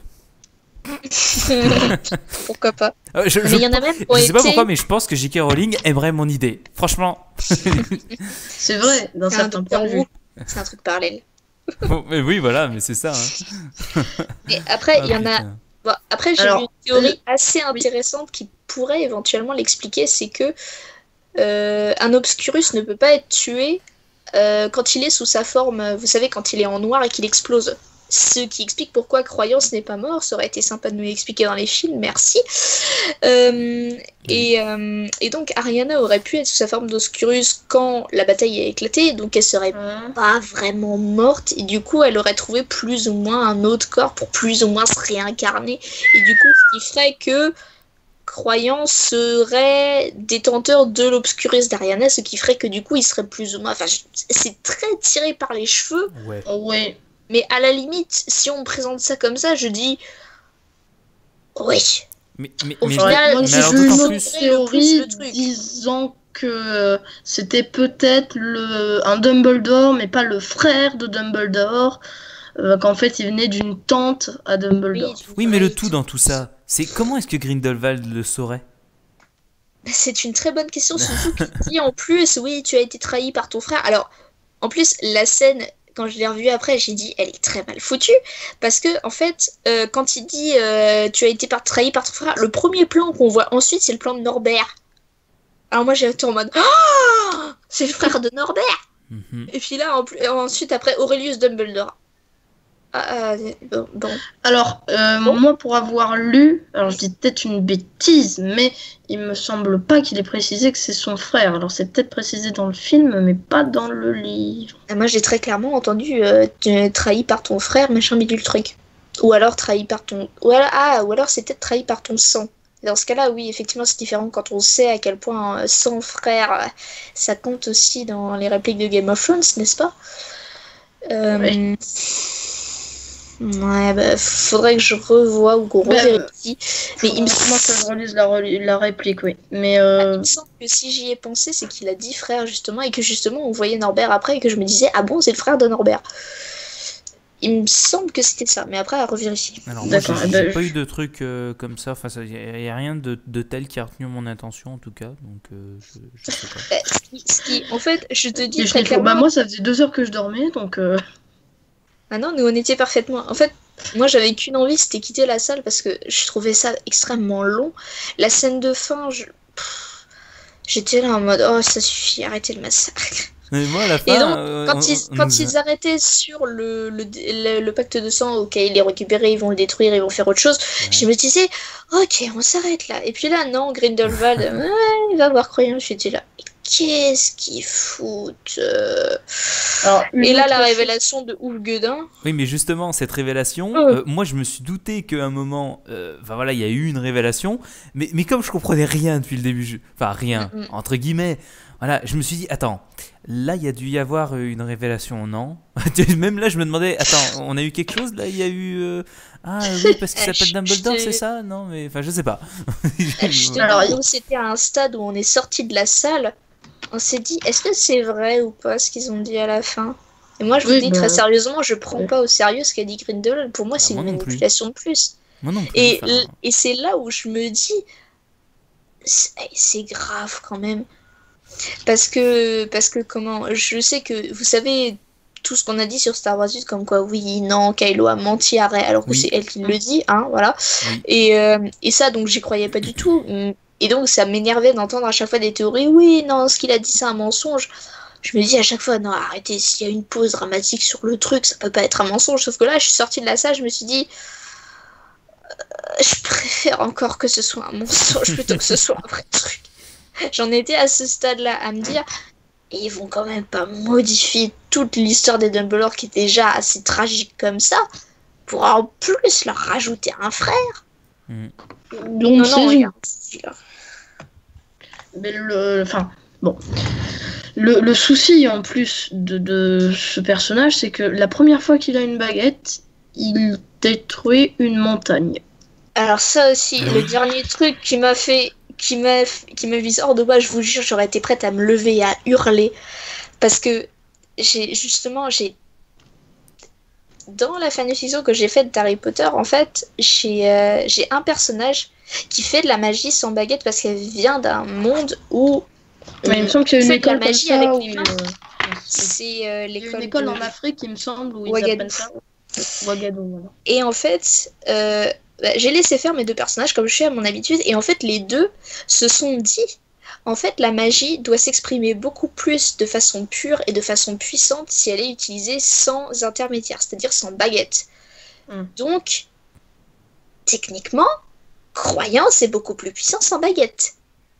pourquoi pas. Euh, je, Mais je- il y en a même qui ont je sais pas été- pourquoi, mais je pense que J K. Rowling aimerait mon idée. Franchement. C'est vrai, dans C'est un certains Docteur points de vue. Who. C'est un truc parallèle. Bon, mais oui, voilà, mais c'est ça. Hein. Et après, il y Ah, en a. putain. Bon, après, j'ai Alors, vu une théorie le- assez intéressante qui pourrait éventuellement l'expliquer, c'est que euh, un Obscurus ne peut pas être tué euh, quand il est sous sa forme, vous savez, quand il est en noir et qu'il explose. Ce qui explique pourquoi Croyance n'est pas mort. Ça aurait été sympa de nous l'expliquer dans les films, merci. Euh, et, euh, et donc, Ariana aurait pu être sous sa forme d'Obscurus quand la bataille a éclaté, donc elle serait Hein. pas vraiment morte, et du coup, elle aurait trouvé plus ou moins un autre corps pour plus ou moins se réincarner. Et du coup, ce qui ferait que Croyance serait détenteur de l'Obscurus d'Ariana, ce qui ferait que du coup, il serait plus ou moins... Enfin, je- c'est très tiré par les cheveux. Ouais. Ouais. Mais à la limite, si on me présente ça comme ça, je dis oui. Mais, mais, Au mais- final, Moi, mais j'ai alors vu d'autant une autre plus. le théorie plus le truc. disant que euh, c'était peut-être le un Dumbledore, mais pas le frère de Dumbledore, euh, qu'en fait il venait d'une tante à Dumbledore. du Oui, mais le vrai. tout dans tout ça, c'est comment est-ce que Grindelwald le saurait? C'est une très bonne question, surtout qu'il dit en plus, oui, tu as été trahi par ton frère. Alors, en plus, la scène, quand je l'ai revue après, j'ai dit, elle est très mal foutue, parce que, en fait, euh, quand il dit, euh, tu as été par- trahi par ton frère, le premier plan qu'on voit ensuite, c'est le plan de Norbert. Alors moi, j'ai été en mode, ah, c'est le frère de Norbert. Mhm. Et puis là, en plus, ensuite, après, Aurelius Dumbledore. Ah, ah, bon, bon. Alors, euh, Bon. moi pour avoir lu, alors je dis peut-être une bêtise, mais il me semble pas qu'il ait précisé que c'est son frère. Alors c'est peut-être précisé dans le film, mais pas dans le livre. Ah, moi, j'ai très clairement entendu euh, tu es trahi par ton frère, machin bidule truc. Ou alors trahi par ton. Ou alors, ah, ou alors c'est peut-être trahi par ton sang. Dans ce cas-là, oui, effectivement, c'est différent quand on sait à quel point euh, sang frère, euh, ça compte aussi dans les répliques de Game of Thrones, n'est-ce pas? Euh, Ouais. Ouais, bah, faudrait que je revoie ou qu'on Bah, revérifie. Mais il me, Moi que je relise la, reli- la réplique, oui. Mais euh, il me semble que si j'y ai pensé, c'est qu'il a dit frère, justement, et que justement, on voyait Norbert après, et que je me disais, ah bon, c'est le frère de Norbert. Il me semble que c'était ça, mais après, à revérifier. Alors moi, j'ai D'accord, eh j'ai ben, pas eu de truc euh, comme ça. Enfin, il n'y a, rien de, de tel qui a retenu mon attention en tout cas. Donc, euh, je, je sais pas. Bah, ce qui, ce qui- en fait, je te dis et je très l'ai fait- bah, clairement. moi ça faisait deux heures que je dormais, donc euh, Ah non, nous on était parfaitement. En fait, moi j'avais qu'une envie, c'était quitter la salle parce que je trouvais ça extrêmement long. La scène de fin, je... pff, j'étais là en mode oh ça suffit, arrêtez le massacre. Mais moi, à la fin, Et donc, euh, quand, on- ils, on quand nous a- ils arrêtaient sur le, le, le, le pacte de sang, ok, ils les récupéraient, ils vont le détruire, ils vont faire autre chose, je me disais, ok, on s'arrête là. Et puis là, non, Grindelwald, ouais, il va voir Croyant, j'étais là, mais qu'est-ce qu'ils foutent euh alors, une Et là, autre la chose- révélation de Ouf Guedin, Oui, mais justement, cette révélation, Euh. euh, moi je me suis douté qu'à un moment, euh, enfin voilà, il y a eu une révélation, mais, mais comme je comprenais rien depuis le début, je- enfin rien, Mm, mm. entre guillemets, voilà, je me suis dit, attends, là il y a dû y avoir euh, une révélation, non? Même là je me demandais, attends, on a eu quelque chose là, il y a eu. euh, Ah oui, parce qu'il Euh, s'appelle je- Dumbledore, je te- c'est ça? Non, mais enfin, je sais pas. je te Alors, dis, il- nous, c'était à un stade où on est sorti de la salle, on s'est dit, est-ce que c'est vrai ou pas ce qu'ils ont dit à la fin? Et moi, je vous Oui, dis bah, très sérieusement, je prends ouais. pas au sérieux ce qu'a dit Grindelwald. Pour moi, Bah, c'est moi une non plus. manipulation de plus. Moi non plus. Et, enfin, l- et c'est là où je me dis, c'est c'est grave quand même. Parce que, parce que comment, je sais que, vous savez, tout ce qu'on a dit sur Star Wars huit, comme quoi oui, non, Kylo a menti à Rey, alors que Oui. c'est elle qui le dit, hein, voilà. Oui. Et, euh, et ça, donc, j'y croyais pas du tout. Et donc, ça m'énervait d'entendre à chaque fois des théories, oui, non, ce qu'il a dit, c'est un mensonge. Je me dis à chaque fois, non, arrêtez, s'il y a une pause dramatique sur le truc, ça peut pas être un mensonge. Sauf que là, je suis sortie de la salle, je me suis dit, euh, je préfère encore que ce soit un mensonge plutôt que ce soit un vrai truc. J'en étais à ce stade-là à me dire, et ils vont quand même pas modifier toute l'histoire des Dumbledore qui est déjà assez tragique comme ça, pour en plus leur rajouter un frère. Mm. Donc, Non, c'est non, une- regarde, celui-là. Mais le, enfin, bon. Le, le souci en plus de, de ce personnage, c'est que la première fois qu'il a une baguette, il détruit une montagne. Alors ça aussi, Ah le oui. dernier truc qui m'a fait, qui m'a, qui m'a mis hors de moi, je vous jure, j'aurais été prête à me lever et à hurler, parce que j'ai justement, j'ai dans la fanfiction que j'ai faite d'Harry Potter, en fait, j'ai, euh, j'ai un personnage qui fait de la magie sans baguette parce qu'elle vient d'un monde où Mais il me semble qu'il y a une fait de la école comme magie ça avec où les il, mains. euh, c'est euh, il y a l'école une école de- en Afrique, il me semble, où ils Ouagadougou. apprennent ça. Ouagadougou, voilà. Et en fait, euh, bah, j'ai laissé faire mes deux personnages comme je suis à mon habitude. Et en fait, les deux se sont dit, en fait, la magie doit s'exprimer beaucoup plus de façon pure et de façon puissante si elle est utilisée sans intermédiaire, c'est-à-dire sans baguette. Mm. Donc, techniquement, croyance est beaucoup plus puissant sans baguette.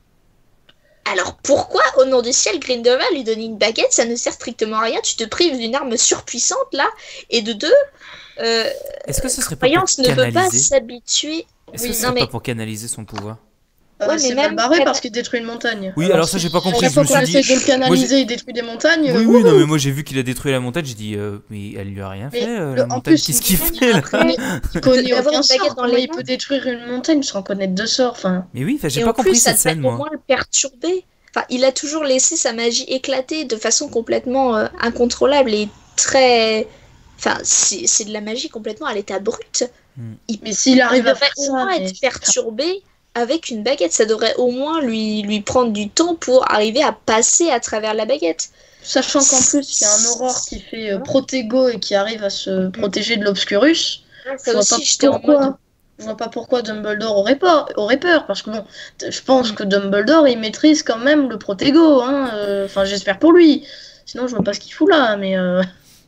Alors pourquoi, au nom du ciel, Grindelwald lui donner une baguette, ça ne sert strictement à rien, tu te prives d'une arme surpuissante là, et de deux, euh, Est-ce que ce serait pas pour croyance ne veut pas canaliser s'habituer. Est-ce Oui, que ce non, serait mais- pas pour canaliser son pouvoir Euh, Ouais, mais c'est même mal barré cana- parce qu'il détruit une montagne. Oui, alors ça, j'ai pas compris, Chaque je fois me qu'on suis dit- essaie de le moi, canaliser, il détruit des montagnes. Oui, euh, oui, non, wouhou. mais moi j'ai vu qu'il a détruit la montagne, j'ai dit, euh, mais elle lui a rien Mais fait, euh, le- la en montagne, plus, qu'est-ce il qu'il dit- fait là Après, Il connaît d'avoir aucun une baguette sort. dans Comment les il mains. peut détruire une montagne sans connaître de sort, enfin. Mais oui, enfin, j'ai et pas en compris plus, ça cette devrait scène, au moi. moins le perturber. Enfin, il a toujours laissé sa magie éclater de façon complètement euh, incontrôlable et très. Enfin, c'est c'est de la magie complètement à l'état brut. Mm. Il, Mais s'il il arrive à devrait faire au ça, moins mais- être perturbé avec une baguette. Ça devrait au moins lui, lui prendre du temps pour arriver à passer à travers la baguette. Sachant qu'en plus, il y a un Aurore qui fait euh, Protego et qui arrive à se protéger de l'Obscurus. Je Ça vois aussi, pas j'étais en pourquoi. mode. Je vois pas pourquoi Dumbledore aurait peur, aurait peur parce que bon, t- je pense que Dumbledore il maîtrise quand même le Protego, hein. euh, Enfin, j'espère pour lui. Sinon, je vois pas ce qu'il fout là, mais euh,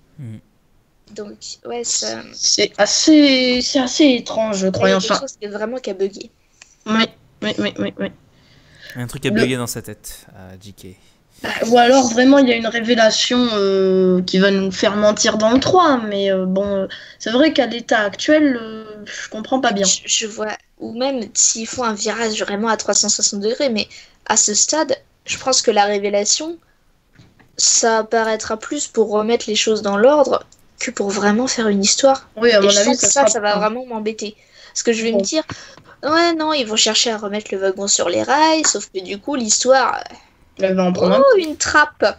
Donc, ouais, ça. c'est assez, c'est assez étrange, je Il y crois. a Enfin, quelque chose qui est vraiment qui a bugué. oui, oui, oui, oui, oui. Un truc a Le- bugué dans sa tête, à J K. Ou alors vraiment il y a une révélation euh, qui va nous faire mentir dans le trois, mais euh, bon, euh, c'est vrai qu'à l'état actuel, euh, je comprends pas bien. Je, je vois, ou même s'ils font un virage vraiment à trois cent soixante degrés, mais à ce stade, je pense que la révélation, ça apparaîtra plus pour remettre les choses dans l'ordre que pour vraiment faire une histoire. Oui, à Et mon je avis, sens que ça, ça, sera ça va pas- vraiment m'embêter. Parce que je vais Bon. me dire, ouais, non, ils vont chercher à remettre le wagon sur les rails, sauf que du coup, l'histoire, Elle va en prendre un. oh, une trappe.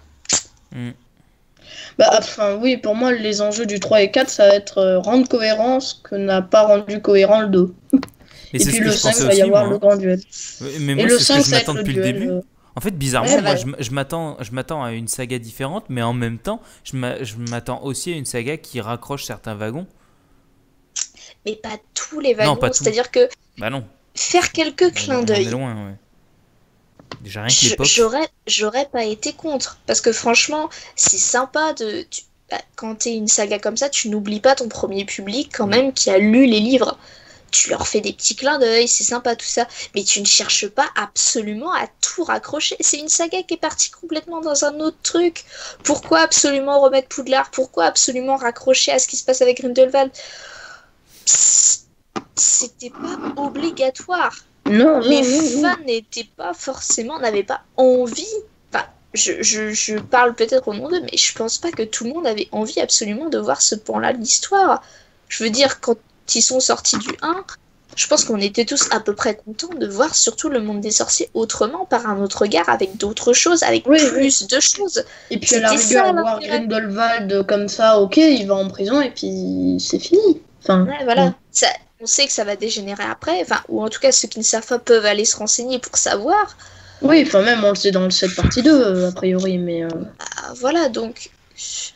Bah, enfin, oui, pour moi, les enjeux du trois et quatre, ça va être euh, rendre cohérent ce que n'a pas rendu cohérent le deux. Mais Et c'est ce puis que le je cinq, pensais il va y aussi, avoir moi. le grand duel. Ouais, Mais Et moi, le c'est ce cinq, que ça je va être m'attends le depuis le duel. début. euh, En fait, bizarrement, Ouais, ça moi, va. je, m- je m'attends, je m'attends à une saga différente, mais en même temps, je m'a- je m'attends aussi à une saga qui raccroche certains wagons. Mais pas tous les wagons, pas tout. c'est-à-dire que Bah non, faire quelques clins on en d'œil. est loin, ouais. Déjà rien que Je- l'époque. J'aurais, j'aurais pas été contre. Parce que franchement, c'est sympa de. tu- bah, quand t'es une saga comme ça, tu n'oublies pas ton premier public quand même qui a lu les livres. Tu leur fais des petits clins d'œil, c'est sympa tout ça. Mais tu ne cherches pas absolument à tout raccrocher. C'est une saga qui est partie complètement dans un autre truc. Pourquoi absolument remettre Poudlard? Pourquoi absolument raccrocher à ce qui se passe avec Grindelwald? Psst, c'était pas obligatoire. Non, non, Les non, non. fans n'étaient pas forcément, n'avaient pas envie. Enfin, je, je, je parle peut-être au nom d'eux, mais je pense pas que tout le monde avait envie absolument de voir ce pan-là de l'histoire. Je veux dire, quand ils sont sortis du un, je pense qu'on était tous à peu près contents de voir surtout le monde des sorciers autrement, par un autre regard, avec d'autres choses, avec Oui, plus de choses. Et puis à la C'était rigueur, ça, voir l'intérêt. Grindelwald comme ça, ok, il va en prison et puis c'est fini. Enfin, Ouais, voilà. bon. Ça, on sait que ça va dégénérer après, enfin, ou en tout cas ceux qui ne savent pas peuvent aller se renseigner pour savoir. Oui, enfin même on le sait dans le sept partie deux, euh, a priori, mais... euh, Ah, voilà, donc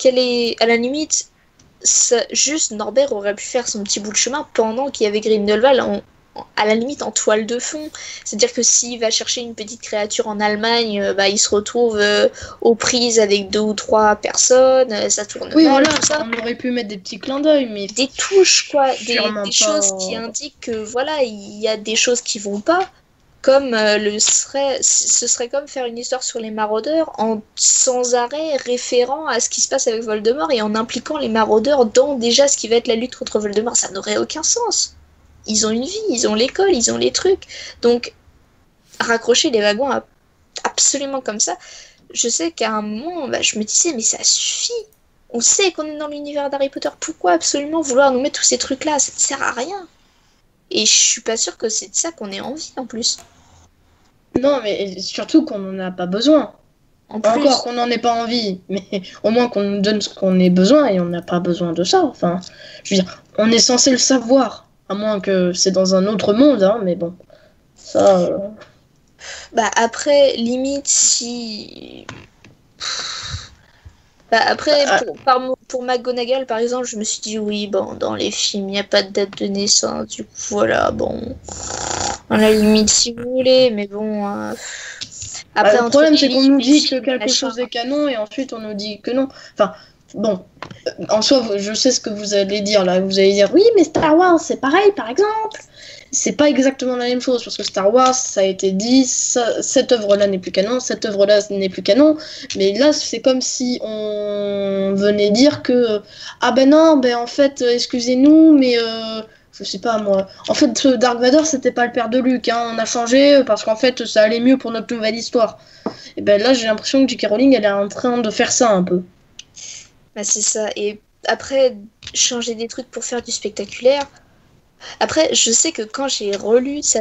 quelle est, à la limite, ça, juste Norbert aurait pu faire son petit bout de chemin pendant qu'il y avait Grindelwald en, en- à la limite en toile de fond. C'est-à-dire que s'il va chercher une petite créature en Allemagne, euh, bah, il se retrouve euh, aux prises avec deux ou trois personnes, euh, ça tourne Oui, mal, voilà, tout ça. on aurait pu mettre des petits clins d'œil, mais Des touches, quoi, des, Sûrement des pas. choses qui indiquent que voilà, il y a des choses qui vont pas. Comme euh, le serait, ce serait comme faire une histoire sur les maraudeurs en sans arrêt référant à ce qui se passe avec Voldemort et en impliquant les maraudeurs dans déjà ce qui va être la lutte contre Voldemort. Ça n'aurait aucun sens. Ils ont une vie, ils ont l'école, ils ont les trucs. Donc, raccrocher les wagons à- absolument comme ça, je sais qu'à un moment, bah, je me disais, mais ça suffit. On sait qu'on est dans l'univers d'Harry Potter. Pourquoi absolument vouloir nous mettre tous ces trucs-là? Ça ne sert à rien. Et je suis pas sûre que c'est de ça qu'on ait envie en plus. non, mais surtout qu'on n'en a pas besoin. En plus, Encore qu'on n'en ait pas envie, mais au moins qu'on nous donne ce qu'on ait besoin et on n'a pas besoin de ça. Enfin, je veux dire, on est censé le savoir, à moins que c'est dans un autre monde, hein, mais bon, ça. euh, bah après, limite si. Bah après, Ah. pour, par mo- pour McGonagall, par exemple, je me suis dit, oui, bon, dans les films, il n'y a pas de date de naissance, du coup, voilà, bon. À la limite, si vous voulez, mais bon. euh, bah, Après, le entre problème, les c'est qu'on livres, nous les dit que films, quelque machin. chose est canon et ensuite on nous dit que non. Enfin, bon, euh, en soi, vous- je sais ce que vous allez dire là. Vous allez dire, oui, mais Star Wars, c'est pareil, par exemple. C'est pas exactement la même chose parce que Star Wars, ça a été dit, ça- cette œuvre-là n'est plus canon, cette œuvre-là n'est plus canon. Mais là, c'est comme si on venait dire que ah ben non, ben en fait, euh, excusez-nous, mais euh, je sais pas moi. En fait, ce Dark Vador, c'était pas le père de Luke, hein. On a changé parce qu'en fait, ça allait mieux pour notre nouvelle histoire. Et ben là, j'ai l'impression que J K Rowling, elle est en train de faire ça un peu. Bah, c'est ça. Et après, changer des trucs pour faire du spectaculaire. Après, je sais que quand j'ai relu ça.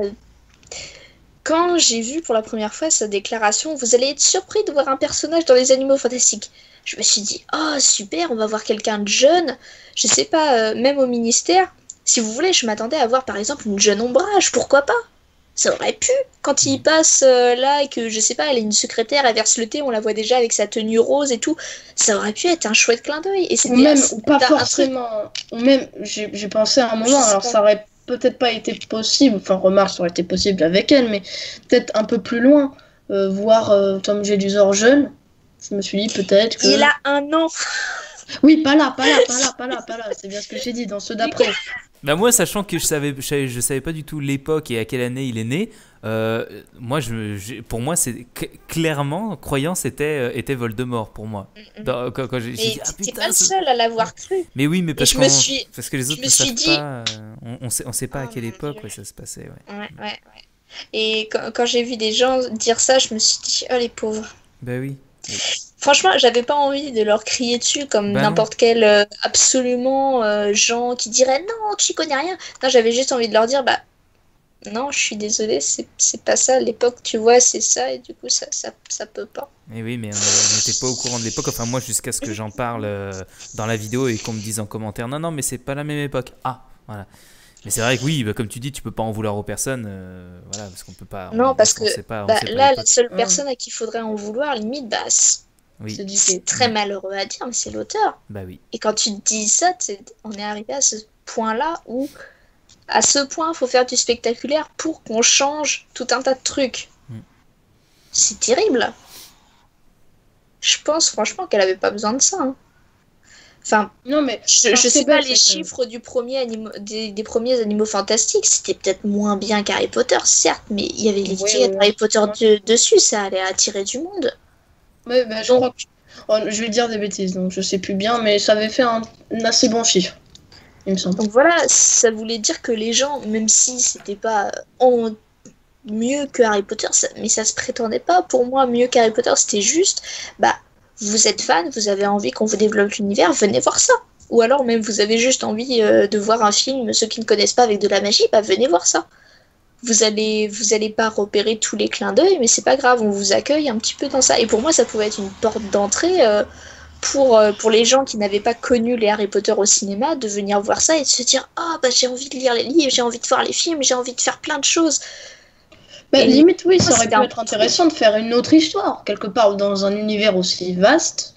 Quand j'ai vu pour la première fois sa déclaration, vous allez être surpris de voir un personnage dans les Animaux Fantastiques. Je me suis dit, oh super, on va voir quelqu'un de jeune. Je sais pas, euh, même au ministère, si vous voulez, je m'attendais à voir par exemple une jeune ombrage, pourquoi pas? Ça aurait pu. Quand il passe euh, là et que, je sais pas, elle est une secrétaire, elle verse le thé, on la voit déjà avec sa tenue rose et tout, ça aurait pu être un chouette clin d'œil. Et Ou c'était même, assez- ou pas un truc- forcément. Ou même, j'ai j'ai pensé à un Je moment, sais alors pas. ça aurait peut-être pas été possible, enfin, remarque, ça aurait été possible avec elle, mais peut-être un peu plus loin, euh, voir euh, Tom Jedusor jeune. Je me suis dit peut-être que. Il a un an. Oui, pas là, pas là, pas là, pas là, pas là, c'est bien ce que j'ai dit, dans ceux d'après. Bah moi, sachant que je savais, je savais, je savais pas du tout l'époque et à quelle année il est né, euh, moi, je, je- pour moi, c'est cl- clairement, croyant, c'était euh, était Voldemort pour moi. Dans- quand, quand j'ai j'ai Mais dit, ah t'es putain, pas le c'est- seul à l'avoir cru. mais oui, mais parce, je qu'on- me suis- parce que les je autres me ne suis savent dit- pas, euh, on, on sait, on sait pas à Oh, quelle mon époque Dieu. ouais, ça se passait. Ouais. Ouais, ouais, ouais. Et quand, quand j'ai vu des gens dire ça, je me suis dit, oh les pauvres. Bah oui. Franchement, j'avais pas envie de leur crier dessus comme Bah non. n'importe quel euh, absolument euh, gens qui dirait non, tu connais rien. Non, j'avais juste envie de leur dire, bah non, je suis désolée, c'est c'est pas ça. L'époque, tu vois, c'est ça, et du coup, ça, ça, ça peut pas. Et oui, mais on n'était pas au courant de l'époque. Enfin, moi, jusqu'à ce que j'en parle euh, dans la vidéo et qu'on me dise en commentaire, non, non, mais c'est pas la même époque. Ah, voilà. Mais c'est vrai que oui, bah, comme tu dis, tu peux pas en vouloir aux personnes, euh, voilà, parce qu'on peut pas. Non, on- parce on que, sait pas, on Bah, sait pas là, la l'époque. seule Hum. personne à qui faudrait en vouloir, limite, bah, c'est Oui, C'est du c'est fait. très malheureux à dire, mais c'est l'auteur. bah oui. Et quand tu te dis ça, t'es- on est arrivé à ce point-là où, à ce point, il faut faire du spectaculaire pour qu'on change tout un tas de trucs. Mm. C'est terrible. Je pense franchement qu'elle avait pas besoin de ça, hein. Enfin, Non, mais. je, Alors, je c'est sais pas bête, les c'est que- chiffres du premier animo- des, des premiers Animaux Fantastiques, c'était peut-être moins bien qu'Harry Potter, certes, mais il y avait les Oui, tickets oui, d'Harry Potter oui. de- dessus, ça allait attirer du monde. Ouais, bah, je Donc- crois que. Oh, je vais dire des bêtises, donc je sais plus bien, mais ça avait fait un, un assez bon chiffre, il me semble. Donc voilà, ça voulait dire que les gens, même si c'était pas en mieux que Harry Potter, ça- mais ça se prétendait pas. Pour moi, mieux qu'Harry Potter, c'était juste, bah, vous êtes fan, vous avez envie qu'on vous développe l'univers, venez voir ça. Ou alors même vous avez juste envie euh, de voir un film, ceux qui ne connaissent pas avec de la magie, bah venez voir ça. Vous allez, vous allez pas repérer tous les clins d'œil, mais c'est pas grave, on vous accueille un petit peu dans ça. Et pour moi, ça pouvait être une porte d'entrée euh, pour, euh, pour les gens qui n'avaient pas connu les Harry Potter au cinéma, de venir voir ça et de se dire « Ah, bah j'ai envie de lire les livres, j'ai envie de voir les films, j'ai envie de faire plein de choses. » Bah, Et limite, oui, moi, ça aurait c'était pu un être peu intéressant de faire une autre histoire, quelque part dans un univers aussi vaste.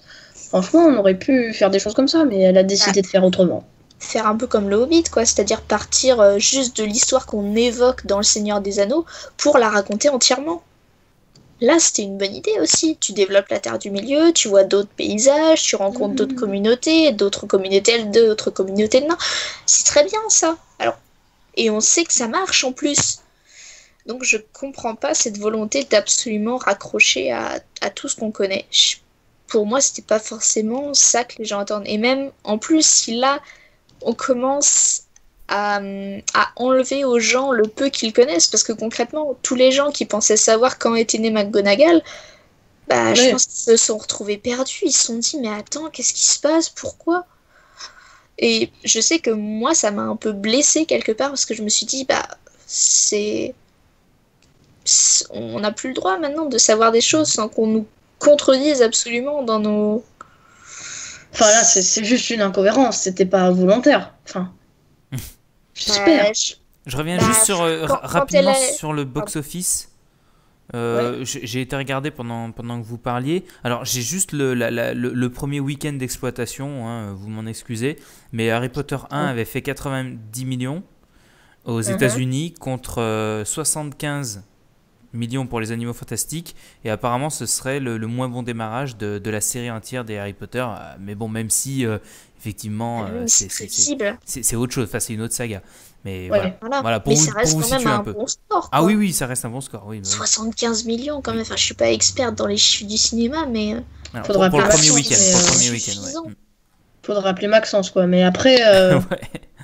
Franchement, on aurait pu faire des choses comme ça, mais elle a décidé Ah. de faire autrement. Faire un peu comme le Hobbit, quoi, c'est-à-dire partir euh, juste de l'histoire qu'on évoque dans Le Seigneur des Anneaux pour la raconter entièrement. Là, c'était une bonne idée aussi. Tu développes la Terre du Milieu, tu vois d'autres paysages, tu rencontres d'autres Mhm. communautés, d'autres communautés, d'autres communautés de nains. C'est très bien ça. Alors, et on sait que ça marche en plus. Donc je comprends pas cette volonté d'absolument raccrocher à, à tout ce qu'on connaît. Je- pour moi, c'était pas forcément ça que les gens attendent. Et même en plus, si là on commence à, à enlever aux gens le peu qu'ils connaissent, parce que concrètement, tous les gens qui pensaient savoir quand était né McGonagall, bah, je Ouais. pense qu'ils se sont retrouvés perdus. Ils se sont dit, mais attends, qu'est-ce qui se passe? Pourquoi? Et je sais que moi, ça m'a un peu blessée quelque part, parce que je me suis dit, bah, c'est... c'est- on n'a plus le droit maintenant de savoir des choses sans qu'on nous contredise absolument dans nos... Enfin là, c'est c'est juste une incohérence, c'était pas volontaire. Enfin, j'espère. Bah, je- Je reviens Bah, juste sur, euh, quand- ra- quand rapidement elle est- sur le box-office. Euh, j'ai j'ai été regarder pendant, pendant que vous parliez. Alors, j'ai juste le, la- la- le, le premier week-end d'exploitation, hein, vous m'en excusez. Mais Harry Potter un Ouais. avait fait quatre-vingt-dix millions aux Mhm. États-Unis contre euh, soixante-quinze millions pour les Animaux Fantastiques. Et apparemment, ce serait le, le moins bon démarrage de, de la série entière des Harry Potter. Euh, Mais bon, même si, euh, effectivement, Ah euh, oui, c'est c'est c'est- c'est- prévisible. c'est- c'est autre chose. Enfin, c'est une autre saga. Mais Ouais. voilà. Voilà. Voilà, pour Mais vous, ça pour reste vous quand même situer un un peu. bon score, Ah quoi. oui, oui, ça reste un bon score. Oui, bah oui. soixante-quinze millions quand même. Enfin, je suis pas experte dans les chiffres du cinéma, mais euh, Alors, Faudra pour, pour le appeler premier Maxence, week-end. mais, Pour le euh, premier week-end, suffisant. ouais. Faudra appeler Maxence, quoi. Mais après, euh, Ouais.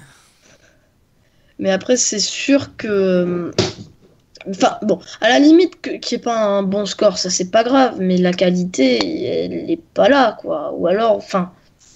mais après, c'est sûr que. Enfin, bon, à la limite, que- qu'il n'y ait pas un bon score, ça c'est pas grave, mais la qualité, elle est pas là, quoi. Ou alors, enfin,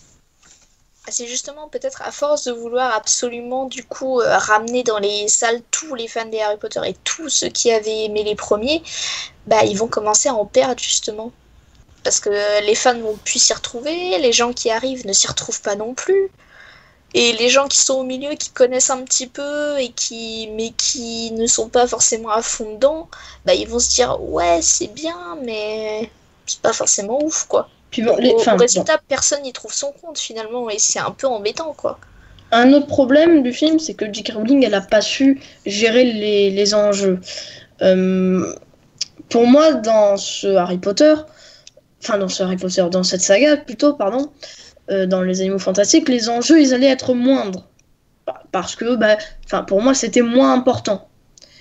c'est justement peut-être à force de vouloir absolument du coup euh, ramener dans les salles tous les fans des Harry Potter et tous ceux qui avaient aimé les premiers, bah ils vont commencer à en perdre justement. Parce que les fans vont plus s'y retrouver, les gens qui arrivent ne s'y retrouvent pas non plus. Et les gens qui sont au milieu, qui connaissent un petit peu, et qui, mais qui ne sont pas forcément à fond dedans, bah ils vont se dire ouais c'est bien, mais c'est pas forcément ouf quoi. puis bon, les, Au, enfin, au bon. résultat, personne n'y trouve son compte finalement, et c'est un peu embêtant quoi. Un autre problème du film, c'est que J K. Rowling, elle a pas su gérer les, les enjeux. Euh, pour moi, dans ce Harry Potter, enfin dans ce Harry Potter, dans cette saga plutôt, pardon, euh, dans les Animaux Fantastiques, les enjeux, ils allaient être moindres. Pa- Parce que, bah, enfin, pour moi, c'était moins important.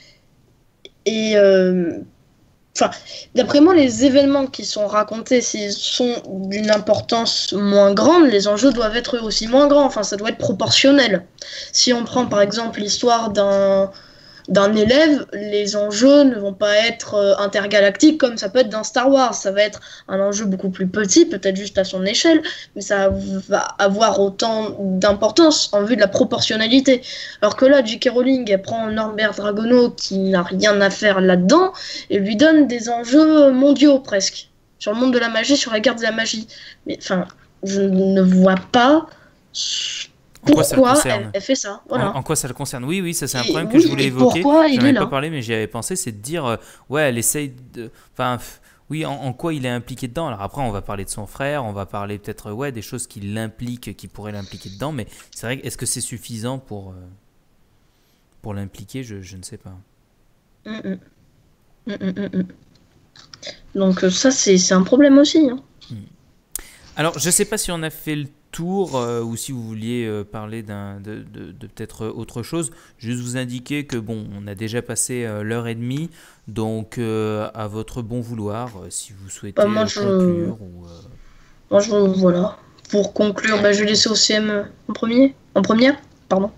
Et, euh, enfin, d'après moi, les événements qui sont racontés, s'ils sont d'une importance moins grande, les enjeux doivent être aussi moins grands. Enfin, ça doit être proportionnel. Si on prend par exemple l'histoire d'un d'un élève, les enjeux ne vont pas être euh, intergalactiques comme ça peut être dans Star Wars. Ça va être un enjeu beaucoup plus petit, peut-être juste à son échelle, mais ça va avoir autant d'importance en vue de la proportionnalité. Alors que là, J K. Rowling, elle prend Norbert Dragono qui n'a rien à faire là-dedans et lui donne des enjeux mondiaux presque, sur le monde de la magie, sur la guerre de la magie. Mais enfin, je ne vois pas En quoi ça le pourquoi concerne elle, elle fait ça. Voilà. En, en quoi ça le concerne? Oui, oui, ça c'est un Et problème que oui, je voulais et évoquer. pourquoi il J'en avais est pas là parlé, mais j'y avais pensé, c'est de dire, euh, ouais, elle essaye de... Enfin, pff, oui, en, en quoi il est impliqué dedans. Alors après, on va parler de son frère, on va parler peut-être, ouais, des choses qui l'impliquent, qui pourraient l'impliquer dedans, mais c'est vrai, est-ce que c'est suffisant pour, euh, pour l'impliquer? je, je ne sais pas. Mm, mm. Mm, mm, mm, mm. Donc euh, ça, c'est c'est un problème aussi. Hein. Alors, je ne sais pas si on a fait le tour euh, ou si vous vouliez euh, parler d'un, de, de, de peut-être autre chose. Juste vous indiquer que bon, on a déjà passé euh, l'heure et demie, donc euh, à votre bon vouloir, euh, si vous souhaitez Bah, moi, euh, je- conclure. Ou, euh, Moi, je, voilà. Pour conclure, bah, je vais laisser O C M en premier. En première, pardon.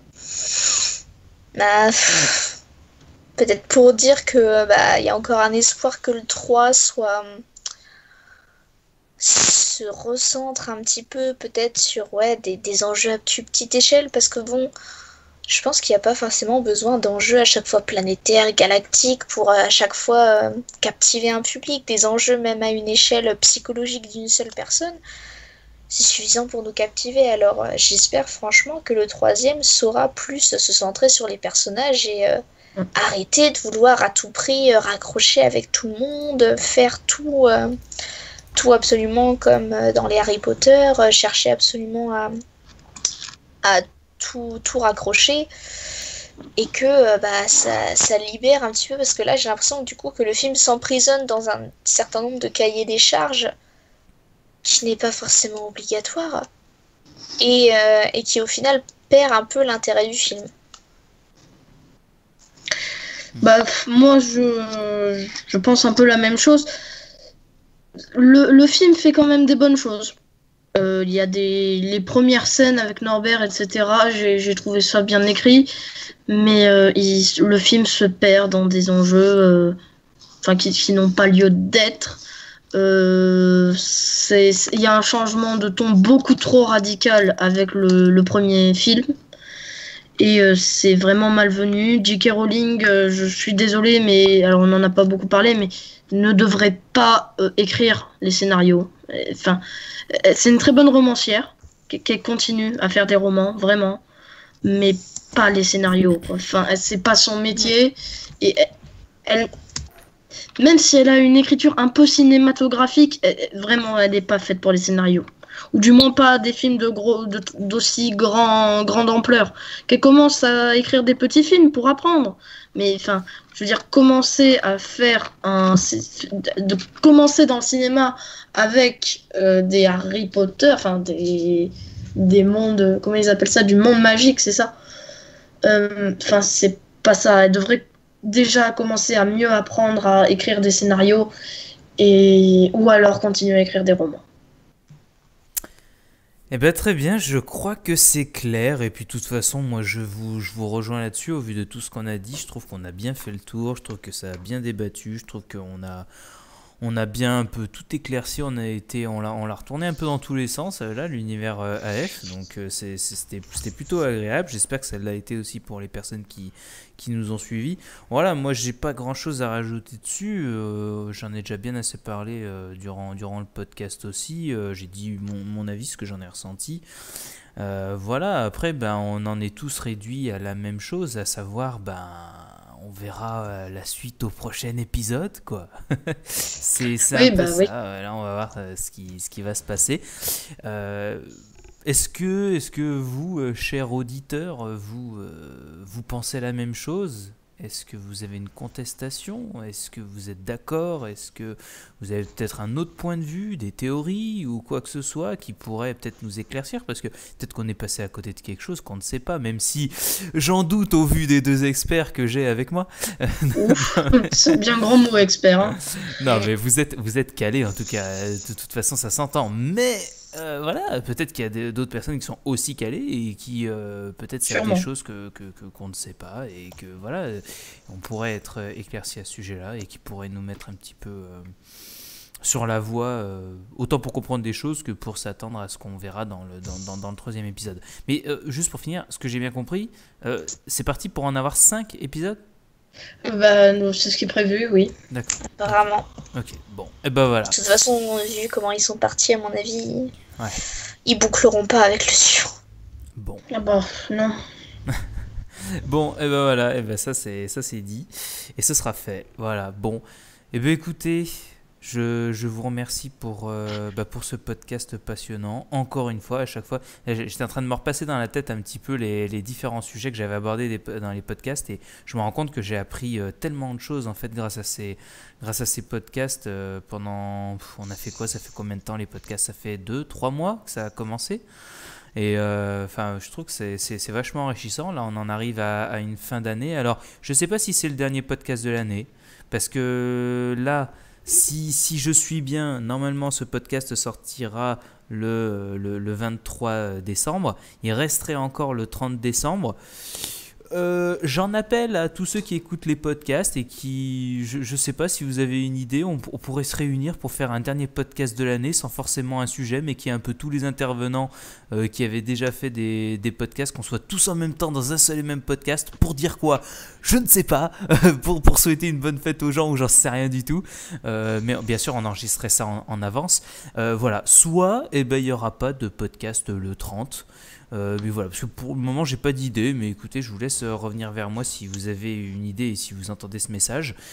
Bah, pff, peut-être pour dire que bah il y a encore un espoir que le trois soit se recentre un petit peu peut-être sur ouais des, des enjeux à plus petite échelle, parce que bon, je pense qu'il n'y a pas forcément besoin d'enjeux à chaque fois planétaires, galactiques, pour euh, à chaque fois euh, captiver un public. Des enjeux même à une échelle psychologique d'une seule personne, c'est suffisant pour nous captiver. Alors euh, j'espère franchement que le troisième saura plus se centrer sur les personnages et euh, Mm. arrêter de vouloir à tout prix euh, raccrocher avec tout le monde, faire tout, euh, tout absolument comme dans les Harry Potter, chercher absolument à, à tout, tout raccrocher, et que bah, ça, ça libère un petit peu, parce que là j'ai l'impression que, du coup, que le film s'emprisonne dans un certain nombre de cahiers des charges qui n'est pas forcément obligatoire, et, euh, et qui au final perd un peu l'intérêt du film. Bah, moi, je, je pense un peu la même chose. Le, le film fait quand même des bonnes choses. Euh, Il y a des, les premières scènes avec Norbert, et cetera. J'ai, j'ai trouvé ça bien écrit. Mais euh, il, le film se perd dans des enjeux euh, enfin, qui, qui n'ont pas lieu d'être. Euh, c'est, c'est- Il y a un changement de ton beaucoup trop radical avec le, le premier film. Et euh, c'est vraiment malvenu. J K. Rowling, euh, je suis désolée, mais alors on n'en a pas beaucoup parlé, mais ne devrait pas euh, écrire les scénarios. Euh, Enfin, euh, c'est une très bonne romancière qui, qui continue à faire des romans, vraiment, mais pas les scénarios, quoi. Enfin, elle- c'est pas son métier. Et elle, elle- même si elle a une écriture un peu cinématographique, elle- vraiment, elle n'est pas faite pour les scénarios. Ou du moins pas des films de gros, de- d'aussi grand, grande ampleur. Qu'elle commence à écrire des petits films pour apprendre. Mais enfin, je veux dire, commencer à faire un. De commencer dans le cinéma avec euh, des Harry Potter, enfin des, des mondes. Comment ils appellent ça? Du monde magique, c'est ça? Euh, Enfin, c'est pas ça. Elle devrait déjà commencer à mieux apprendre à écrire des scénarios et ou alors continuer à écrire des romans. Eh ben très bien, je crois que c'est clair. Et puis de toute façon, moi je vous, je vous rejoins là-dessus. Au vu de tout ce qu'on a dit, je trouve qu'on a bien fait le tour. Je trouve que ça a bien débattu. Je trouve qu'on a, on a bien un peu tout éclairci. On a été, on l'a, on l'a retourné un peu dans tous les sens. euh, Là, l'univers euh, A F. Donc euh, c'est, c'est- c'était, c'était plutôt agréable. J'espère que ça l'a été aussi pour les personnes qui, qui nous ont suivis. Voilà, moi j'ai pas grand-chose à rajouter dessus. Euh, j'en ai déjà bien assez parlé euh, durant, durant le podcast aussi. Euh, j'ai dit mon, mon avis, ce que j'en ai ressenti. Euh, voilà, après, ben, on en est tous réduits à la même chose, à savoir, ben, on verra euh, la suite au prochain épisode, quoi. c'est c'est un Oui, peu bah oui. ça. euh, Là, on va voir euh, ce qui, ce qui va se passer. Euh, est-ce que, est-ce que vous, euh, chers auditeurs, euh, vous, euh, vous pensez la même chose? Est-ce que vous avez une contestation? Est-ce que vous êtes d'accord? Est-ce que vous avez peut-être un autre point de vue, des théories ou quoi que ce soit qui pourrait peut-être nous éclaircir? Parce que peut-être qu'on est passé à côté de quelque chose qu'on ne sait pas, même si j'en doute au vu des deux experts que j'ai avec moi. Ouf, c'est bien grand mot, expert. Hein. Non, mais vous êtes, vous êtes calés en tout cas. De toute façon, ça s'entend. Mais euh, voilà, peut-être qu'il y a des- d'autres personnes qui sont aussi calées et qui euh, peut-être savent des Sûrement. choses que, que- que- qu'on ne sait pas et que voilà, euh, on pourrait être euh, éclairci à ce sujet-là et qui pourrait nous mettre un petit peu euh, sur la voie, euh, autant pour comprendre des choses que pour s'attendre à ce qu'on verra dans le, dans, dans- dans le troisième épisode. Mais euh, juste pour finir, ce que j'ai bien compris, euh, c'est parti pour en avoir cinq épisodes? Bah, nous, c'est ce qui est prévu, oui. D'accord. Apparemment. Ok, bon. Et ben voilà. De toute façon, vu comment ils sont partis, à mon avis, Ouais. ils boucleront pas avec le suivant. Bon. Ah bah, non. Bon, et ben voilà, et ben ça c'est ça c'est dit et ce sera fait. Voilà. Bon, et ben écoutez, je, je vous remercie pour euh, bah, pour ce podcast passionnant. Encore une fois, à chaque fois, là, j'ai- j'étais en train de me repasser dans la tête un petit peu les, les différents sujets que j'avais abordés des po- dans les podcasts et je me rends compte que j'ai appris euh, tellement de choses en fait grâce à ces grâce à ces podcasts euh, pendant pff, on a fait quoi? Ça fait combien de temps les podcasts? Ça fait deux, trois mois que ça a commencé. Et euh, enfin, je trouve que c'est, c'est, c'est vachement enrichissant. Là, on en arrive à, à une fin d'année. Alors, je ne sais pas si c'est le dernier podcast de l'année, parce que là, si, si je suis bien, normalement, ce podcast sortira le, le, le vingt-trois décembre. Il resterait encore le trente décembre. Euh, j'en appelle à tous ceux qui écoutent les podcasts et qui, je, je sais pas si vous avez une idée, on, on pourrait se réunir pour faire un dernier podcast de l'année sans forcément un sujet, mais qui est un peu tous les intervenants euh, qui avaient déjà fait des, des podcasts, qu'on soit tous en même temps dans un seul et même podcast. Pour dire quoi? Je ne sais pas. pour, pour souhaiter une bonne fête aux gens ou j'en sais rien du tout. Euh, mais bien sûr, on enregistrerait ça en, en avance. Euh, voilà. Soit, eh ben, il n'y aura pas de podcast le trente. Euh, mais voilà, parce que pour le moment j'ai pas d'idée, mais écoutez, je vous laisse euh, revenir vers moi si vous avez une idée et si vous entendez ce message.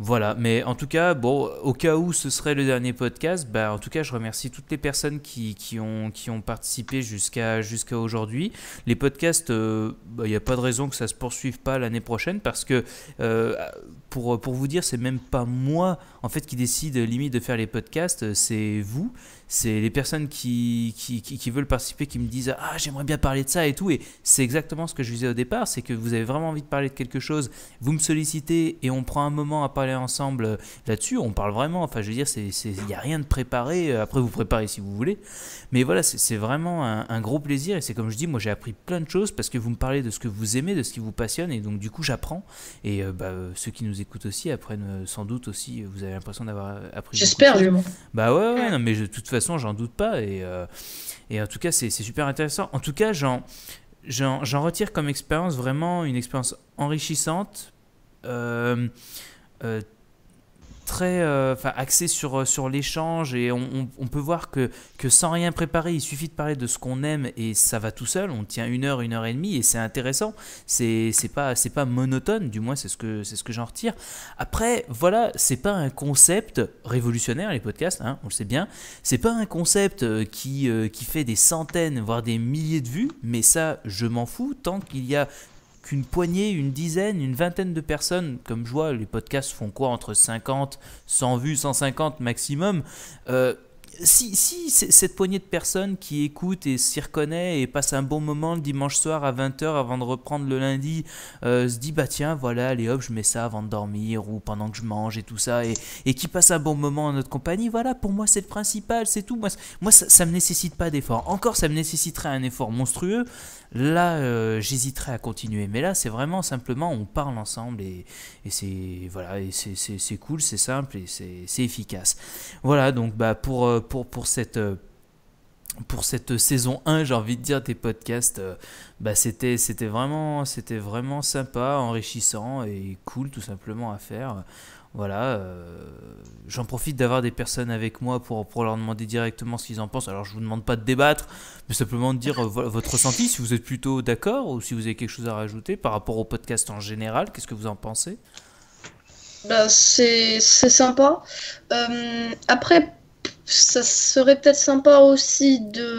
Voilà, mais en tout cas, bon, au cas où ce serait le dernier podcast, bah, en tout cas, je remercie toutes les personnes qui, qui, ont, qui ont participé jusqu'à jusqu'à aujourd'hui. Les podcasts, il euh, n'y bah, a pas de raison que ça ne se poursuive pas l'année prochaine parce que, euh, pour, pour vous dire, c'est même pas moi en fait qui décide limite de faire les podcasts, c'est vous. C'est les personnes qui, qui, qui, qui veulent participer qui me disent « Ah, j'aimerais bien parler de ça et tout ». Et c'est exactement ce que je disais au départ, c'est que vous avez vraiment envie de parler de quelque chose, vous me sollicitez et on prend un moment à parler ensemble là-dessus. On parle vraiment, enfin je veux dire, il n'y a rien de préparé, après vous préparez si vous voulez. Mais voilà, c'est vraiment un, un gros plaisir et c'est comme je dis, moi j'ai appris plein de choses parce que vous me parlez de ce que vous aimez, de ce qui vous passionne et donc du coup j'apprends. Et euh, bah, ceux qui nous écoutent aussi apprennent sans doute aussi, vous avez l'impression d'avoir appris. J'espère, du moins. Bah ouais, ouais, non mais je, de toute façon, j'en doute pas et, euh, et en tout cas c'est super intéressant. En tout cas j'en j'en retire comme expérience vraiment une expérience enrichissante, euh, euh, très euh, axée sur, sur l'échange et on, on, on peut voir que, que sans rien préparer il suffit de parler de ce qu'on aime et ça va tout seul, on tient une heure, une heure et demie et c'est intéressant, c'est pas, pas monotone, du moins c'est ce que, ce que j'en retire. Après voilà, c'est pas un concept révolutionnaire les podcasts, hein, on le sait bien, c'est pas un concept qui, euh, qui fait des centaines voire des milliers de vues, mais ça je m'en fous tant qu'il y a qu'une poignée, une dizaine, une vingtaine de personnes, comme je vois, les podcasts font quoi entre cinquante, cent vues, cent cinquante maximum. Euh, si, si cette poignée de personnes qui écoutent et s'y reconnaît et passe un bon moment le dimanche soir à vingt heures avant de reprendre le lundi, euh, se dit bah tiens voilà allez hop je mets ça avant de dormir ou pendant que je mange et tout ça et, et qui passe un bon moment en notre compagnie, voilà pour moi c'est le principal, c'est tout. Moi, moi ça, ça me nécessite pas d'effort, encore ça me nécessiterait un effort monstrueux, là euh, j'hésiterais à continuer, mais là c'est vraiment simplement on parle ensemble et, et c'est voilà, et c'est cool, c'est simple et c'est efficace. Voilà donc bah pour euh, Pour, pour, cette, pour cette saison un, j'ai envie de dire, des podcasts, euh, bah c'était vraiment, vraiment sympa, enrichissant et cool tout simplement à faire. Voilà, euh, j'en profite d'avoir des personnes avec moi pour, pour leur demander directement ce qu'ils en pensent. Alors je ne vous demande pas de débattre, mais simplement de dire euh, votre ressenti, si vous êtes plutôt d'accord ou si vous avez quelque chose à rajouter par rapport au podcast en général, qu'est-ce que vous en pensez? Bah, c'est sympa. Euh, après, ça serait peut-être sympa aussi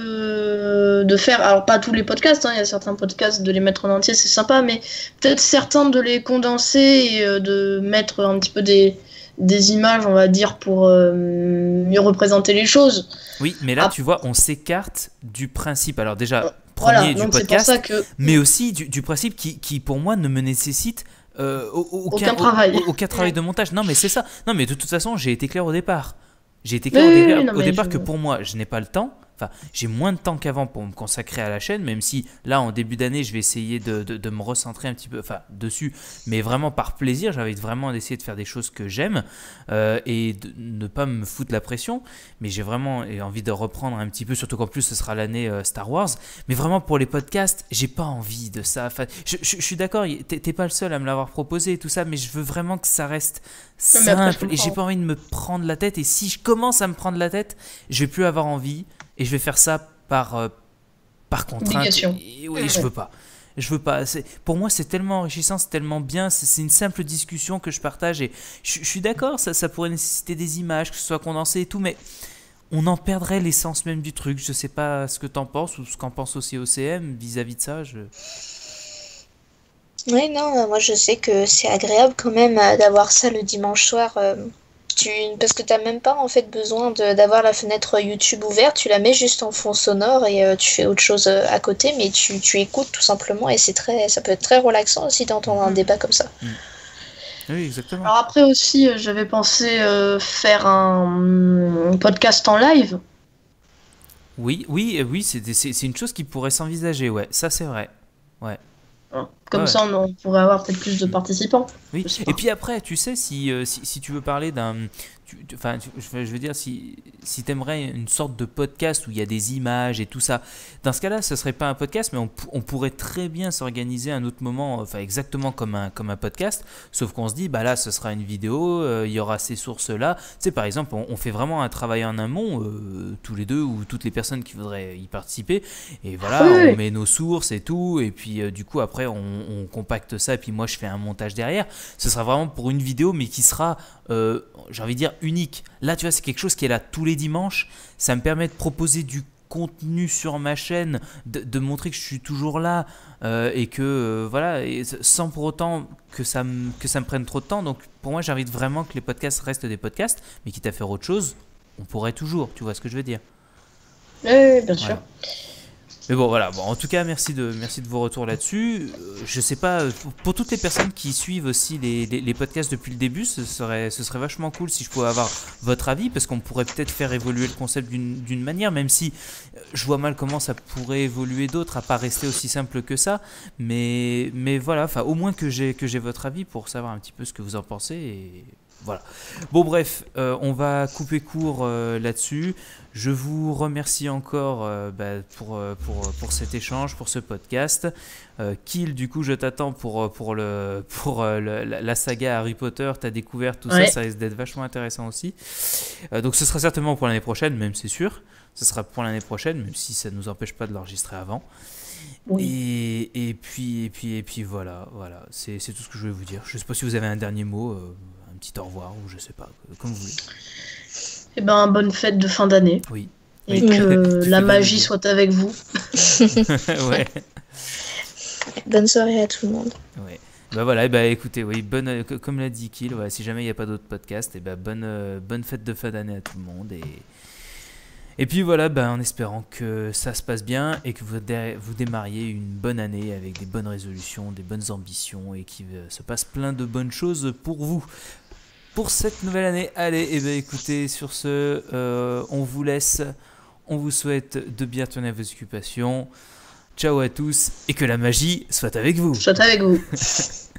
de, de faire, alors pas tous les podcasts, hein, il y a certains podcasts, de les mettre en entier, c'est sympa, mais peut-être certains de les condenser et euh, de mettre un petit peu des, des images, on va dire, pour euh, mieux représenter les choses. Oui, mais là, ah. tu vois, on s'écarte du principe. Alors déjà, euh, premier voilà, du podcast, pour ça que... mais aussi du, du principe qui, qui, pour moi, ne me nécessite euh, aucun, aucun travail. Aucun travail de montage. Non, mais c'est ça. Non, mais de toute façon, j'ai été clair au départ. J'ai été clair oui, au, départ, non, au départ je... que pour moi, je n'ai pas le temps. Enfin, j'ai moins de temps qu'avant pour me consacrer à la chaîne, même si là, en début d'année, je vais essayer de, de, de me recentrer un petit peu enfin, dessus, mais vraiment par plaisir. J'avais vraiment d'essayer de faire des choses que j'aime euh, et de ne pas me foutre la pression. Mais j'ai vraiment envie de reprendre un petit peu, surtout qu'en plus, ce sera l'année euh, Star Wars. Mais vraiment, pour les podcasts, j'ai pas envie de ça. Enfin, je, je, je suis d'accord, t'es pas le seul à me l'avoir proposé et tout ça, mais je veux vraiment que ça reste simple après, et j'ai pas envie de me prendre la tête. Et si je commence à me prendre la tête, je vais plus avoir envie. Et je vais faire ça par, euh, par contrainte. Et, oui, je veux pas. Je veux pas. Pour moi, c'est tellement enrichissant, c'est tellement bien. C'est une simple discussion que je partage. Et je, je suis d'accord, ça, ça pourrait nécessiter des images, que ce soit condensé et tout, mais on en perdrait l'essence même du truc. Je sais pas ce que t'en penses ou ce qu'en pense aussi O C M vis-à-vis de ça. Je... Oui, non, moi je sais que c'est agréable quand même d'avoir ça le dimanche soir. Euh... Tu, parce que tu n'as même pas en fait besoin d'avoir la fenêtre YouTube ouverte, tu la mets juste en fond sonore et euh, tu fais autre chose euh, à côté, mais tu, tu écoutes tout simplement et c'est très, ça peut être très relaxant aussi d'entendre un débat comme ça. Mmh. Oui, exactement. Alors après aussi, euh, j'avais pensé euh, faire un, un podcast en live. Oui, oui, oui, c'est une chose qui pourrait s'envisager, ouais, ça c'est vrai, ouais. Comme ouais. ça, on pourrait avoir peut-être plus de participants. Oui. Et puis après, tu sais, si, euh, si, si tu veux parler d'un... Enfin, je veux dire, si, si tu aimerais une sorte de podcast où il y a des images et tout ça, dans ce cas-là, ce ne serait pas un podcast, mais on, on pourrait très bien s'organiser un autre moment, enfin exactement comme un, comme un podcast, sauf qu'on se dit, bah là, ce sera une vidéo, euh, il y aura ces sources-là. Tu sais, par exemple, on, on fait vraiment un travail en amont, euh, tous les deux, ou toutes les personnes qui voudraient y participer, et voilà, oui. on met nos sources et tout, et puis euh, du coup, après, on, on, on compacte ça et puis moi je fais un montage derrière. Ce sera vraiment pour une vidéo, mais qui sera, euh, j'ai envie de dire, unique. Là, tu vois, c'est quelque chose qui est là tous les dimanches. Ça me permet de proposer du contenu sur ma chaîne, de, de montrer que je suis toujours là euh, et que euh, voilà, et sans pour autant que ça, me, que ça me prenne trop de temps. Donc pour moi, j'invite vraiment que les podcasts restent des podcasts, mais quitte à faire autre chose, on pourrait toujours, tu vois ce que je veux dire. Oui, oui, bien sûr. Ouais. Mais bon, voilà. Bon, en tout cas, merci de, merci de vos retours là-dessus. Euh, je sais pas, pour, pour toutes les personnes qui suivent aussi les, les, les podcasts depuis le début, ce serait, ce serait vachement cool si je pouvais avoir votre avis, parce qu'on pourrait peut-être faire évoluer le concept d'une, d'une manière, même si euh, je vois mal comment ça pourrait évoluer d'autres, à pas rester aussi simple que ça. Mais, mais voilà, enfin, au moins que j'ai, que j'ai votre avis pour savoir un petit peu ce que vous en pensez. Et voilà. Bon, bref, euh, on va couper court euh, là-dessus. Je vous remercie encore euh, bah, pour, euh, pour, pour cet échange, pour ce podcast. Euh, Kill, du coup, je t'attends pour, pour, le, pour euh, le, la, la saga Harry Potter, ta découverte, tout ouais. ça, ça risque d'être vachement intéressant aussi. Euh, donc ce sera certainement pour l'année prochaine, même c'est sûr. Ce sera pour l'année prochaine, même si ça ne nous empêche pas de l'enregistrer avant. Oui. Et, et, puis, et, puis, et puis voilà, voilà. C'est, c'est tout ce que je voulais vous dire. Je ne sais pas si vous avez un dernier mot, euh, un petit au revoir, ou je ne sais pas, comme vous voulez. Eh ben, bonne fête de fin d'année. Oui. Et oui. que la magie soit avec vous. Ouais. Bonne soirée à tout le monde. Ouais. Bah voilà, bah écoutez, oui, bonne, euh, comme l'a dit Kill, ouais, si jamais il n'y a pas d'autres podcasts, et bah bonne, euh, bonne fête de fin d'année à tout le monde. Et, et puis voilà, bah, en espérant que ça se passe bien et que vous, dé- vous démarriez une bonne année avec des bonnes résolutions, des bonnes ambitions et qu'il euh, se passe plein de bonnes choses pour vous. Pour cette nouvelle année, allez, et ben écoutez, sur ce, euh, on vous laisse, on vous souhaite de bien tourner à vos occupations. Ciao à tous et que la magie soit avec vous. Soit avec vous.